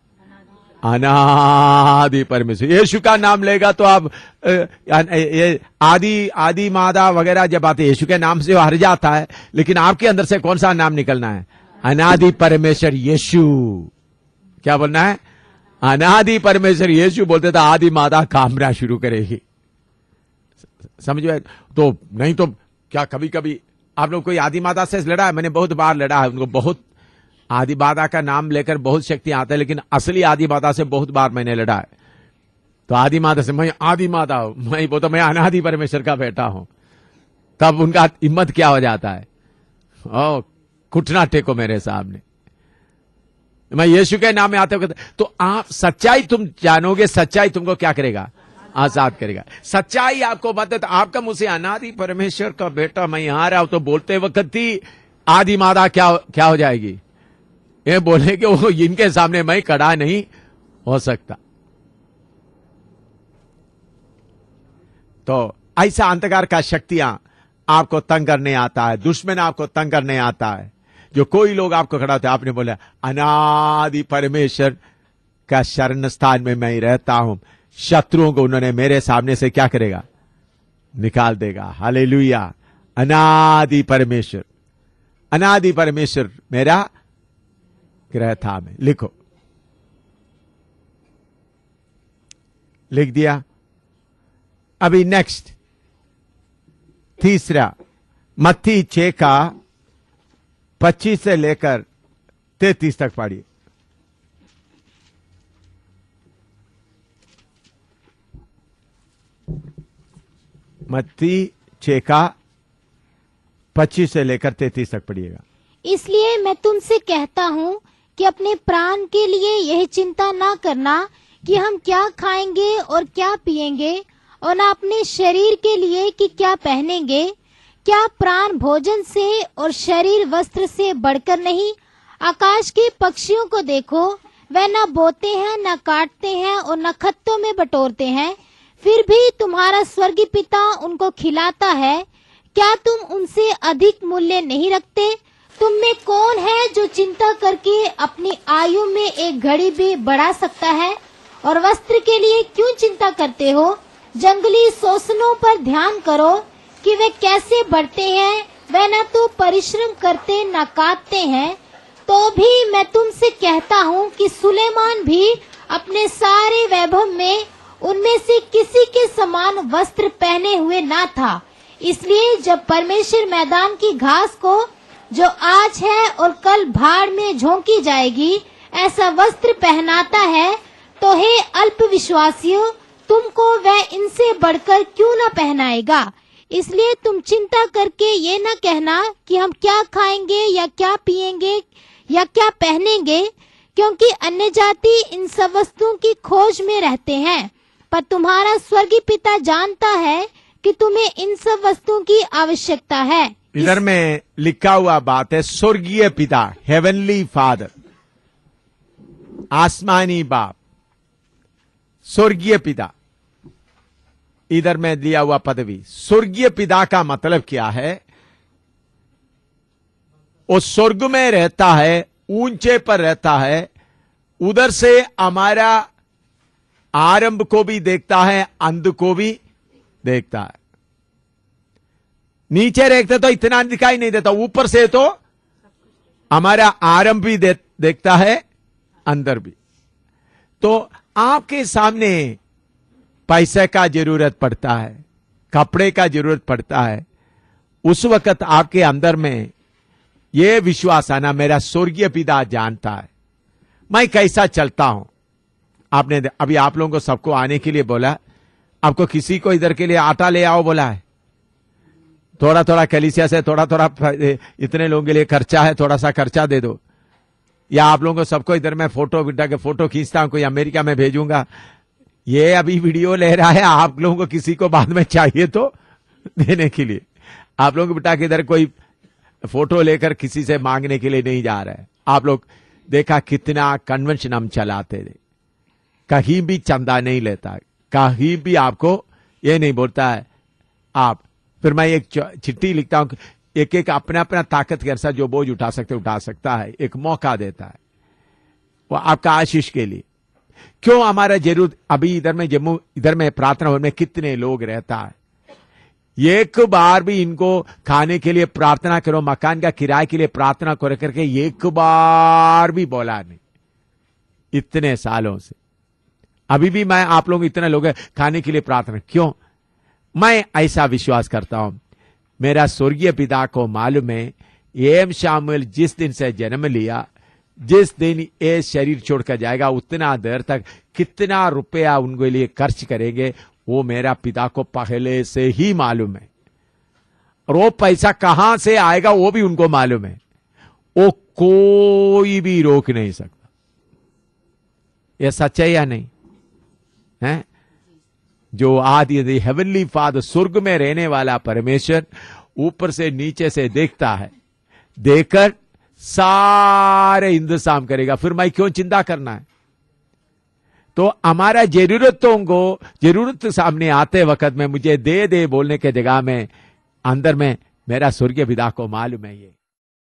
अनादि परमेश्वर। यीशु का नाम लेगा तो आप ये आदि आदि मादा वगैरह जब आते, यीशु के नाम से हर जाता है, लेकिन आपके अंदर से कौन सा नाम निकलना है? अनादि परमेश्वर यीशु। क्या बोलना है? अनादि परमेश्वर यीशु। बोलते था आदि मादा कामना शुरू करेगी। समझ में? तो नहीं तो क्या कभी कभी आप लोग कोई आदि माता से लड़ा है? मैंने बहुत बार लड़ा है, उनको बहुत आदि बाधा का नाम लेकर बहुत शक्ति आता है, लेकिन असली आदि बाधा से बहुत बार मैंने लड़ा है। तो आदि माता से मैं आदि माता हूं, मैं वो तो मैं अनादि परमेश्वर का बेटा हूं, तब उनका हिम्मत क्या हो जाता है, ओ घुटना टेको मेरे सामने, मैं यीशु के नाम में आते हुए। तो आप सच्चाई तुम जानोगे, सच्चाई तुमको क्या करेगा, आजाद करेगा। सच्चाई आपको बताए तो आपका मुझसे अनादि परमेश्वर का बेटा मैं यहां रहा हूं, तो बोलते वक्त ही आदि माता क्या क्या हो जाएगी, ये बोले कि वो इनके सामने मैं खड़ा नहीं हो सकता। तो ऐसा अंधकार का शक्तियां आपको तंग करने आता है, दुश्मन आपको तंग करने आता है। जो कोई लोग आपको खड़ा होते, आपने बोला अनादि परमेश्वर का शरण स्थान में मैं रहता हूं, शत्रुओं को उन्होंने मेरे सामने से क्या करेगा, निकाल देगा। हालेलुया। अनादि परमेश्वर, अनादि परमेश्वर मेरा ग्रह था में। लिखो, लिख दिया। अभी नेक्स्ट तीसरा, मत्ती छह का पच्चीस से लेकर तैतीस तक पढ़िए। मत्ती छह का पच्चीस से लेकर तैतीस तक पढ़िएगा। इसलिए मैं तुमसे कहता हूँ कि अपने प्राण के लिए यह चिंता ना करना कि हम क्या खाएंगे और क्या पिएंगे, और न अपने शरीर के लिए कि क्या पहनेंगे। क्या प्राण भोजन से और शरीर वस्त्र से बढ़कर नहीं? आकाश के पक्षियों को देखो, वे न बोते हैं, न काटते हैं और न खत्तों में बटोरते हैं, फिर भी तुम्हारा स्वर्गीय पिता उनको खिलाता है। क्या तुम उनसे अधिक मूल्य नहीं रखते? तुम में कौन है जो चिंता करके अपनी आयु में एक घड़ी भी बढ़ा सकता है? और वस्त्र के लिए क्यों चिंता करते हो? जंगली सोसनों पर ध्यान करो कि वे कैसे बढ़ते हैं, वे न तो परिश्रम करते न काटते हैं। तो भी मैं तुमसे कहता हूँ कि सुलेमान भी अपने सारे वैभव में उनमें से किसी के समान वस्त्र पहने हुए ना था। इसलिए जब परमेश्वर मैदान की घास को, जो आज है और कल भाड़ में झोंकी जाएगी, ऐसा वस्त्र पहनाता है, तो हे अल्प विश्वासियों, तुमको वह इनसे बढ़कर क्यों न पहनाएगा। इसलिए तुम चिंता करके ये न कहना कि हम क्या खाएंगे या क्या पिएंगे या क्या पहनेंगे, क्योंकि अन्य जाति इन सब वस्तुओं की खोज में रहते हैं। पर तुम्हारा स्वर्गीय पिता जानता है कि तुम्हें इन सब वस्तुओं की आवश्यकता है। इधर में लिखा हुआ बात है, स्वर्गीय पिता, हेवनली फादर, आसमानी बाप, स्वर्गीय पिता। इधर में दिया हुआ पदवी स्वर्गीय पिता का मतलब क्या है? वो स्वर्ग में रहता है, ऊंचे पर रहता है, उधर से हमारा आरंभ को भी देखता है, अंत को भी देखता है। नीचे रहते तो इतना दिखाई नहीं देता, ऊपर से तो हमारा आरंभ भी दे, देखता है, अंदर भी। तो आपके सामने पैसे का जरूरत पड़ता है, कपड़े का जरूरत पड़ता है, उस वक्त आपके अंदर में यह विश्वास आना, मेरा स्वर्गीय पिता जानता है मैं कैसा चलता हूं। आपने अभी आप लोगों को सबको आने के लिए बोला, आपको किसी को इधर के लिए आटा ले आओ बोला है, थोड़ा थोड़ा कलीसिया से थोड़ा थोड़ा, इतने लोगों के लिए खर्चा है, थोड़ा सा खर्चा दे दो। या आप लोगों को सबको इधर मैं फोटो बिटा के फोटो खींचता हूं, कोई अमेरिका में भेजूंगा, ये अभी वीडियो ले रहा है, आप लोगों को किसी को बाद में चाहिए तो देने के लिए, आप लोगों को बिटा के इधर कोई फोटो लेकर किसी से मांगने के लिए नहीं जा रहा है। आप लोग देखा कितना कन्वेंशन हम चलाते थे, कहीं भी चंदा नहीं लेता, कहीं भी आपको ये नहीं बोलता है आप। फिर मैं एक चिट्ठी लिखता हूं, एक एक अपना अपना ताकत के अनुसार जो बोझ उठा सकते उठा सकता है, एक मौका देता है, वो आपका आशीष के लिए। क्यों हमारा जरूरत, अभी इधर में जम्मू, इधर में प्रार्थना भवन में कितने लोग रहता है, एक बार भी इनको खाने के लिए प्रार्थना करो, मकान का किराए के लिए प्रार्थना करो करके एक बार भी बोला नहीं इतने सालों से। अभी भी मैं आप लोग इतने लोग खाने के लिए प्रार्थना, क्यों? मैं ऐसा विश्वास करता हूं, मेरा स्वर्गीय पिता को मालूम है, एम शामुएल जिस दिन से जन्म लिया, जिस दिन ये शरीर छोड़कर जाएगा उतना देर तक कितना रुपया उनके लिए खर्च करेंगे वो मेरा पिता को पहले से ही मालूम है, और वो पैसा कहां से आएगा वो भी उनको मालूम है। वो कोई भी रोक नहीं सकता। यह सच है या नहीं है? जो आदि हेवनली फादर, स्वर्ग में रहने वाला परमेश्वर ऊपर से नीचे से देखता है, देखकर सारे इंतजाम करेगा। फिर मैं क्यों चिंता करना है? तो हमारा जरूरतों को जरूरत सामने आते वक्त में मुझे दे दे बोलने के जगह में अंदर में मेरा स्वर्गीय पिता को मालूम है। ये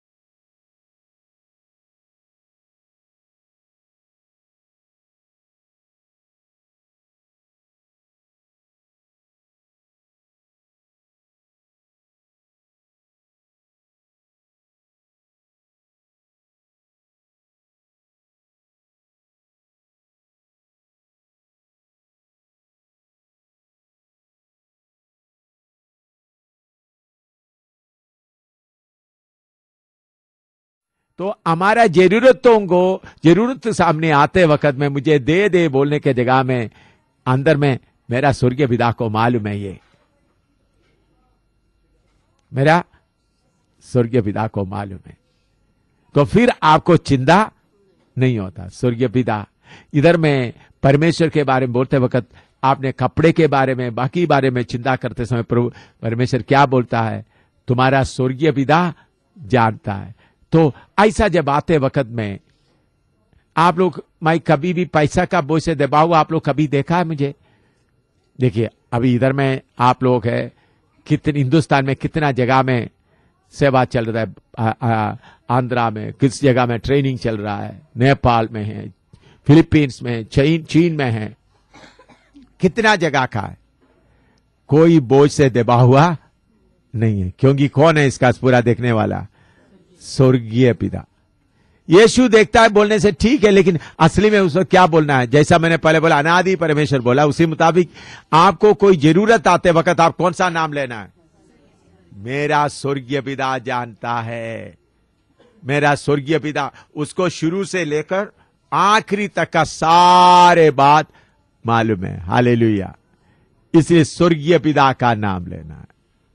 तो हमारा जरूरतों को जरूरत सामने आते वक्त में मुझे दे दे बोलने के जगह में अंदर में मेरा स्वर्गीय पिता को मालूम है। ये मेरा स्वर्गीय पिता को मालूम है। तो फिर आपको चिंता नहीं होता। स्वर्गीय पिता, इधर में परमेश्वर के बारे में बोलते वक्त आपने कपड़े के बारे में बाकी बारे में चिंता करते समय प्रभु परमेश्वर क्या बोलता है? तुम्हारा स्वर्गीय पिता जानता है। तो ऐसा जब आते वक्त में आप लोग, मैं कभी भी पैसा का बोझ से दबाव आप लोग कभी देखा है मुझे? देखिए अभी इधर में आप लोग है, कितने हिंदुस्तान में कितना जगह में सेवा चल रहा है, आ, आ, आंध्रा में किस जगह में ट्रेनिंग चल रहा है, नेपाल में है, फिलीपींस में, चीन चीन में है, कितना जगह का है। कोई बोझ से दबा हुआ नहीं है, क्योंकि कौन है इसका पूरा देखने वाला? स्वर्गीय पिता। यीशु देखता है बोलने से ठीक है, लेकिन असली में उसको क्या बोलना है? जैसा मैंने पहले बोला, अनादि परमेश्वर बोला, उसी मुताबिक आपको कोई जरूरत आते वक्त आप कौन सा नाम लेना है? मेरा स्वर्गीय पिता जानता है। मेरा स्वर्गीय पिता, उसको शुरू से लेकर आखिरी तक का सारे बात मालूम है। हालेलुया। इसलिए स्वर्गीय पिता का नाम लेना है।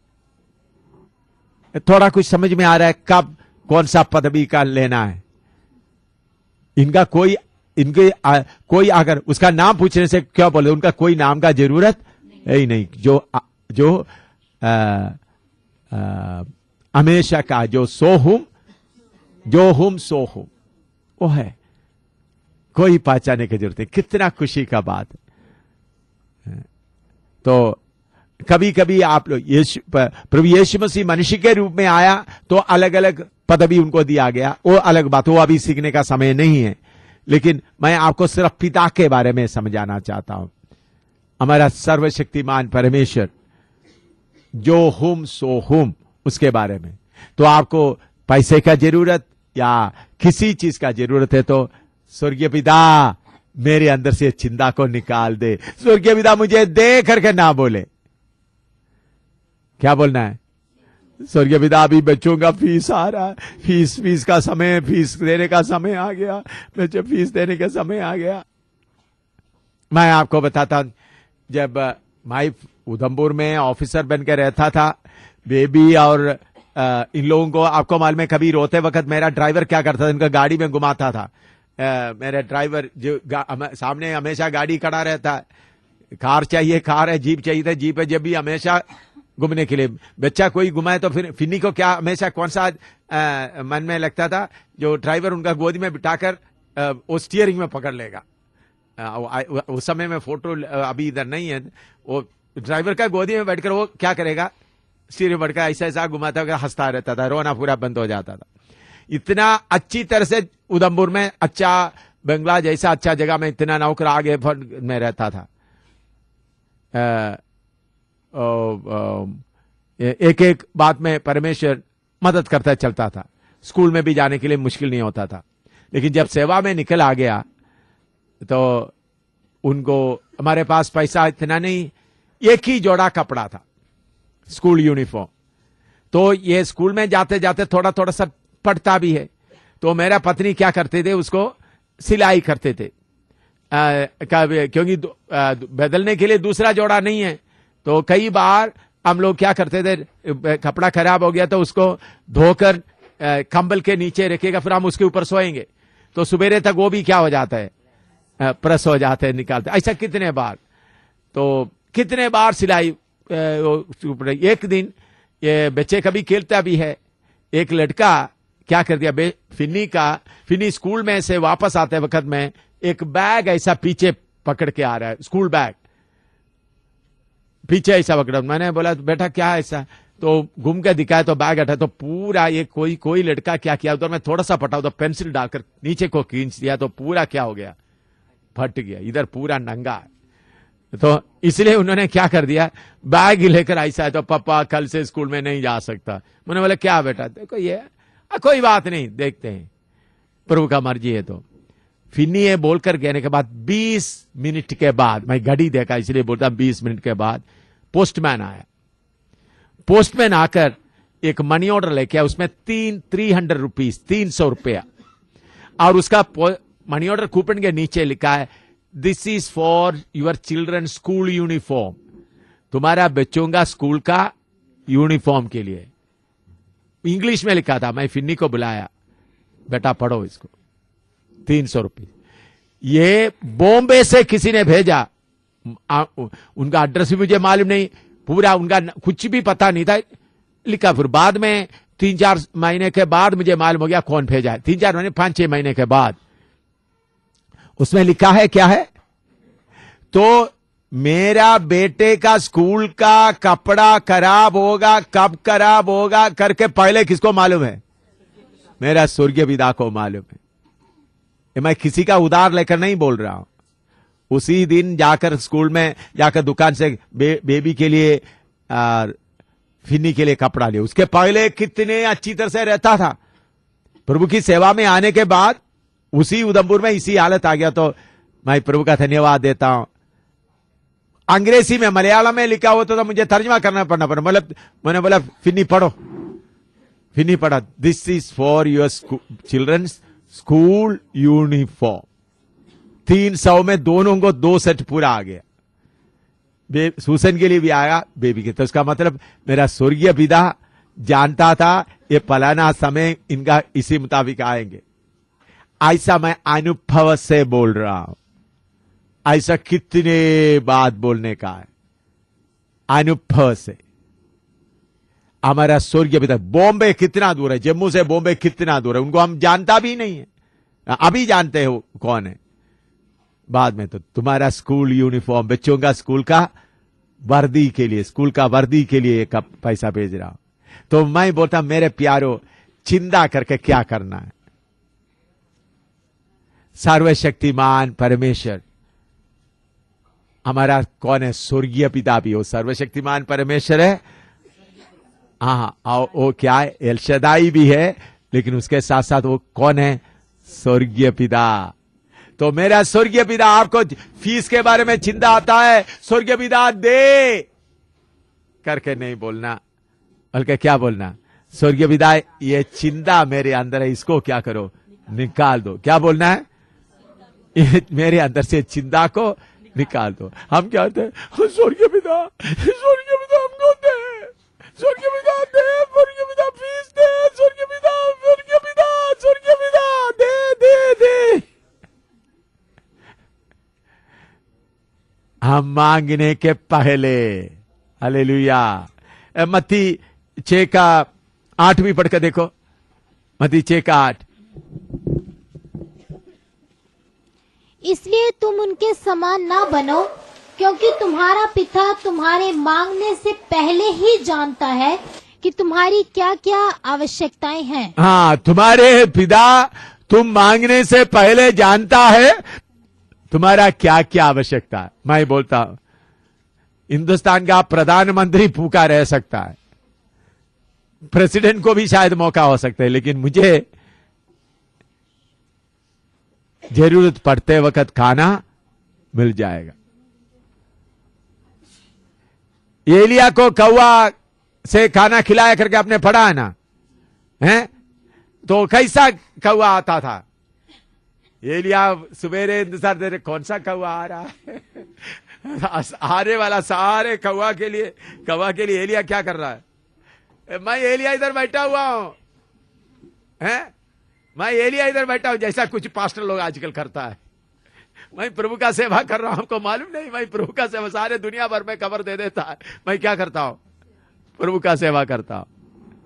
थोड़ा कुछ समझ में आ रहा है कब कौन सा पदवी का लेना है? इनका कोई इनके आ, कोई अगर उसका नाम पूछने से क्या बोले, उनका कोई नाम का जरूरत है ही नहीं। जो जो आ, आ, हमेशा का जो सो हुम जो हुम सो हुम वो है, कोई पहचाने की जरूरत है। कितना खुशी का बात है। तो कभी कभी आप लोग यीशु प्रभु यीशु मसीह मनुष्य के रूप में आया तो अलग अलग पदवी उनको दिया गया, वो अलग बात, वो अभी सीखने का समय नहीं है। लेकिन मैं आपको सिर्फ पिता के बारे में समझाना चाहता हूं। हमारा सर्वशक्तिमान परमेश्वर जो हुम सो हुम, उसके बारे में। तो आपको पैसे का जरूरत या किसी चीज का जरूरत है तो स्वर्गीय पिता मेरे अंदर से चिंता को निकाल दे। स्वर्गीय पिता मुझे दे करके ना बोले। क्या बोलना है? स्वर्गीय पिता अभी बच्चों का फीस आ रहा है, फीस फीस का समय, फीस देने का समय आ गया, बच्चे फीस देने का समय आ गया। मैं आपको बताता हूं, जब मैं उधमपुर में ऑफिसर बनकर रहता था, बेबी और आ, इन लोगों को आपको मालूम है, कभी रोते वक्त मेरा ड्राइवर क्या करता था, इनका गाड़ी में घुमाता था। आ, मेरा ड्राइवर जो सामने हमेशा गाड़ी खड़ा रहता है, कार चाहिए कार है, जीप चाहिए था जीप है, जब भी हमेशा घूमने के लिए। बच्चा कोई घुमाए तो फिर फिन्नी को क्या हमेशा कौन सा आ, मन में लगता था, जो ड्राइवर उनका गोदी में बिठाकर वो स्टीयरिंग में पकड़ लेगा। आ, उस समय में फोटो अभी इधर नहीं है, वो ड्राइवर का गोदी में बैठकर वो क्या करेगा, स्टीयरिंग बैठकर ऐसा ऐसा घुमाता हुआ हंसता रहता था, रोना पूरा बंद हो जाता था। इतना अच्छी तरह से उधमपुर में अच्छा बंगला जैसा अच्छा जगह में इतना नौकर आगे में रहता था। आ, एक एक बात में परमेश्वर मदद करता चलता था। स्कूल में भी जाने के लिए मुश्किल नहीं होता था। लेकिन जब सेवा में निकल आ गया तो उनको, हमारे पास पैसा इतना नहीं, एक ही जोड़ा कपड़ा था, स्कूल यूनिफॉर्म। तो ये स्कूल में जाते जाते थोड़ा थोड़ा सा पढ़ता भी है, तो मेरा पत्नी क्या करते थे, उसको सिलाई करते थे, आ, क्योंकि बदलने के लिए दूसरा जोड़ा नहीं है। तो कई बार हम लोग क्या करते थे, कपड़ा खराब हो गया तो उसको धोकर कंबल के नीचे रखेगा, फिर हम उसके ऊपर सोएंगे, तो सुबेरे तक वो भी क्या हो जाता है, प्रेस हो जाते हैं, निकालते। ऐसा कितने बार, तो कितने बार सिलाई। एक दिन ये बच्चे कभी खेलता भी है, एक लड़का क्या कर दिया, फिन्नी का फिन्नी स्कूल में से वापस आते वक्त में एक बैग ऐसा पीछे पकड़ के आ रहा है, स्कूल बैग पीछे ऐसा पकड़ा। मैंने बोला बेटा क्या है ऐसा, तो घूम के दिखाया तो बैग हटा, तो पूरा ये कोई कोई लड़का क्या किया, उधर मैं थोड़ा सा पटा तो पेंसिल डालकर नीचे को खींच दिया, तो पूरा क्या हो गया, फट गया, इधर पूरा नंगा। तो इसलिए उन्होंने क्या कर दिया, बैग लेकर ऐसा है, तो पापा कल से स्कूल में नहीं जा सकता। मैंने बोला क्या बेटा, देखो ये आ, कोई बात नहीं, देखते हैं, प्रभु का मर्जी है। तो फिन्नी ये बोलकर कहने के बाद बीस मिनट के बाद, मैं घड़ी देखा इसलिए बोलता, बीस मिनट के बाद पोस्टमैन आया। पोस्टमैन आकर एक मनी ऑर्डर लेके आया, उसमें तीन थ्री हंड्रेड रुपीज तीन सौ रुपया, और उसका मनी ऑर्डर कूपन के नीचे लिखा है this is for your children school uniform, तुम्हारा बच्चों का स्कूल का यूनिफॉर्म के लिए। इंग्लिश में लिखा था। मैं फिन्नी को बुलाया, बेटा पढ़ो इसको, तीन सौ रुपये। ये बॉम्बे से किसी ने भेजा, आ, उनका एड्रेस भी मुझे मालूम नहीं, पूरा उनका कुछ भी पता नहीं था, लिखा। फिर बाद में तीन चार महीने के बाद मुझे मालूम हो गया कौन भेजा है, तीन चार महीने पांच छह महीने के बाद। उसमें लिखा है क्या है, तो मेरा बेटे का स्कूल का कपड़ा खराब होगा, कब खराब होगा करके पहले किसको मालूम है, मेरा स्वर्गीय पिता को मालूम है। ये मैं किसी का उधार लेकर नहीं बोल रहा हूं। उसी दिन जाकर स्कूल में जाकर दुकान से बे, बेबी के लिए और फिन्नी के लिए कपड़ा लिया, उसके पहले कितने अच्छी तरह से रहता था। प्रभु की सेवा में आने के बाद उसी उधमपुर में इसी हालत आ गया। तो मैं प्रभु का धन्यवाद देता हूं। अंग्रेजी में मलयालम में लिखा होता तो मुझे तर्जमा करना पड़ना पड़ा, मतलब मैंने बोला फिन्नी पढ़ो, फिन्नी पढ़ा, this is for your children's school uniform. तीन सौ में दोनों को दो सेट पूरा आ गया, सूसन के लिए भी आया, बेबी के। तो उसका मतलब मेरा स्वर्गीय पिता जानता था ये पलाना समय इनका इसी मुताबिक आएंगे। ऐसा मैं अनुभव से बोल रहा हूं। ऐसा कितने बात बोलने का है, अनुभव से। हमारा स्वर्गीय पिता बॉम्बे कितना दूर है, जम्मू से बॉम्बे कितना दूर है, उनको हम जानता भी नहीं है, अभी जानते हो कौन है, बाद में तो तुम्हारा स्कूल यूनिफॉर्म, बच्चों का स्कूल का वर्दी के लिए, स्कूल का वर्दी के लिए एक पैसा भेज रहा हूं। तो मैं बोलता मेरे प्यारो, चिंता करके क्या करना है। सर्वशक्तिमान परमेश्वर हमारा कौन है, स्वर्गीय पिता भी हो, सर्वशक्तिमान परमेश्वर है। हाँ, वो क्या है, एल शदाई भी है, लेकिन उसके साथ साथ वो कौन है, स्वर्गीय पिता। तो मेरा स्वर्गीय पिता, आपको फीस के बारे में चिंता आता है, स्वर्गीय पिता दे करके नहीं बोलना, बल्कि क्या बोलना, स्वर्गीय पिता ये चिंता मेरे अंदर है, इसको क्या करो, निकाल दो। क्या बोलना है, ये मेरे अंदर से चिंता को निकाल दो। हम क्या होते हैं, स्वर्गीय पिता, स्वर्गीय पिता हमको दे, स्वर्गीय पिता दे, स्वर्गीय पिता फीस दे, स्वर्गीय पिता, स्वर्गीय पिता, स्वर्गीय पिता दे दे दे। हम मांगने के पहले, हालेलुया। मत्ती छह का आठ भी पढ़कर देखो, मत्ती छह का आठ। इसलिए तुम उनके समान ना बनो, क्योंकि तुम्हारा पिता तुम्हारे मांगने से पहले ही जानता है कि तुम्हारी क्या क्या आवश्यकताएं हैं। हाँ, तुम्हारे पिता तुम मांगने से पहले जानता है तुम्हारा क्या क्या आवश्यकता है। मैं बोलता हूं हिंदुस्तान का प्रधानमंत्री भूखा रह सकता है, प्रेसिडेंट को भी शायद मौका हो सकता है, लेकिन मुझे जरूरत पड़ते वक्त खाना मिल जाएगा। एलिया को कौवा से खाना खिलाया करके आपने पढ़ा है ना, हैं? तो कैसा कौवा आता था? एलिया सवेरे इंतजार दे रहे, कौन सा कौवा आ रहा है? आने वाला सारे कौवा के लिए, कौवा के लिए एलिया क्या कर रहा है? मैं एलिया इधर बैठा हुआ हूं, हैं? मैं एलिया इधर बैठा हूं, जैसा कुछ पास्टर लोग आजकल करता है। मैं प्रभु का सेवा कर रहा हूं, हमको मालूम नहीं, मैं प्रभु का सेवा, सारे दुनिया भर में खबर दे देता है। मैं क्या करता हूं? प्रभु का सेवा करता हूं।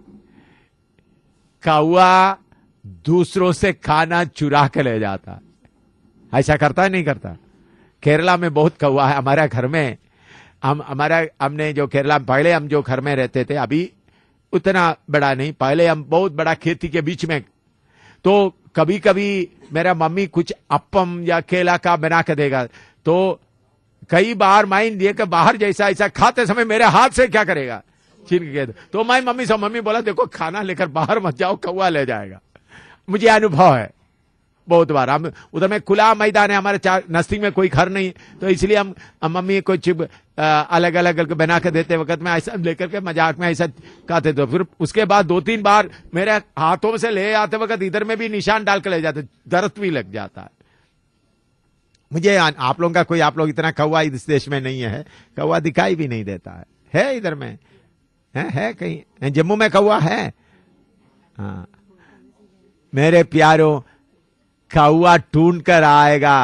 कौवा दूसरों से खाना चुरा के ले जाता है, ऐसा करता है नहीं करता? केरला में बहुत कौवा है। हमारे घर में हम हमारा हमने जो केरला पहले हम जो घर में रहते थे, अभी उतना बड़ा नहीं, पहले हम बहुत बड़ा खेती के बीच में, तो कभी कभी मेरा मम्मी कुछ अप्पम या केला का बना के देगा, तो कई बार मैं लेकर बाहर जैसा ऐसा खाते समय मेरे हाथ से क्या करेगा, छीन के, तो मैं मम्मी से मम्मी बोला देखो खाना लेकर बाहर मत जाओ, कौवा ले जाएगा। मुझे अनुभव है बहुत बार। हम उधर में खुला मैदान है, हमारे चार नजदीक में कोई घर नहीं, तो इसलिए हम, हम मम्मी को चिप अलग अलग बना के देते वक्त में ऐसा लेकर के मजाक में ऐसा खाते थे। फिर उसके बाद दो तीन बार मेरे हाथों से ले आते वक्त इधर में भी निशान डाल के ले जाते, दर्द भी लग जाता है मुझे। आप लोगों का कोई, आप लोग इतना कौवा इस देश में नहीं है, कौवा दिखाई भी नहीं देता है, है इधर में है, है कहीं जम्मू में कौवा है? हाँ मेरे प्यारों, कौवा ढूंढ कर आएगा।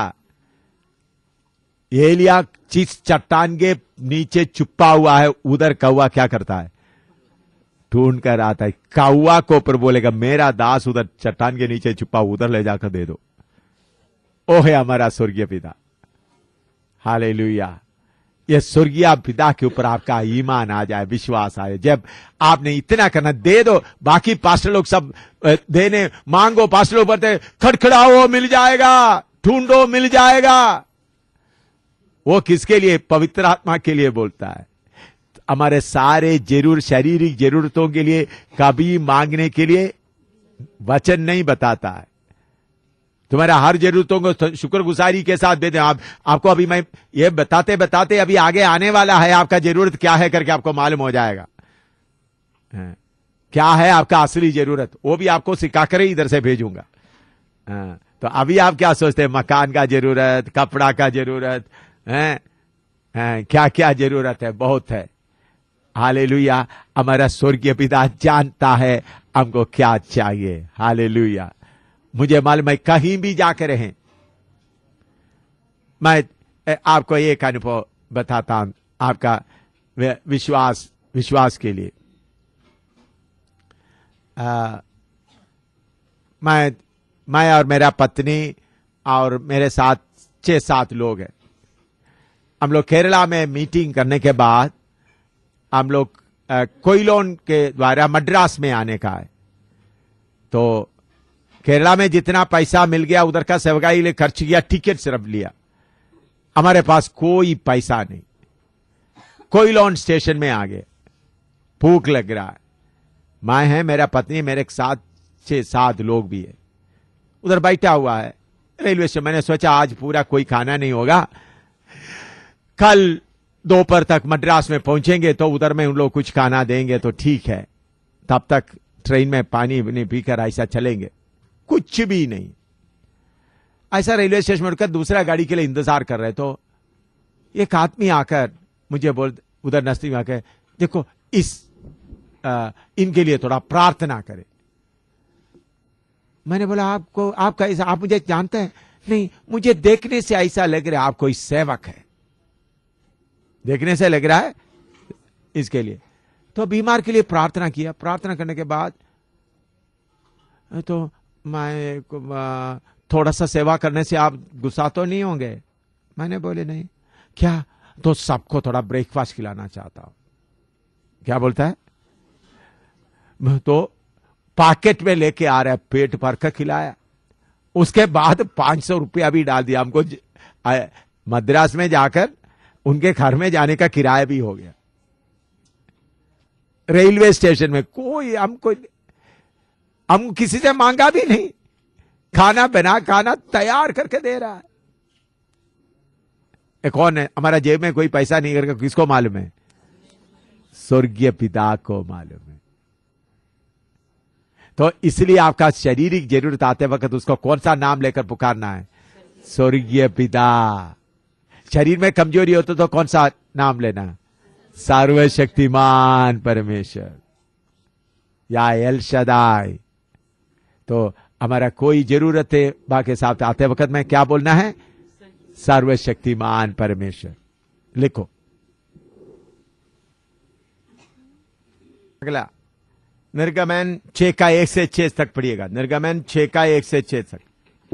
एलिया जिस चट्टान के नीचे छुपा हुआ है, उधर कौवा क्या करता है? ढूंढ कर आता है। कौवा को पर बोलेगा मेरा दास उधर चट्टान के नीचे छुपा, उधर ले जाकर दे दो। ओ है हमारा स्वर्गीय पिता, हालेलुया। ये स्वर्गीय पिता के ऊपर आपका ईमान आ जाए, विश्वास आए, जब आपने इतना करना, दे दो। बाकी पास्टर लोग सब देने मांगो, पास्टर लोग बोलते खड़खड़ाओ मिल जाएगा, ढूंढो मिल जाएगा। वो किसके लिए? पवित्र आत्मा के लिए बोलता है। हमारे सारे जरूर शारीरिक जरूरतों के लिए कभी मांगने के लिए वचन नहीं बताता है। तुम्हारा हर जरूरतों को शुक्रगुजारी के साथ दे दें। आप आपको अभी मैं ये बताते बताते अभी आगे आने वाला है, आपका जरूरत क्या है करके आपको मालूम हो जाएगा। क्या है आपका असली जरूरत, वो भी आपको सिखाकर ही इधर से भेजूंगा। तो अभी आप क्या सोचते हैं? मकान का जरूरत, कपड़ा का जरूरत है, क्या क्या जरूरत है? बहुत है। हालेलुया। हमारा स्वर्गीय पिता जानता है हमको क्या चाहिए। हालेलुया। मुझे मालूम है कहीं भी जाकर रहें, मैं आपको एक अनुभव बताता हूं आपका विश्वास विश्वास के लिए। आ, मैं मैं और मेरा पत्नी और मेरे साथ छह सात लोग हैं। हम लोग केरला में मीटिंग करने के बाद हम लोग कोयलोन के द्वारा मद्रास में आने का है। तो केरला में जितना पैसा मिल गया उधर का सेवकाई लिए खर्च किया, टिकट सिर्फ लिया। हमारे पास कोई पैसा नहीं। कोयलोन स्टेशन में आ गए, भूख लग रहा है, मैं है, मेरा पत्नी, मेरे साथ छह सात लोग भी है। उधर बैठा हुआ है रेलवे स्टेशन। मैंने सोचा आज पूरा कोई खाना नहीं होगा, कल दोपहर तक मद्रास में पहुंचेंगे तो उधर में उन लोग कुछ खाना देंगे तो ठीक है, तब तक ट्रेन में पानी नहीं पीकर ऐसा चलेंगे। कुछ भी नहीं। ऐसा रेलवे स्टेशन में उठकर दूसरा गाड़ी के लिए इंतजार कर रहे, तो एक आदमी आकर मुझे बोल, उधर नजदीक में आकर, देखो इस आ, इनके लिए थोड़ा प्रार्थना करें। मैंने बोला आपको, आपका ऐसा, आप मुझे जानते हैं? नहीं, मुझे देखने से ऐसा लग रहा है आप कोई सेवक है, देखने से लग रहा है इसके लिए। तो बीमार के लिए प्रार्थना किया। प्रार्थना करने के बाद तो मैं थोड़ा सा सेवा करने से आप गुस्सा तो नहीं होंगे? मैंने बोले नहीं। क्या? तो सबको थोड़ा ब्रेकफास्ट खिलाना चाहता हूं। क्या बोलता है? तो पैकेट में लेके आ रहा है, पेट भर कर खिलाया। उसके बाद पांच सौ रुपया भी डाल दिया हमको। मद्रास में जाकर उनके घर में जाने का किराया भी हो गया। रेलवे स्टेशन में कोई हमको, हम किसी से मांगा भी नहीं, खाना बना, खाना तैयार करके दे रहा है। ए, कौन है? हमारा जेब में कोई पैसा नहीं करके, किसको मालूम है? स्वर्गीय पिता को मालूम है। तो इसलिए आपका शारीरिक जरूरत आते वक्त उसको कौन सा नाम लेकर पुकारना है? स्वर्गीय पिता। शरीर में कमजोरी हो तो, तो कौन सा नाम लेना? सर्वशक्तिमान परमेश्वर या एल शदाई। तो हमारा कोई जरूरत है बाकी साथ आते वक्त में क्या बोलना है? सर्वशक्तिमान परमेश्वर। लिखो अगला निर्गमन छह का एक से छह तक पढ़िएगा। निर्गमन छह का एक से छह तक।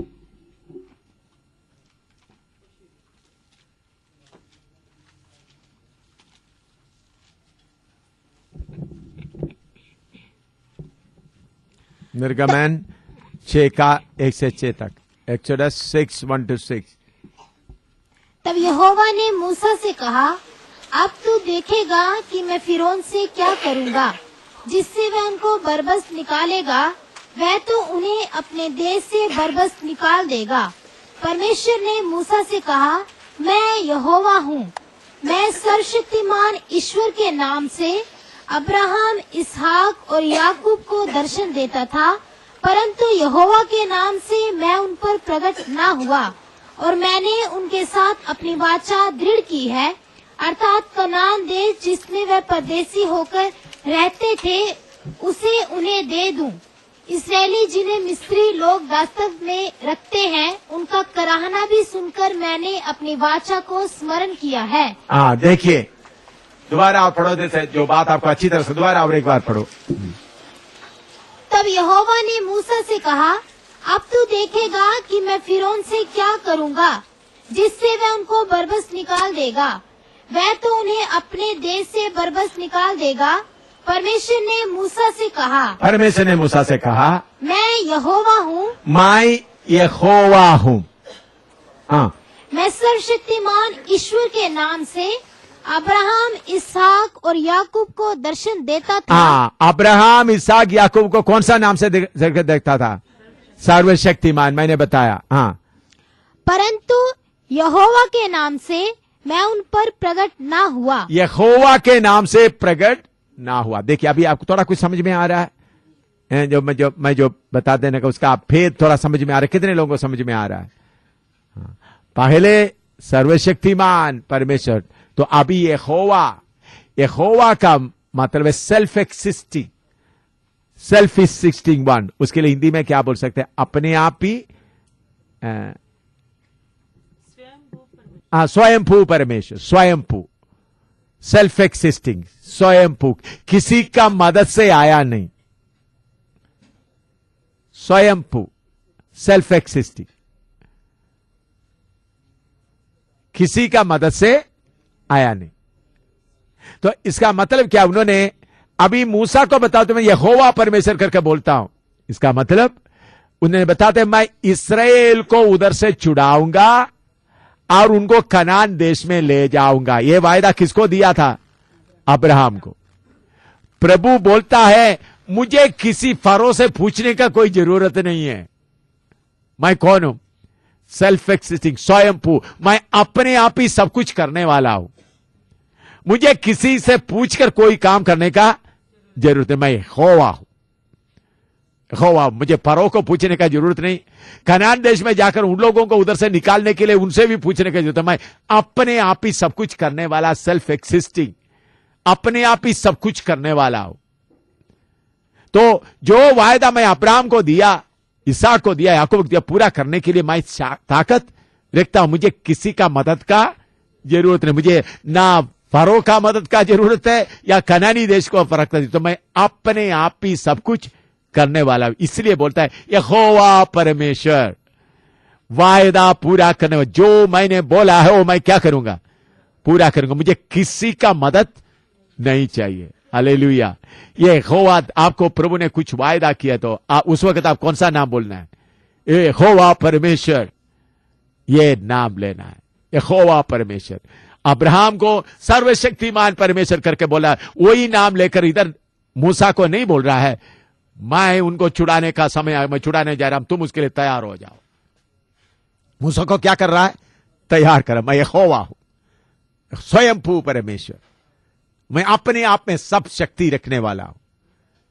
निर्गमन छह का एक से छह तक। Exodus six one two six. तब यहोवा ने मूसा से कहा, अब तू देखेगा कि मैं फिरौन से क्या करूंगा, जिससे वह उनको बरबस निकालेगा। वह तो उन्हें अपने देश से बरबस निकाल देगा। परमेश्वर ने मूसा से कहा, मैं यहोवा हूँ। मैं सर्वशक्तिमान ईश्वर के नाम से अब्राहम, इसहाक और याकूब को दर्शन देता था, परंतु यहोवा के नाम से मैं उन पर प्रकट न हुआ, और मैंने उनके साथ अपनी वाचा दृढ़ की है, अर्थात कनान देश जिसमें वह परदेसी होकर रहते थे, उसे उन्हें दे दूं। इसराइली जिन्हें मिस्री लोग दास्तव में रखते हैं, उनका कराहना भी सुनकर मैंने अपनी वाचा को स्मरण किया है। हाँ देखिए, दोबारा आप पढ़ो, जैसे जो बात आपको अच्छी तरह से दोबारा और एक बार पढ़ो। तब यहोवा ने मूसा से कहा, अब तू देखेगा कि मैं फिरौन से क्या करूंगा, जिससे वह उनको बरबस निकाल देगा। वह तो उन्हें अपने देश से बरबस निकाल देगा। परमेश्वर ने मूसा से कहा, परमेश्वर ने मूसा से कहा, मैं यहोवा हूँ। मैं यहोवा हूँ। हाँ, मैं सर्वशक्तिमान ईश्वर के नाम से अब्राहम, इसहाक और याकूब को दर्शन देता था। हाँ, अब्राहम, इसहाक, याकूब को कौन सा नाम से देख, देखता था? सर्वशक्तिमान। मैंने बताया। हाँ, परंतु यहोवा के नाम से मैं उन पर प्रकट ना हुआ। यहोवा के नाम से प्रकट ना हुआ। देखिए, अभी आपको थोड़ा कुछ समझ में आ रहा है? जो मैं जो मैं जो बता देने का उसका भेद थोड़ा समझ में आ रहा है? कितने लोगों को समझ में आ रहा है? हाँ, पहले सर्वशक्तिमान परमेश्वर, तो अभी यहोवा। यहोवा का मतलब है self existing, self existing one. उसके लिए हिंदी में क्या बोल सकते हैं? अपने आप ही स्वयंभू परमेश्वर। स्वयंभू, सेल्फ एक्सिस्टिंग, स्वयंभू, किसी का मदद से आया नहीं। स्वयंभू, सेल्फ एक्सिस्टिंग, किसी का मदद से आया नहीं। तो इसका मतलब क्या? उन्होंने अभी मूसा को बताओ तो मैं यहोवा परमेश्वर करके बोलता हूं। इसका मतलब उन्होंने बताते मैं इस्राएल को उधर से छुड़ाऊंगा और उनको कनान देश में ले जाऊंगा। यह वायदा किसको दिया था? अब्राहम को। प्रभु बोलता है मुझे किसी फरो से पूछने का कोई जरूरत नहीं है। मैं कौन हूं? सेल्फ एक्सिस्टिंग, स्वयंभू। मैं अपने आप ही सब कुछ करने वाला हूं। मुझे किसी से पूछकर कोई काम करने का जरूरत है। मैं यहोवा हूं, यहोवा। मुझे फरो को पूछने का जरूरत नहीं। कनान देश में जाकर उन लोगों को उधर से निकालने के लिए उनसे भी पूछने की जरूरत है। मैं अपने आप ही सब कुछ करने वाला, सेल्फ एक्सिस्टिंग, अपने आप ही सब कुछ करने वाला हूं। तो जो वायदा मैं अब्राहम को दिया, इसहाक को दिया, याकूब को दिया, पूरा करने के लिए मैं ताकत रखता हूं। मुझे किसी का मदद का जरूरत नहीं। मुझे ना फरो का मदद का जरूरत है या कनानी देश को फर्क नहीं। तो मैं अपने आप ही सब कुछ करने वाला हूं। इसलिए बोलता है यहोवा परमेश्वर, वायदा पूरा करने वाला। जो मैंने बोला है वो मैं क्या करूंगा? पूरा करूंगा। मुझे किसी का मदद नहीं चाहिए। हालेलुया। ये यहोवा, आपको प्रभु ने कुछ वायदा किया तो आ, उस वक्त आप कौन सा नाम बोलना है? यहोवा परमेश्वर, ये नाम लेना है। यहोवा परमेश्वर। अब्राहम को सर्वशक्तिमान परमेश्वर करके बोला, वही नाम लेकर इधर मूसा को नहीं बोल रहा है मैं उनको छुड़ाने का समय है, मैं छुड़ाने जा रहा हूं, तुम उसके लिए तैयार हो जाओ। मूसा को क्या कर रहा है? तैयार कर। मैं यहोवा हूं, स्वयंभू परमेश्वर। मैं अपने आप में सब शक्ति रखने वाला हूं।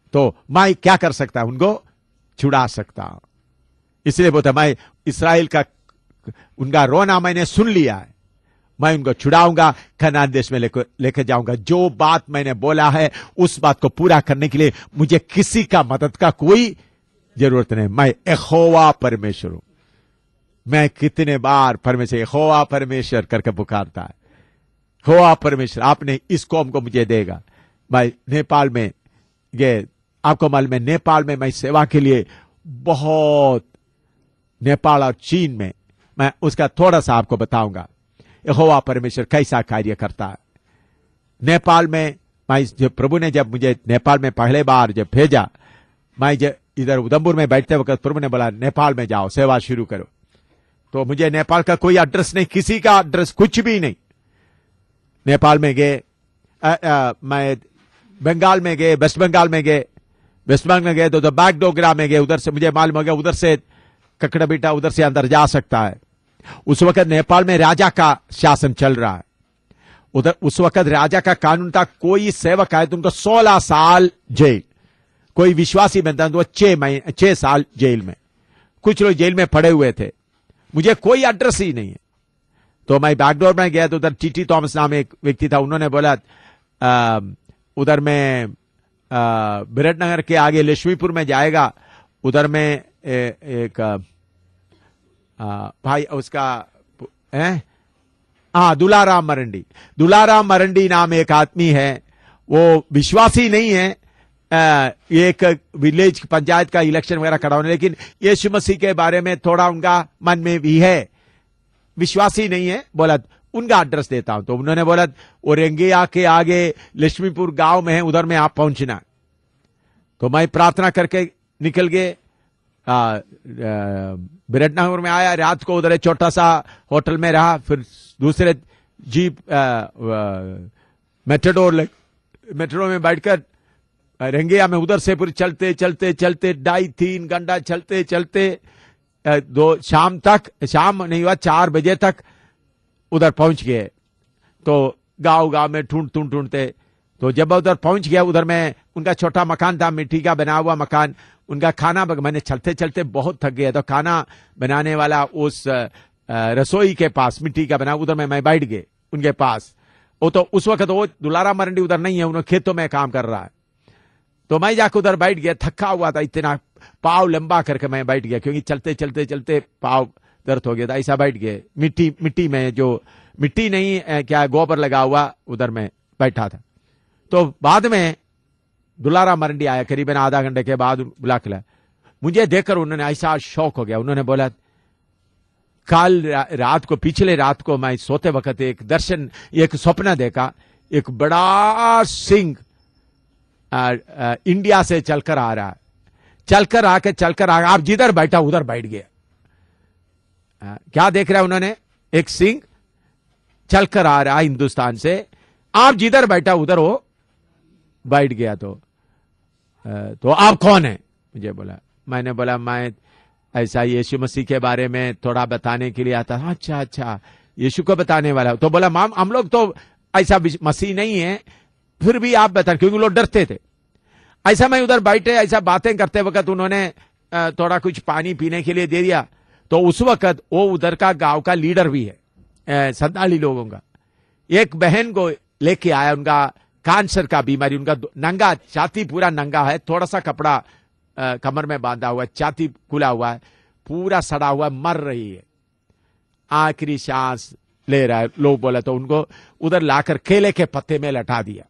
तो मैं क्या कर सकता हूं? उनको छुड़ा सकता हूं। इसलिए बोलता मैं इस्राएल का उनका रोना मैंने सुन लिया है, मैं उनको छुड़ाऊंगा, कनान देश में लेकर लेकर जाऊंगा। जो बात मैंने बोला है उस बात को पूरा करने के लिए मुझे किसी का मदद का कोई जरूरत नहीं। मैं यहोवा परमेश्वर हूं। मैं कितने बार परमेश्वर यहोवा परमेश्वर करके पुकारता है, यहोवा परमेश्वर आपने इस कौम को मुझे देगा। मैं नेपाल में ये आपको मालूम है, नेपाल में मैं सेवा के लिए बहुत, नेपाल और चीन में, मैं उसका थोड़ा सा आपको बताऊंगा यहोवा परमेश्वर कैसा कार्य करता है। नेपाल में मैं जब प्रभु ने जब मुझे नेपाल में पहले बार जब भेजा, मैं जब इधर उधमपुर में बैठते वक्त प्रभु ने बोला नेपाल में जाओ सेवा शुरू करो। तो मुझे नेपाल का कोई एड्रेस नहीं, किसी का एड्रेस कुछ भी नहीं। नेपाल में गए, मैं बंगाल में गए, वेस्ट बंगाल में गए, वेस्ट बंगाल में गए तो, तो बागडोगरा में गए, उधर से मुझे मालूम हो गया उधर से ककड़ा बेटा उधर से अंदर जा सकता है। उस वक्त नेपाल में राजा का शासन चल रहा है, उधर उस वक्त राजा का कानून था, कोई सेवक आए तो उनको सोलह साल जेल, कोई विश्वासी बनता तो छह महीने छह साल जेल में, कुछ लोग जेल में पड़े हुए थे। मुझे कोई एड्रेस ही नहीं है। तो मैं बैकडोर में गया तो उधर टीटी थॉमस नाम एक व्यक्ति था, उन्होंने बोला आ, उधर में बिरटनगर के आगे लक्ष्मीपुर में जाएगा, उधर में ए, एक आ, आ, भाई उसका है हाँ दुलाराम मरंडी, दुलाराम मरंडी नाम एक आदमी है, वो विश्वासी नहीं है, आ, एक विलेज पंचायत का इलेक्शन वगैरह कराने, लेकिन यीशु मसीह के बारे में थोड़ा उनका मन में भी है, विश्वासी नहीं है। बोला उनका एड्रेस देता हूं। तो उन्होंने बोला वो रेंगिया के आगे लक्ष्मीपुर गांव में है, उधर में आप पहुंचना। तो मैं प्रार्थना करके निकल गए, बिरटनगर में आया, रात को उधर छोटा सा होटल में रहा, फिर दूसरे जीप मेट्रोडोर मेट्रो में बैठकर रेंगिया में उधर से फिर चलते चलते चलते ढाई तीन घंटा चलते चलते दो शाम तक, शाम नहीं हुआ चार बजे तक उधर पहुंच गए। तो गांव गांव में ढूंढ ढूंढ ढूंढते, तो जब उधर पहुंच गया, उधर में उनका छोटा मकान था, मिट्टी का बना हुआ मकान, उनका खाना, मैंने चलते चलते बहुत थक गया, तो खाना बनाने वाला उस रसोई के पास मिट्टी का बना, उधर में मैं बैठ गए उनके पास। वो तो उस वक्त वो दुलारा मरंडी उधर नहीं है, उन्होंने खेतों में काम कर रहा है। तो मैं जाकर उधर बैठ गया, थका हुआ था, इतना पाव लंबा करके मैं बैठ गया, क्योंकि चलते चलते चलते पाव दर्द हो गया था, ऐसा बैठ गए मिट्टी मिट्टी में, जो मिट्टी नहीं क्या गोबर लगा हुआ, उधर में बैठा था। तो बाद में दुलारा मरंडी आया, करीबन आधा घंटे के बाद बुला के लाया। मुझे देखकर उन्होंने ऐसा शौक हो गया, उन्होंने बोला कल रात को, पिछले रात को मैं सोते वक्त एक दर्शन, एक स्वप्न देखा, एक बड़ा सिंह इंडिया से चलकर आ रहा है, चलकर आके चलकर आ, आप जिधर बैठा उधर बैठ गया। आ, क्या देख रहा है उन्होंने? एक सिंह चलकर आ रहा है हिंदुस्तान से, आप जिधर बैठा उधर वो बैठ गया। तो आ, तो आप कौन है? मुझे बोला, मैंने बोला मैं ऐसा यीशु मसीह के बारे में थोड़ा बताने के लिए आता। अच्छा अच्छा, यीशु को बताने वाला। तो बोला माम हम लोग तो ऐसा मसीह नहीं है, फिर भी आप बता, क्योंकि लोग डरते थे। ऐसा मैं उधर बैठे, ऐसा बातें करते वक्त उन्होंने थोड़ा कुछ पानी पीने के लिए दे दिया। तो उस वक्त वो उधर का गांव का लीडर भी है, संताली लोगों का, एक बहन को लेके आया, उनका कैंसर का बीमारी, उनका नंगा, छाती पूरा नंगा है, थोड़ा सा कपड़ा आ, कमर में बांधा हुआ है, छाती खुला हुआ है, पूरा सड़ा हुआ, मर रही है, आखिरी सांस ले रहा है। लोग बोला तो उनको उधर लाकर केले के पत्ते में लटा दिया,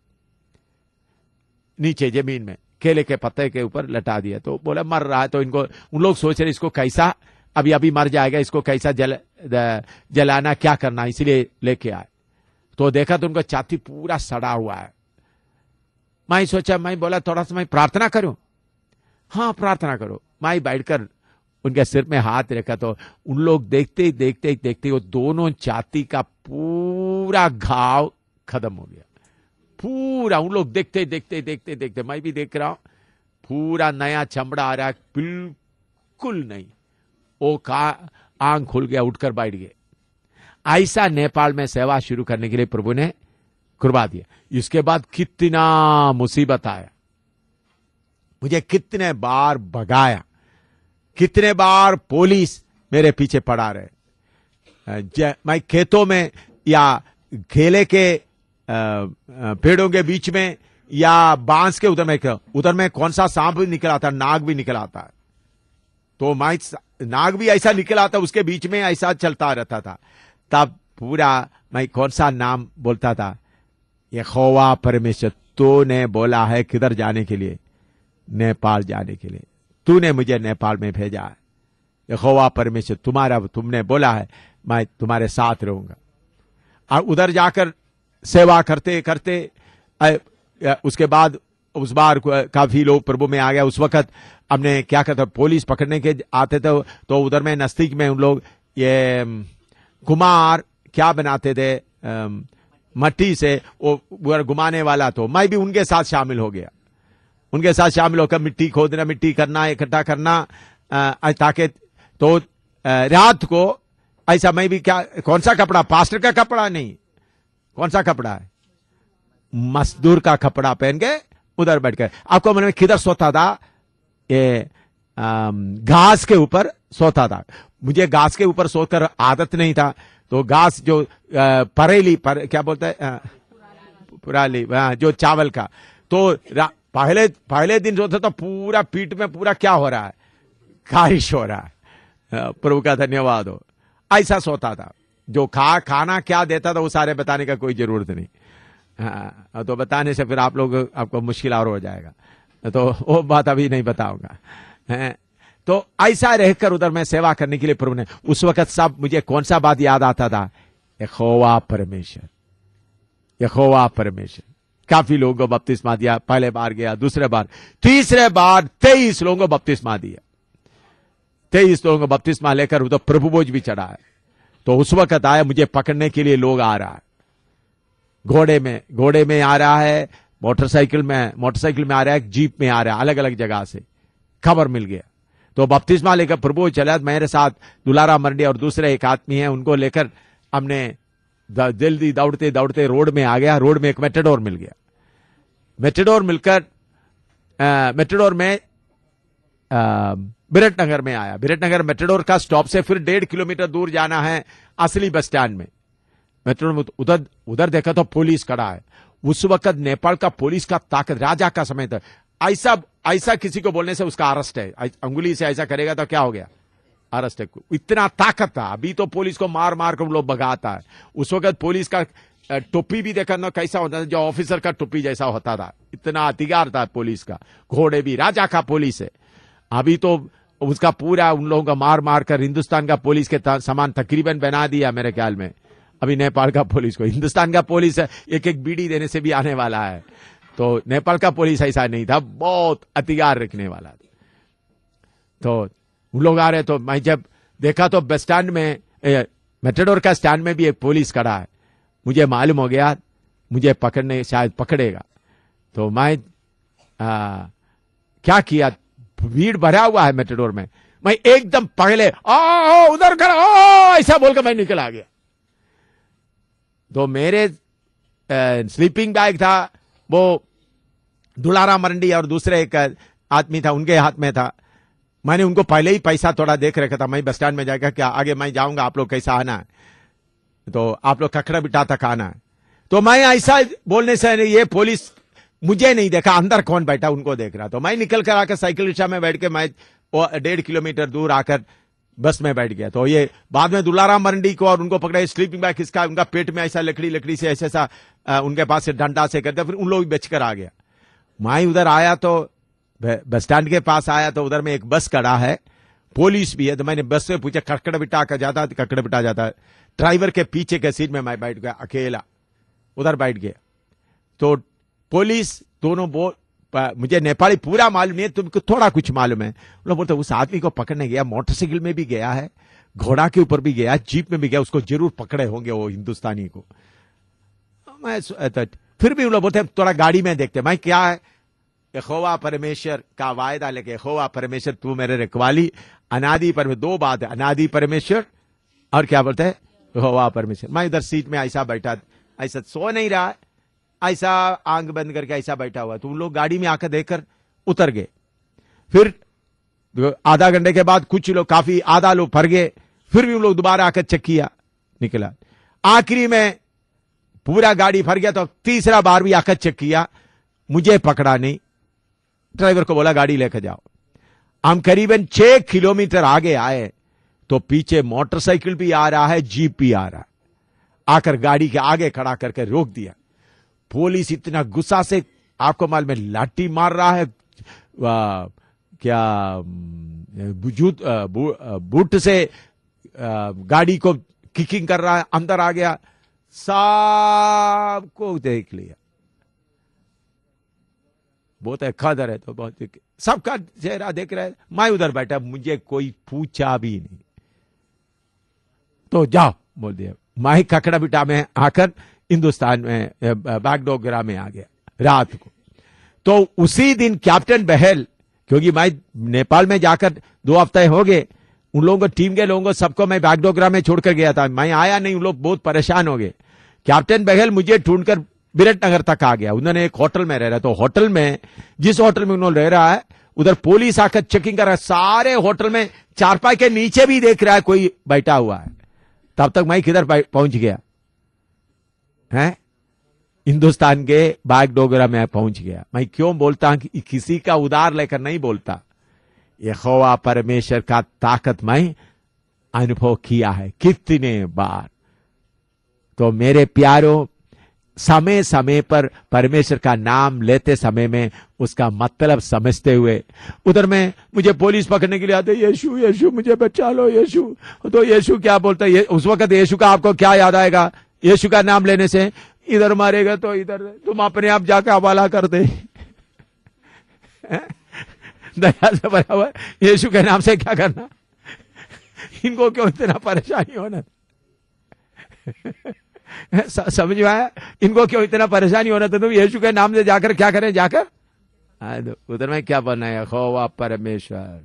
नीचे जमीन में केले के पत्ते के ऊपर लटा दिया। तो बोला मर रहा है। तो इनको, उन लोग सोच रहे इसको कैसा, अभी अभी मर जाएगा, इसको कैसा जल जलाना, क्या करना, इसलिए लेके आए। तो देखा तो उनको छाती पूरा सड़ा हुआ है। मैं सोचा, मैं बोला थोड़ा सा मैं प्रार्थना करूं। हाँ प्रार्थना करो। मैं बैठकर उनके सिर में हाथ रखा, तो उन लोग देखते देखते देखते वो दोनों छाती का पूरा घाव खत्म हो गया, पूरा। उन लोग देखते देखते देखते देखते, मैं भी देख रहा हूं, पूरा नया चमड़ा आ रहा है, बिल्कुल नहीं। वो का आंख खुल गया, उठकर बैठ गए। ऐसा नेपाल में सेवा शुरू करने के लिए प्रभु ने कृपा दिया। इसके बाद कितना मुसीबत आया, मुझे कितने बार भगाया, कितने बार पुलिस मेरे पीछे पड़ा रहे। मैं खेतों में या खेले के पेड़ों के बीच में या बांस के उधर में उधर में कौन सा सांप भी निकल आता, नाग भी निकल आता है, तो मैं नाग भी ऐसा निकल आता, उसके बीच में ऐसा चलता रहता था। तब पूरा मैं कौन सा नाम बोलता था, यहोवा परमेश्वर, तूने बोला है किधर जाने के लिए, नेपाल जाने के लिए, तूने मुझे नेपाल में भेजा है। यहोवा परमेश्वर, तुम्हारा तुमने बोला है मैं तुम्हारे साथ रहूंगा। और उधर जाकर सेवा करते करते उसके बाद उस बार काफी लोग प्रभु में आ गया। उस वक्त हमने क्या कहता, पुलिस पकड़ने के आते थे तो उधर में नजदीक में उन लोग ये कुमार क्या बनाते थे मट्टी से, वो घुमाने वाला, तो मैं भी उनके साथ शामिल हो गया। उनके साथ शामिल होकर मिट्टी खोदना, मिट्टी करना, इकट्ठा करना, ताकि तो रात को ऐसा मैं भी क्या, कौन सा कपड़ा, पास्टर का कपड़ा नहीं, कौन सा कपड़ा है, मजदूर का कपड़ा पहन के उधर बैठ कर, आपको मन में किधर सोता था, ये घास के ऊपर सोता था। मुझे घास के ऊपर सोकर आदत नहीं था, तो घास जो परेली पर क्या बोलते हैं, पुराली, जो चावल का, तो पहले पहले दिन सोता तो पूरा पीठ में पूरा क्या हो रहा है, खारिश हो रहा है। प्रभु का धन्यवाद हो। ऐसा सोता था। जो खा खाना क्या देता था वो सारे बताने का कोई जरूरत नहीं। हाँ, तो बताने से फिर आप लोग आपको मुश्किल और हो जाएगा, तो वो बात अभी नहीं बताऊंगा। तो ऐसा रहकर उधर मैं सेवा करने के लिए प्रभु ने, उस वक्त सब मुझे कौन सा बात याद आता था, यहोवा परमेश्वर, यहोवा परमेश्वर। काफी लोगों को बपतिस्मा दिया, पहले बार गया, दूसरे बार, तीसरे बार तेईस लोगों को बपतिस्मा दिया। तेईस लोगों को बपतिस्मा लेकर उधर प्रभु भोज भी चढ़ा है। तो उस वक्त आया, मुझे पकड़ने के लिए लोग आ रहा है, घोड़े में घोड़े में आ रहा है, मोटरसाइकिल में मोटरसाइकिल में आ रहा है, जीप में आ रहा है, अलग अलग जगह से खबर मिल गया। तो बपतिस्मा लेकर प्रभु चला, मेरे साथ दुलारा मरडी और दूसरे एक आदमी है, उनको लेकर हमने जल्दी दौड़ते दौड़ते रोड में आ गया। रोड में एक मेटाडोर मिल गया। मेटाडोर मिलकर मेटाडोर में बिरट नगर में आया। बिरट नगर मेटाडोर का स्टॉप से फिर डेढ़ किलोमीटर दूर जाना है असली बस स्टैंड में। मेट्रो में उधर उधर देखा तो पुलिस खड़ा है। उस वक्त नेपाल का पुलिस का ताकत, राजा का समय था, ऐसा ऐसा किसी को बोलने से उसका अरेस्ट है, अंगुली से ऐसा करेगा तो क्या हो गया, अरेस्ट है। इतना ताकत था। अभी तो पुलिस को मार मार कर लोग भगाता है। उस वक्त पुलिस का टोपी भी देखा ना कैसा होता था, जो ऑफिसर का टोपी जैसा होता था, इतना अधिकार था पुलिस का। घोड़े भी, राजा का पुलिस है। अभी तो उसका पूरा उन लोगों का मार मार कर हिंदुस्तान का पुलिस के समान तकरीबन बना दिया मेरे ख्याल में। अभी नेपाल का पुलिस को, हिंदुस्तान का पुलिस एक एक बीड़ी देने से भी आने वाला है। तो नेपाल का पुलिस ऐसा नहीं था, बहुत अधिकार रखने वाला था। तो उन लोग आ रहे, तो मैं जब देखा तो बस स्टैंड में, मेटाडोर का स्टैंड में भी एक पुलिस खड़ा है। मुझे मालूम हो गया मुझे पकड़ने शायद पकड़ेगा। तो मैं आ, क्या किया, भीड़ भरा हुआ है मेटाडोर में, मैं एकदम पहले आ उधर कर ऐसा बोलकर मैं निकल आ गया। तो मेरे स्लीपिंग बैग था, वो दुलारा मरंडी और दूसरे एक आदमी था, उनके हाथ में था। मैंने उनको पहले ही पैसा थोड़ा देख रखा था। मैं बस स्टैंड में जाकर क्या आगे मैं जाऊंगा, आप लोग कैसा आना है, तो आप लोग ककड़ा बिटा तक आना है। तो मैं ऐसा बोलने से ये पुलिस मुझे नहीं देखा, अंदर कौन बैठा उनको देख रहा। तो मैं निकल कर आकर साइकिल रिक्शा में बैठ के मैं डेढ़ किलोमीटर दूर आकर बस में बैठ गया। तो ये बाद में दुलाराम मरंडी को और उनको पकड़ा, स्लीपिंग बैग इसका, उनका पेट में ऐसा लकड़ी लकड़ी से ऐसा ऐसा उनके पास से डंडा से करते, फिर उन लोग बेचकर आ गया। मैं उधर आया तो बस स्टैंड के पास आया, तो उधर में एक बस खड़ा है, पुलिस भी है। तो मैंने बस से पूछा, ककड़ बिटा कर जाता, ककड़ बिटा जाता है। ड्राइवर के पीछे के सीट में मैं बैठ गया अकेला, उधर बैठ गया। तो पुलिस दोनों बोल, मुझे नेपाली पूरा मालूम नहीं है, तुमको थोड़ा कुछ मालूम है। लोग बोलते उस आदमी को पकड़ने गया, मोटरसाइकिल में भी गया है, घोड़ा के ऊपर भी गया, जीप में भी गया, उसको जरूर पकड़े होंगे वो हिंदुस्तानी को। मैं फिर भी उन लोग बोलते थोड़ा गाड़ी में देखते। मैं क्या है, यहोवा परमेश्वर का वायदा लेके, यहोवा परमेश्वर तू मेरे रखवाली, अनादि परमेश्वर, दो बात है, अनादि परमेश्वर और क्या बोलते हैं, यहोवा परमेश्वर। मैं इधर सीट में ऐसा बैठा, ऐसा सो नहीं रहा, ऐसा आंख बंद करके ऐसा बैठा हुआ। तो उन लोग गाड़ी में आकर देखकर उतर गए। फिर आधा घंटे के बाद कुछ लोग, काफी आधा लोग फर गए, फिर भी उन लोग दोबारा आकर चेक किया, निकला। आखिरी में पूरा गाड़ी फर गया तो तीसरा बार भी आकर चेक किया, मुझे पकड़ा नहीं। ड्राइवर को बोला गाड़ी लेकर जाओ। हम करीबन छह किलोमीटर आगे आए तो पीछे मोटरसाइकिल भी आ रहा है, जीप भी आ रहा है, आकर गाड़ी के आगे खड़ा करके रोक दिया। पुलिस इतना गुस्सा से, आपको मालूम है, लाठी मार रहा है, आ, क्या जूत बू, बूट से आ, गाड़ी को किकिंग कर रहा है, अंदर आ गया, सबको देख लिया। बहुत है खदर है तो बहुत, सबका चेहरा देख रहा है। मैं उधर बैठा, मुझे कोई पूछा भी नहीं, तो जाओ बोल दिया। मैं ककड़ा बिटा में आकर हिंदुस्तान में बागडोगरा में आ गया रात को। तो उसी दिन कैप्टन बहल, क्योंकि मैं नेपाल में जाकर दो हफ्ते हो गए, उन लोगों को, टीम के लोगों को सबको मैं बागडोगरा में छोड़कर गया था, मैं आया नहीं, उन लोग बहुत परेशान हो गए। कैप्टन बहल मुझे ढूंढकर बिरटनगर तक आ गया। उन्होंने एक होटल में रह रहा, तो होटल में, जिस होटल में उन्होंने रह रहा है, उधर पुलिस आकर चेकिंग कर रहा है। सारे होटल में चारपाई के नीचे भी देख रहा है कोई बैठा हुआ है। तब तक मैं किधर पहुंच गया है, हिंदुस्तान के बागडोगरा में पहुंच गया। मैं क्यों बोलता हूं कि किसी का उधार लेकर नहीं बोलता, यहोवा परमेश्वर का ताकत मैं अनुभव किया है कितने बार। तो मेरे प्यारों, समय समय पर परमेश्वर का नाम लेते समय में उसका मतलब समझते हुए, उधर में मुझे पुलिस पकड़ने के लिए आते, यीशु यीशु मुझे बचा लो यीशु। तो यीशु क्या बोलता है उस वक्त? यीशु का आपको क्या याद आएगा यीशु का नाम लेने से? इधर मारेगा तो इधर तुम अपने आप जाकर हवाला कर दे। दया से बराबर यीशु के नाम से क्या करना? इनको क्यों इतना परेशानी होना? समझ में आया? इनको क्यों इतना परेशानी होना? तो तुम यीशु के नाम से जाकर क्या करें? जाकर उधर में क्या बनना है? यहोवा परमेश्वर,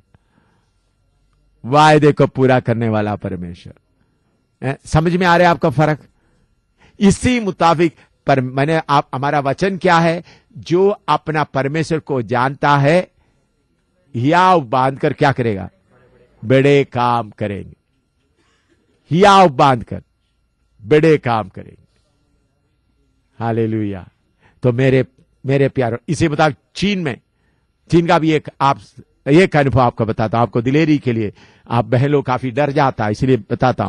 वायदे को पूरा करने वाला परमेश्वर। समझ में आ रहा है आपका फर्क? इसी मुताबिक पर मैंने आप, हमारा वचन क्या है? जो अपना परमेश्वर को जानता है, हियाव बांधकर क्या करेगा? बड़े काम करेंगे। हियाव बांधकर बड़े काम करेंगे। हालेलुया। तो मेरे मेरे प्यारों, इसी मुताबिक चीन में, चीन का भी एक आप एक अनुभव आपको बताता हूं, आपको दिलेरी के लिए, आप बहन लोग काफी डर जाता है इसलिए बताता हूं।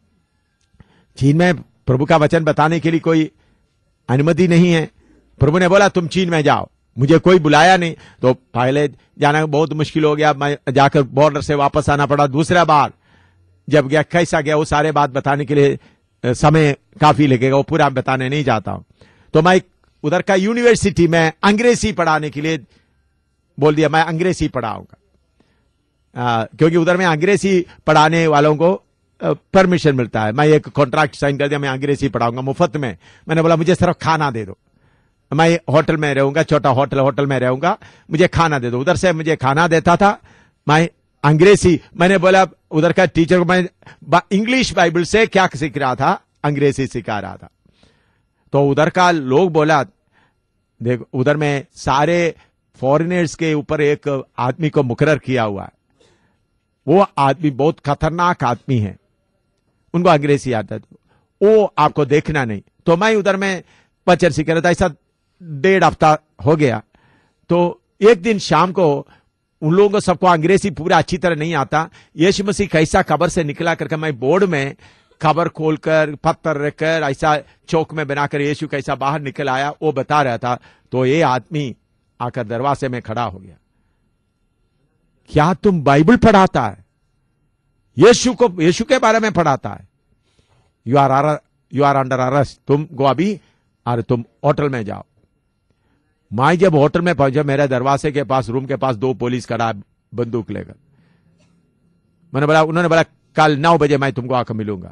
चीन में प्रभु का वचन बताने के लिए कोई अनुमति नहीं है। प्रभु ने बोला तुम चीन में जाओ, मुझे कोई बुलाया नहीं, तो पहले जाना बहुत मुश्किल हो गया, मैं जाकर बॉर्डर से वापस आना पड़ा। दूसरा बार जब गया, कैसा गया वो सारे बात बताने के लिए समय काफी लगेगा, वो पूरा बताने नहीं जाता हूं। तो मैं उधर का यूनिवर्सिटी में अंग्रेजी पढ़ाने के लिए बोल दिया, मैं अंग्रेजी पढ़ाऊंगा, क्योंकि उधर में अंग्रेजी पढ़ाने वालों को परमिशन मिलता है। मैं एक कॉन्ट्रैक्ट साइन कर दिया, मैं अंग्रेजी पढ़ाऊंगा मुफ्त में। मैंने बोला मुझे सिर्फ खाना दे दो, मैं होटल में रहूंगा, छोटा होटल होटल में रहूंगा, मुझे खाना दे दो। उधर से मुझे खाना देता था, मैं अंग्रेजी, मैंने बोला उधर का टीचर को मैं इंग्लिश बाइबल से क्या सीख रहा था? अंग्रेजी सिखा रहा था। तो उधर का लोग बोला, देखो उधर में सारे फॉरेनर्स के ऊपर एक आदमी को मुकर्रर किया हुआ है, वो आदमी बहुत खतरनाक आदमी है, उनको अंग्रेजी आता है, वो आपको देखना नहीं। तो मैं उधर में वचन सीख रहा था, ऐसा डेढ़ हफ्ता हो गया। तो एक दिन शाम को उन लोगों को सबको अंग्रेजी पूरा अच्छी तरह नहीं आता, यीशु मसीह कैसा कब्र से निकला करके मैं बोर्ड में कब्र खोलकर पत्थर रखकर ऐसा चौक में बनाकर यीशु कैसा बाहर निकल आया वो बता रहा था। तो ये आदमी आकर दरवाजे में खड़ा हो गया, क्या तुम बाइबल पढ़ाता है? यीशु को, यीशु के बारे में पढ़ाता है? You are you are under arrest, तुम गो अभी और तुम होटल में जाओ। मैं जब होटल में पहुंचा, मेरे दरवाजे के पास, रूम के पास दो पुलिस खड़ा बंदूक लेकर। मैंने बोला, उन्होंने बोला कल नौ बजे मैं तुमको आकर मिलूंगा।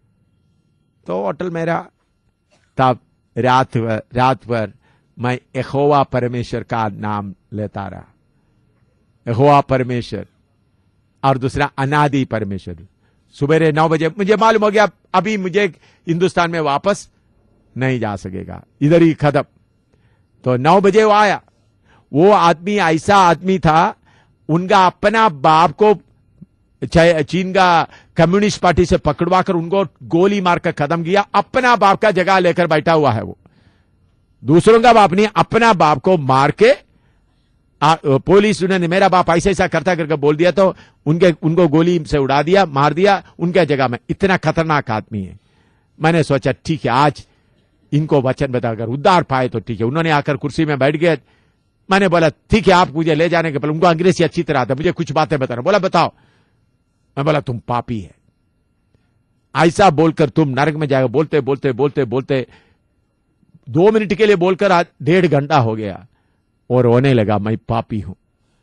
तो होटल में रहा। तब रात भर रात भर मैं यहोवा परमेश्वर का नाम लेता रहा, यहोवा परमेश्वर, और दूसरा अनादि परमेश्वर। सुबह नौ बजे मुझे मालूम हो गया अभी मुझे हिंदुस्तान में वापस नहीं जा सकेगा, इधर ही खत्म। तो नौ बजे वो आया। वो आदमी ऐसा आदमी था, उनका अपना बाप को चीन का कम्युनिस्ट पार्टी से पकड़वा कर उनको गोली मारकर खत्म किया, अपना बाप का जगह लेकर बैठा हुआ है वो। दूसरों का बाप नहीं, अपना बाप को मार के आ, पुलिस उन्होंने मेरा बाप ऐसा ऐसा करता करके बोल दिया तो उनके उनको गोली से उड़ा दिया, मार दिया उनके जगह में। इतना खतरनाक आदमी है। मैंने सोचा ठीक है आज इनको वचन बताकर उद्धार पाए तो ठीक है। उन्होंने आकर कुर्सी में बैठ गए। मैंने बोला ठीक है आप मुझे ले जाने के पहले, उनको अंग्रेजी अच्छी तरह आता, मुझे कुछ बातें बताना। बोला बताओ। मैं बोला तुम पापी है, ऐसा बोलकर तुम नरक में जाएगा। बोलते बोलते बोलते बोलते दो मिनट के लिए बोलकर आज डेढ़ घंटा हो गया और रोने लगा मैं पापी हूं।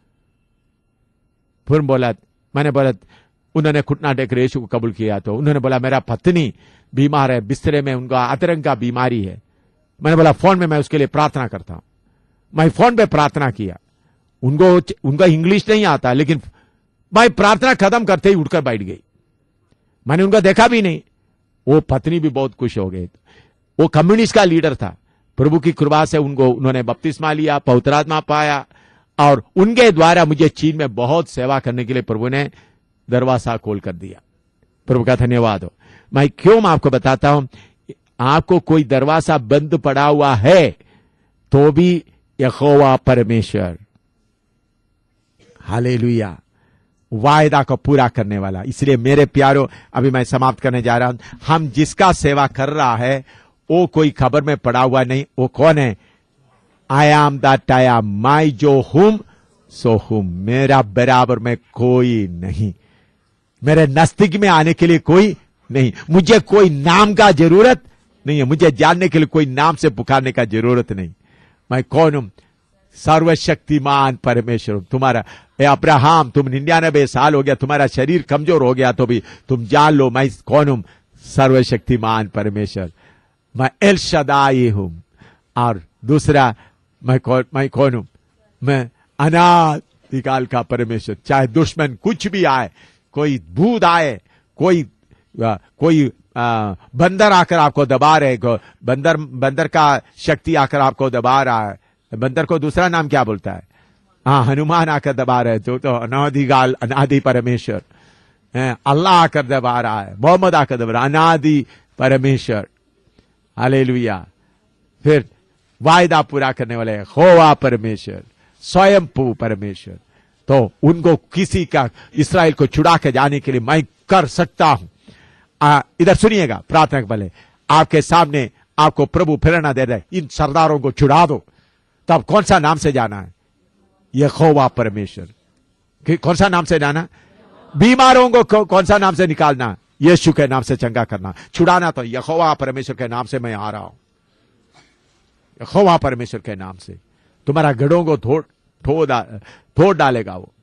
फिर बोला, मैंने बोला उन्होंने घुटना टेकर यीशु को कबूल किया तो उन्होंने बोला मेरा पत्नी बीमार है, बिस्तरे में उनका अतरंग का बीमारी है। मैंने बोला फोन में मैं उसके लिए प्रार्थना करता हूं। मैं फोन पे प्रार्थना किया। उनको उनका इंग्लिश नहीं आता, लेकिन मैं प्रार्थना खत्म करते ही उठकर बैठ गई। मैंने उनका देखा भी नहीं। वो पत्नी भी बहुत खुश हो गए। वो कम्युनिस्ट का लीडर था। प्रभु की कृपा से उनको उन्होंने बपतिस्मा लिया, पवित्र आत्मा पाया और उनके द्वारा मुझे चीन में बहुत सेवा करने के लिए प्रभु ने दरवाजा खोल कर दिया। प्रभु का धन्यवाद हो। मैं क्यों मैं आपको बताता हूं, आपको कोई दरवाजा बंद पड़ा हुआ है तो भी यहोवा परमेश्वर हालेलुया वायदा को पूरा करने वाला। इसलिए मेरे प्यारो अभी मैं समाप्त करने जा रहा हूं। हम जिसका सेवा कर रहा है वो कोई खबर में पड़ा हुआ नहीं। वो कौन है? I am that I am, मैं जो हूं सो हूं। मेरा बराबर में कोई नहीं, मेरे नजदीक में आने के लिए कोई नहीं। मुझे कोई नाम का जरूरत नहीं है, मुझे जानने के लिए कोई नाम से पुकारने का जरूरत नहीं। मैं कौन हूं? सर्वशक्तिमान परमेश्वर। तुम्हारा ए अब्राहम, तुम निन्यानबे साल हो गया, तुम्हारा शरीर कमजोर हो गया तो भी तुम जान लो मैं कौन हूं? सर्वशक्तिमान परमेश्वर। मैं एल शदाई हूं। और दूसरा मैं कौन मैं कौन हूं? मैं अनादिकाल का परमेश्वर। चाहे दुश्मन कुछ भी आए, कोई भूत आए, कोई आ, कोई आ, बंदर आकर आपको दबा रहे, बंदर बंदर का शक्ति आकर आपको दबा रहा है। बंदर को दूसरा नाम क्या बोलता है? हाँ, हनुमान आकर दबा रहे तो, तो अनादिकाल अनादि परमेश्वर। अल्लाह आकर दबा रहा है, मोहम्मद आकर दबा रहा है, अनादि परमेश्वर। हालेलुया। फिर वायदा पूरा करने वाले यहोवा परमेश्वर, स्वयंभू परमेश्वर। तो उनको किसी का इस्राएल को छुड़ा के जाने के लिए मैं कर सकता हूं। आ, इधर सुनिएगा, प्रार्थना के पहले आपके सामने आपको प्रभु प्रेरणा दे रहे, इन सरदारों को छुड़ा दो। तब कौन सा नाम से जाना है? यहोवा परमेश्वर। कौन सा नाम से जाना? बीमारों को कौन सा नाम से निकालना? यीशु के नाम से चंगा करना। छुड़ाना तो यहोवा परमेश्वर के नाम से मैं आ रहा हूं। यहोवा परमेश्वर के नाम से तुम्हारा गढ़ों को थोड़ थोड़ डा, थोड़ डालेगा वो।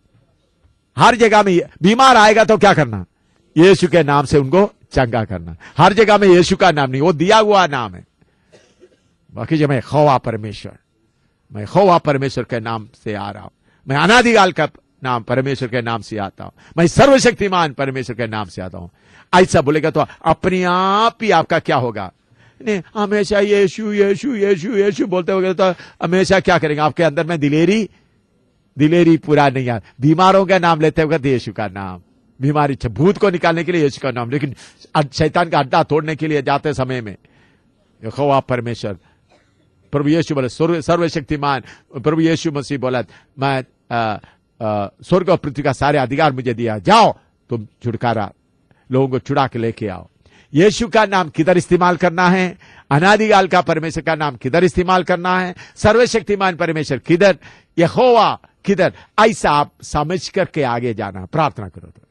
हर जगह में बीमार आएगा तो क्या करना? यीशु के नाम से उनको चंगा करना। हर जगह में यीशु का नाम नहीं, वो दिया हुआ नाम है। बाकी जब मैं यहोवा परमेश्वर, मैं यहोवा परमेश्वर के नाम से आ रहा हूं। मैं अनादिकाल का नाम परमेश्वर के नाम से आता हूं। मैं सर्वशक्तिमान परमेश्वर के नाम से आता हूं। ऐसा बोलेगा तो अपने आप ही आपका क्या होगा? नहीं, हमेशा यीशु यीशु यीशु यीशु बोलते होगे तो हमेशा क्या करेंगे? आपके अंदर में दिलेरी दिलेरी पूरा नहीं आ। बीमारों का नाम लेते हुए यीशु का नाम, बीमारी भूत को निकालने के लिए यीशु का नाम, लेकिन शैतान का अड्डा तोड़ने के लिए जाते समय में यहोवा परमेश्वर। प्रभु यीशु बोले सर्वशक्तिमान, प्रभु यीशु मसीह बोला मैं स्वर्ग और पृथ्वी का सारे अधिकार मुझे दिया, जाओ तुम छुटकारा लोगों को छुड़ा के लेके आओ। यीशु का नाम किधर इस्तेमाल करना है? अनादिकाल का परमेश्वर का नाम किधर इस्तेमाल करना है? सर्वशक्तिमान परमेश्वर किधर? यहोवा किधर? ऐसा आप समझ करके आगे जाना। प्रार्थना करो तो।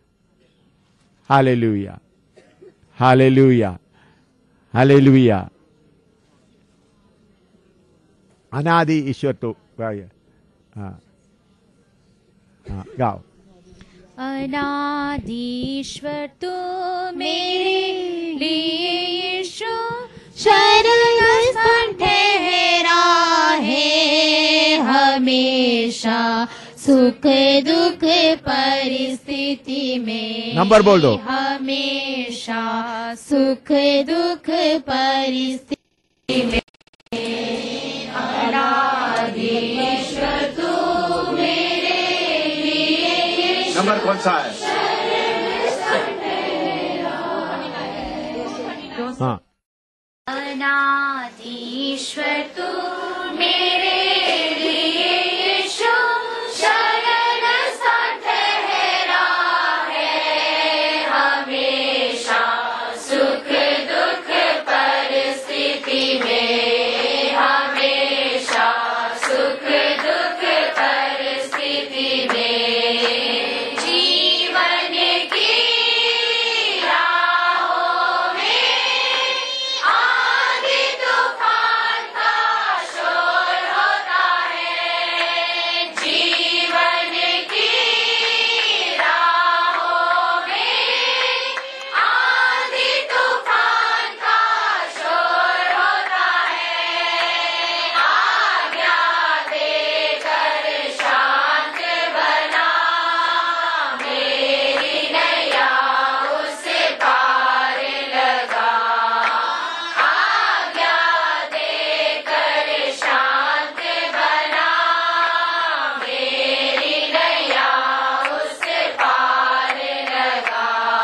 Hallelujah hallelujah hallelujah. अनादि ईश्वर तो हाँ हाँ गाओ। अनादिश्वर तू मेरे लिए यीशु शरण ठहरा है हमेशा, सुख दुख परिस्थिति में। नंबर बोल दो। हमेशा सुख दुख परिस्थिति में। अनादिश्वर तू मेरे कौन सा है? हाँ, अनादिश्वर तू मेरे लिए यीशु शरण स्थान ठहरा है, हमेशा सुख दुख परिस्थिति में, हमेशा सुख दुख परिस्थिति में जीवन की राहों में आंधी तूफान का शोर होता है, जीवन की राहों में आंधी तूफान का शोर होता है, आज्ञा देकर शांत बना मेरी नैया उस पार लगा, आज्ञा देकर शांत बना मेरी नैया उस पार लगा,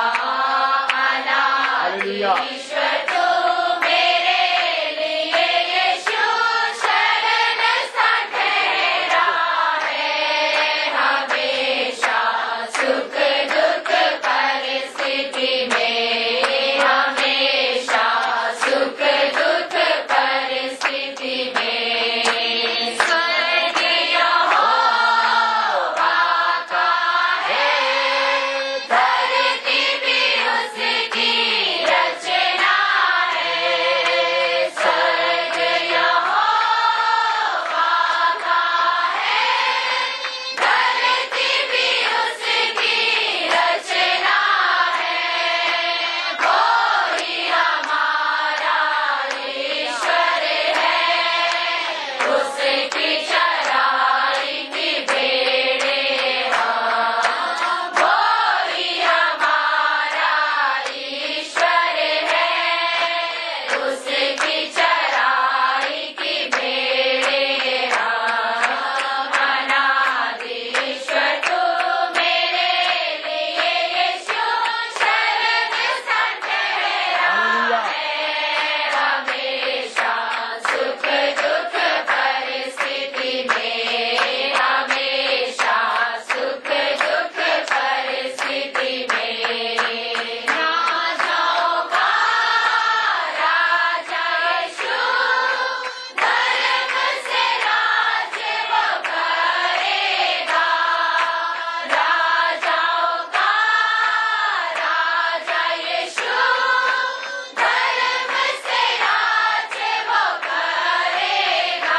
अनादिश्वर तू मेरे लिए यीशु शरण स्थान ठहरा है, हमेशा सुख दुख परिस्थिति में, हमेशा सुख दुख परिस्थिति में स्वर्ग यहोवा का है, धरती भी उसकी रचना है, स्वर्ग यहोवा का है, धरती भी उसकी रचना है, कोई हमारा ईश्वर है, उसकी चराई की भेड़े हम, कोई हमारा ईश्वर है, उसकी चराई की भेड़े हम, अनादिश्वर तू मेरे लिए यीशु शरण स्थान ठहरा है, हमेशा सुख दुख परिस्थिति में, हमेशा सुख दुख परिस्थिति में राजाओं का राजा यीशु, धर्म से राज्य वो करेगा, राजाओं का राजा यीशु, धर्म से राज्य वो करेगा,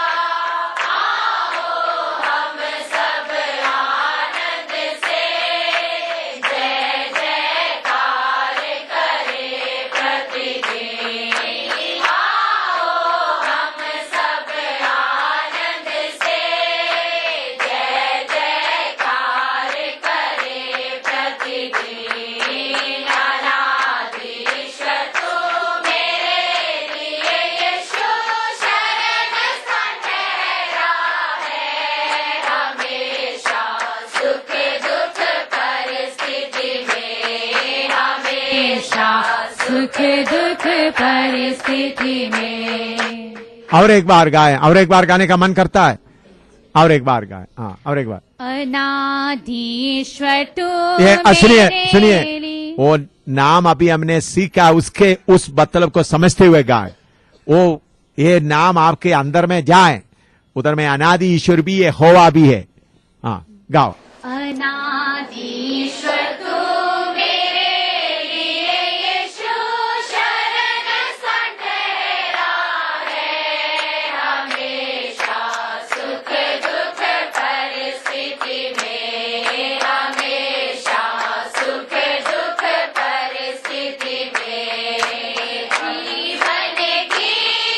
आओ हम सब आनंद से जय जयकार करें प्रतिदिन, आओ हम सब आनंद से जय जयकार करें प्रतिदिन, अनादिश्वर तू मेरे लिए यीशु शरण स्थान ठहरा है, हमेशा सुख दुख परिस्थिति में, हमेशा सुख दुख परिस्थिति में और एक बार गाएं, और एक बार गाने का मन करता है, और एक बार गाएं, हाँ, और एक बार। अनादिश्वर तू ये अ, सुनिए मेरे सुनिए, लिए- वो नाम अभी हमने सीखा, उसके उस मतलब को समझते हुए गाए, वो ये नाम आपके अंदर में जाए, उधर में अनादि ईश्वर भी है, होवा भी है। हाँ, गाओ। अनादिश्वर तू मेरे लिए यीशु शरण स्थान ठहरा है, हमेशा सुख दुख परिस्थिति में, हमेशा सुख दुख परिस्थिति में जीवन की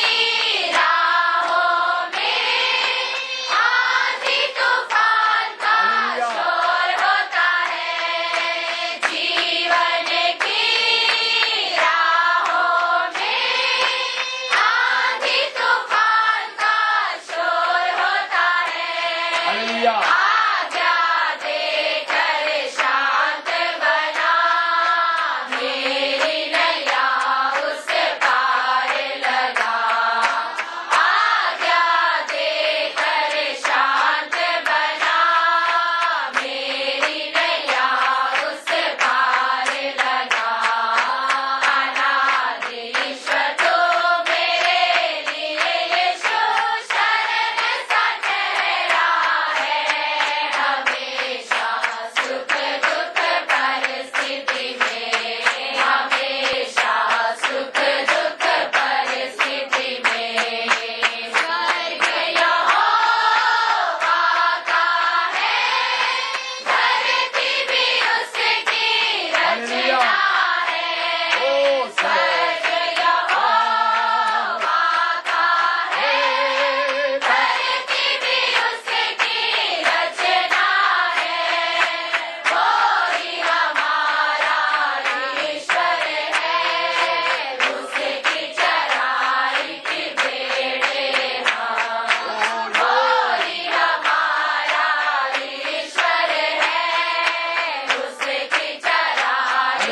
राहों में आंधी तूफान का शोर होता है,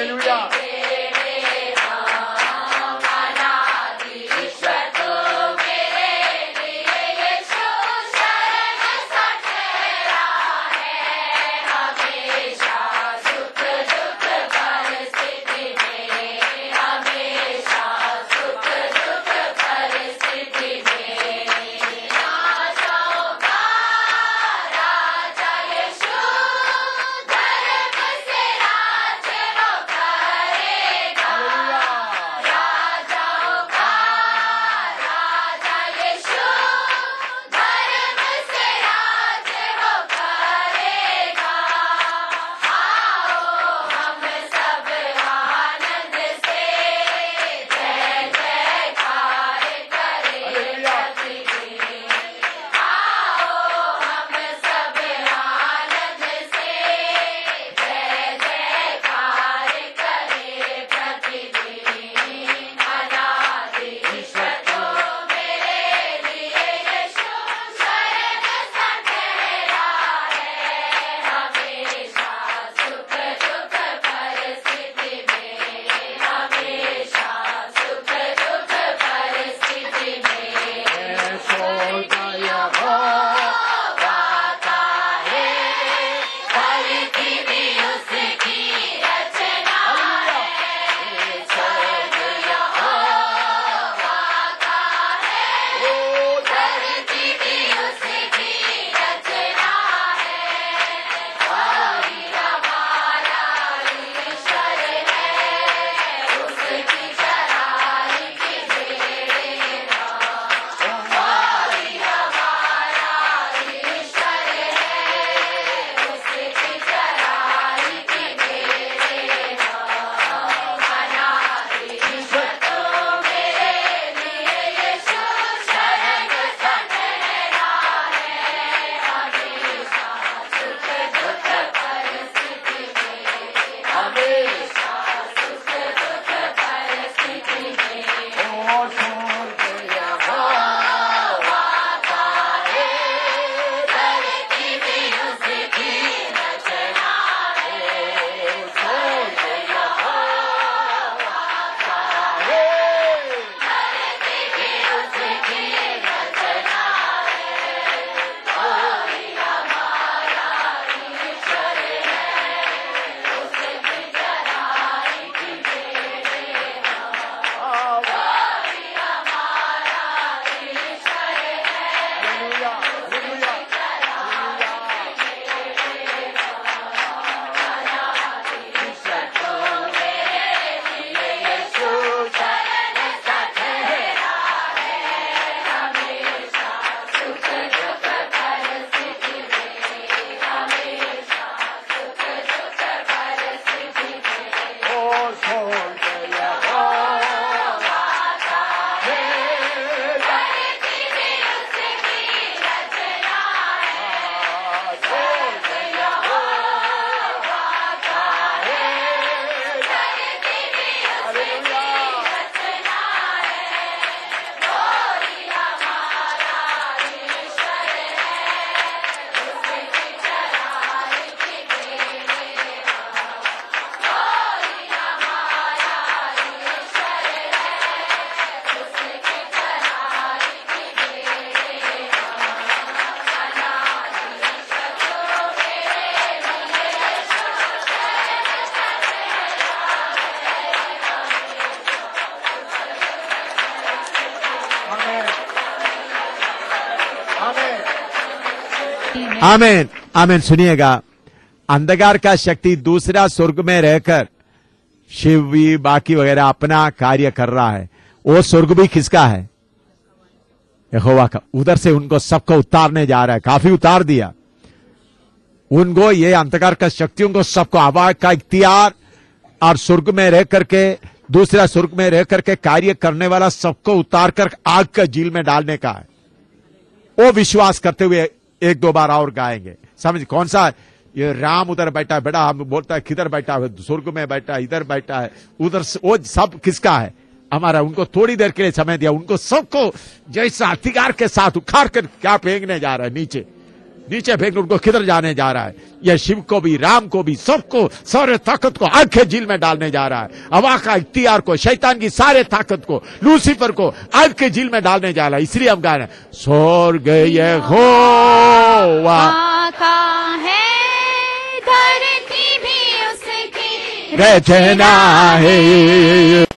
हालेलुया। आमीन आमीन। सुनिएगा, अंधकार का शक्ति दूसरा स्वर्ग में रहकर शिव भी बाकी वगैरह अपना कार्य कर रहा है। वो स्वर्ग भी किसका है? यहोवा का। उधर से उनको सबको उतारने जा रहा है, काफी उतार दिया उनको, ये अंधकार का शक्तियों को सबको आवाज का इख्तियार, और स्वर्ग में रह करके दूसरा स्वर्ग में रह करके कार्य करने वाला सबको उतार कर आग का झील में डालने का है। वो विश्वास करते हुए एक दो बार और गाएंगे। समझ कौन सा? ये राम उधर बैठा है, बड़ा हम बोलता है किधर बैठा है, स्वर्ग में बैठा है, इधर बैठा है, उधर, वो सब किसका है? हमारा। उनको थोड़ी देर के लिए समय दिया, उनको सबको जैसा अधिकार के साथ उखाड़ कर क्या फेंकने जा रहा है नीचे। नीचे फेंक, उनको किधर जाने जा रहा है? यह शिव को भी, राम को भी, सबको, सारे ताकत को आग के झील में डालने जा रहा है। हवा का इख्तियार को, शैतान की सारे ताकत को, लूसीफर को आग के झील में डालने जा रहा है। इसलिए हम गा रहे हैं, स्वर्ग यहोवा का है, धरती भी उसकी रचना है।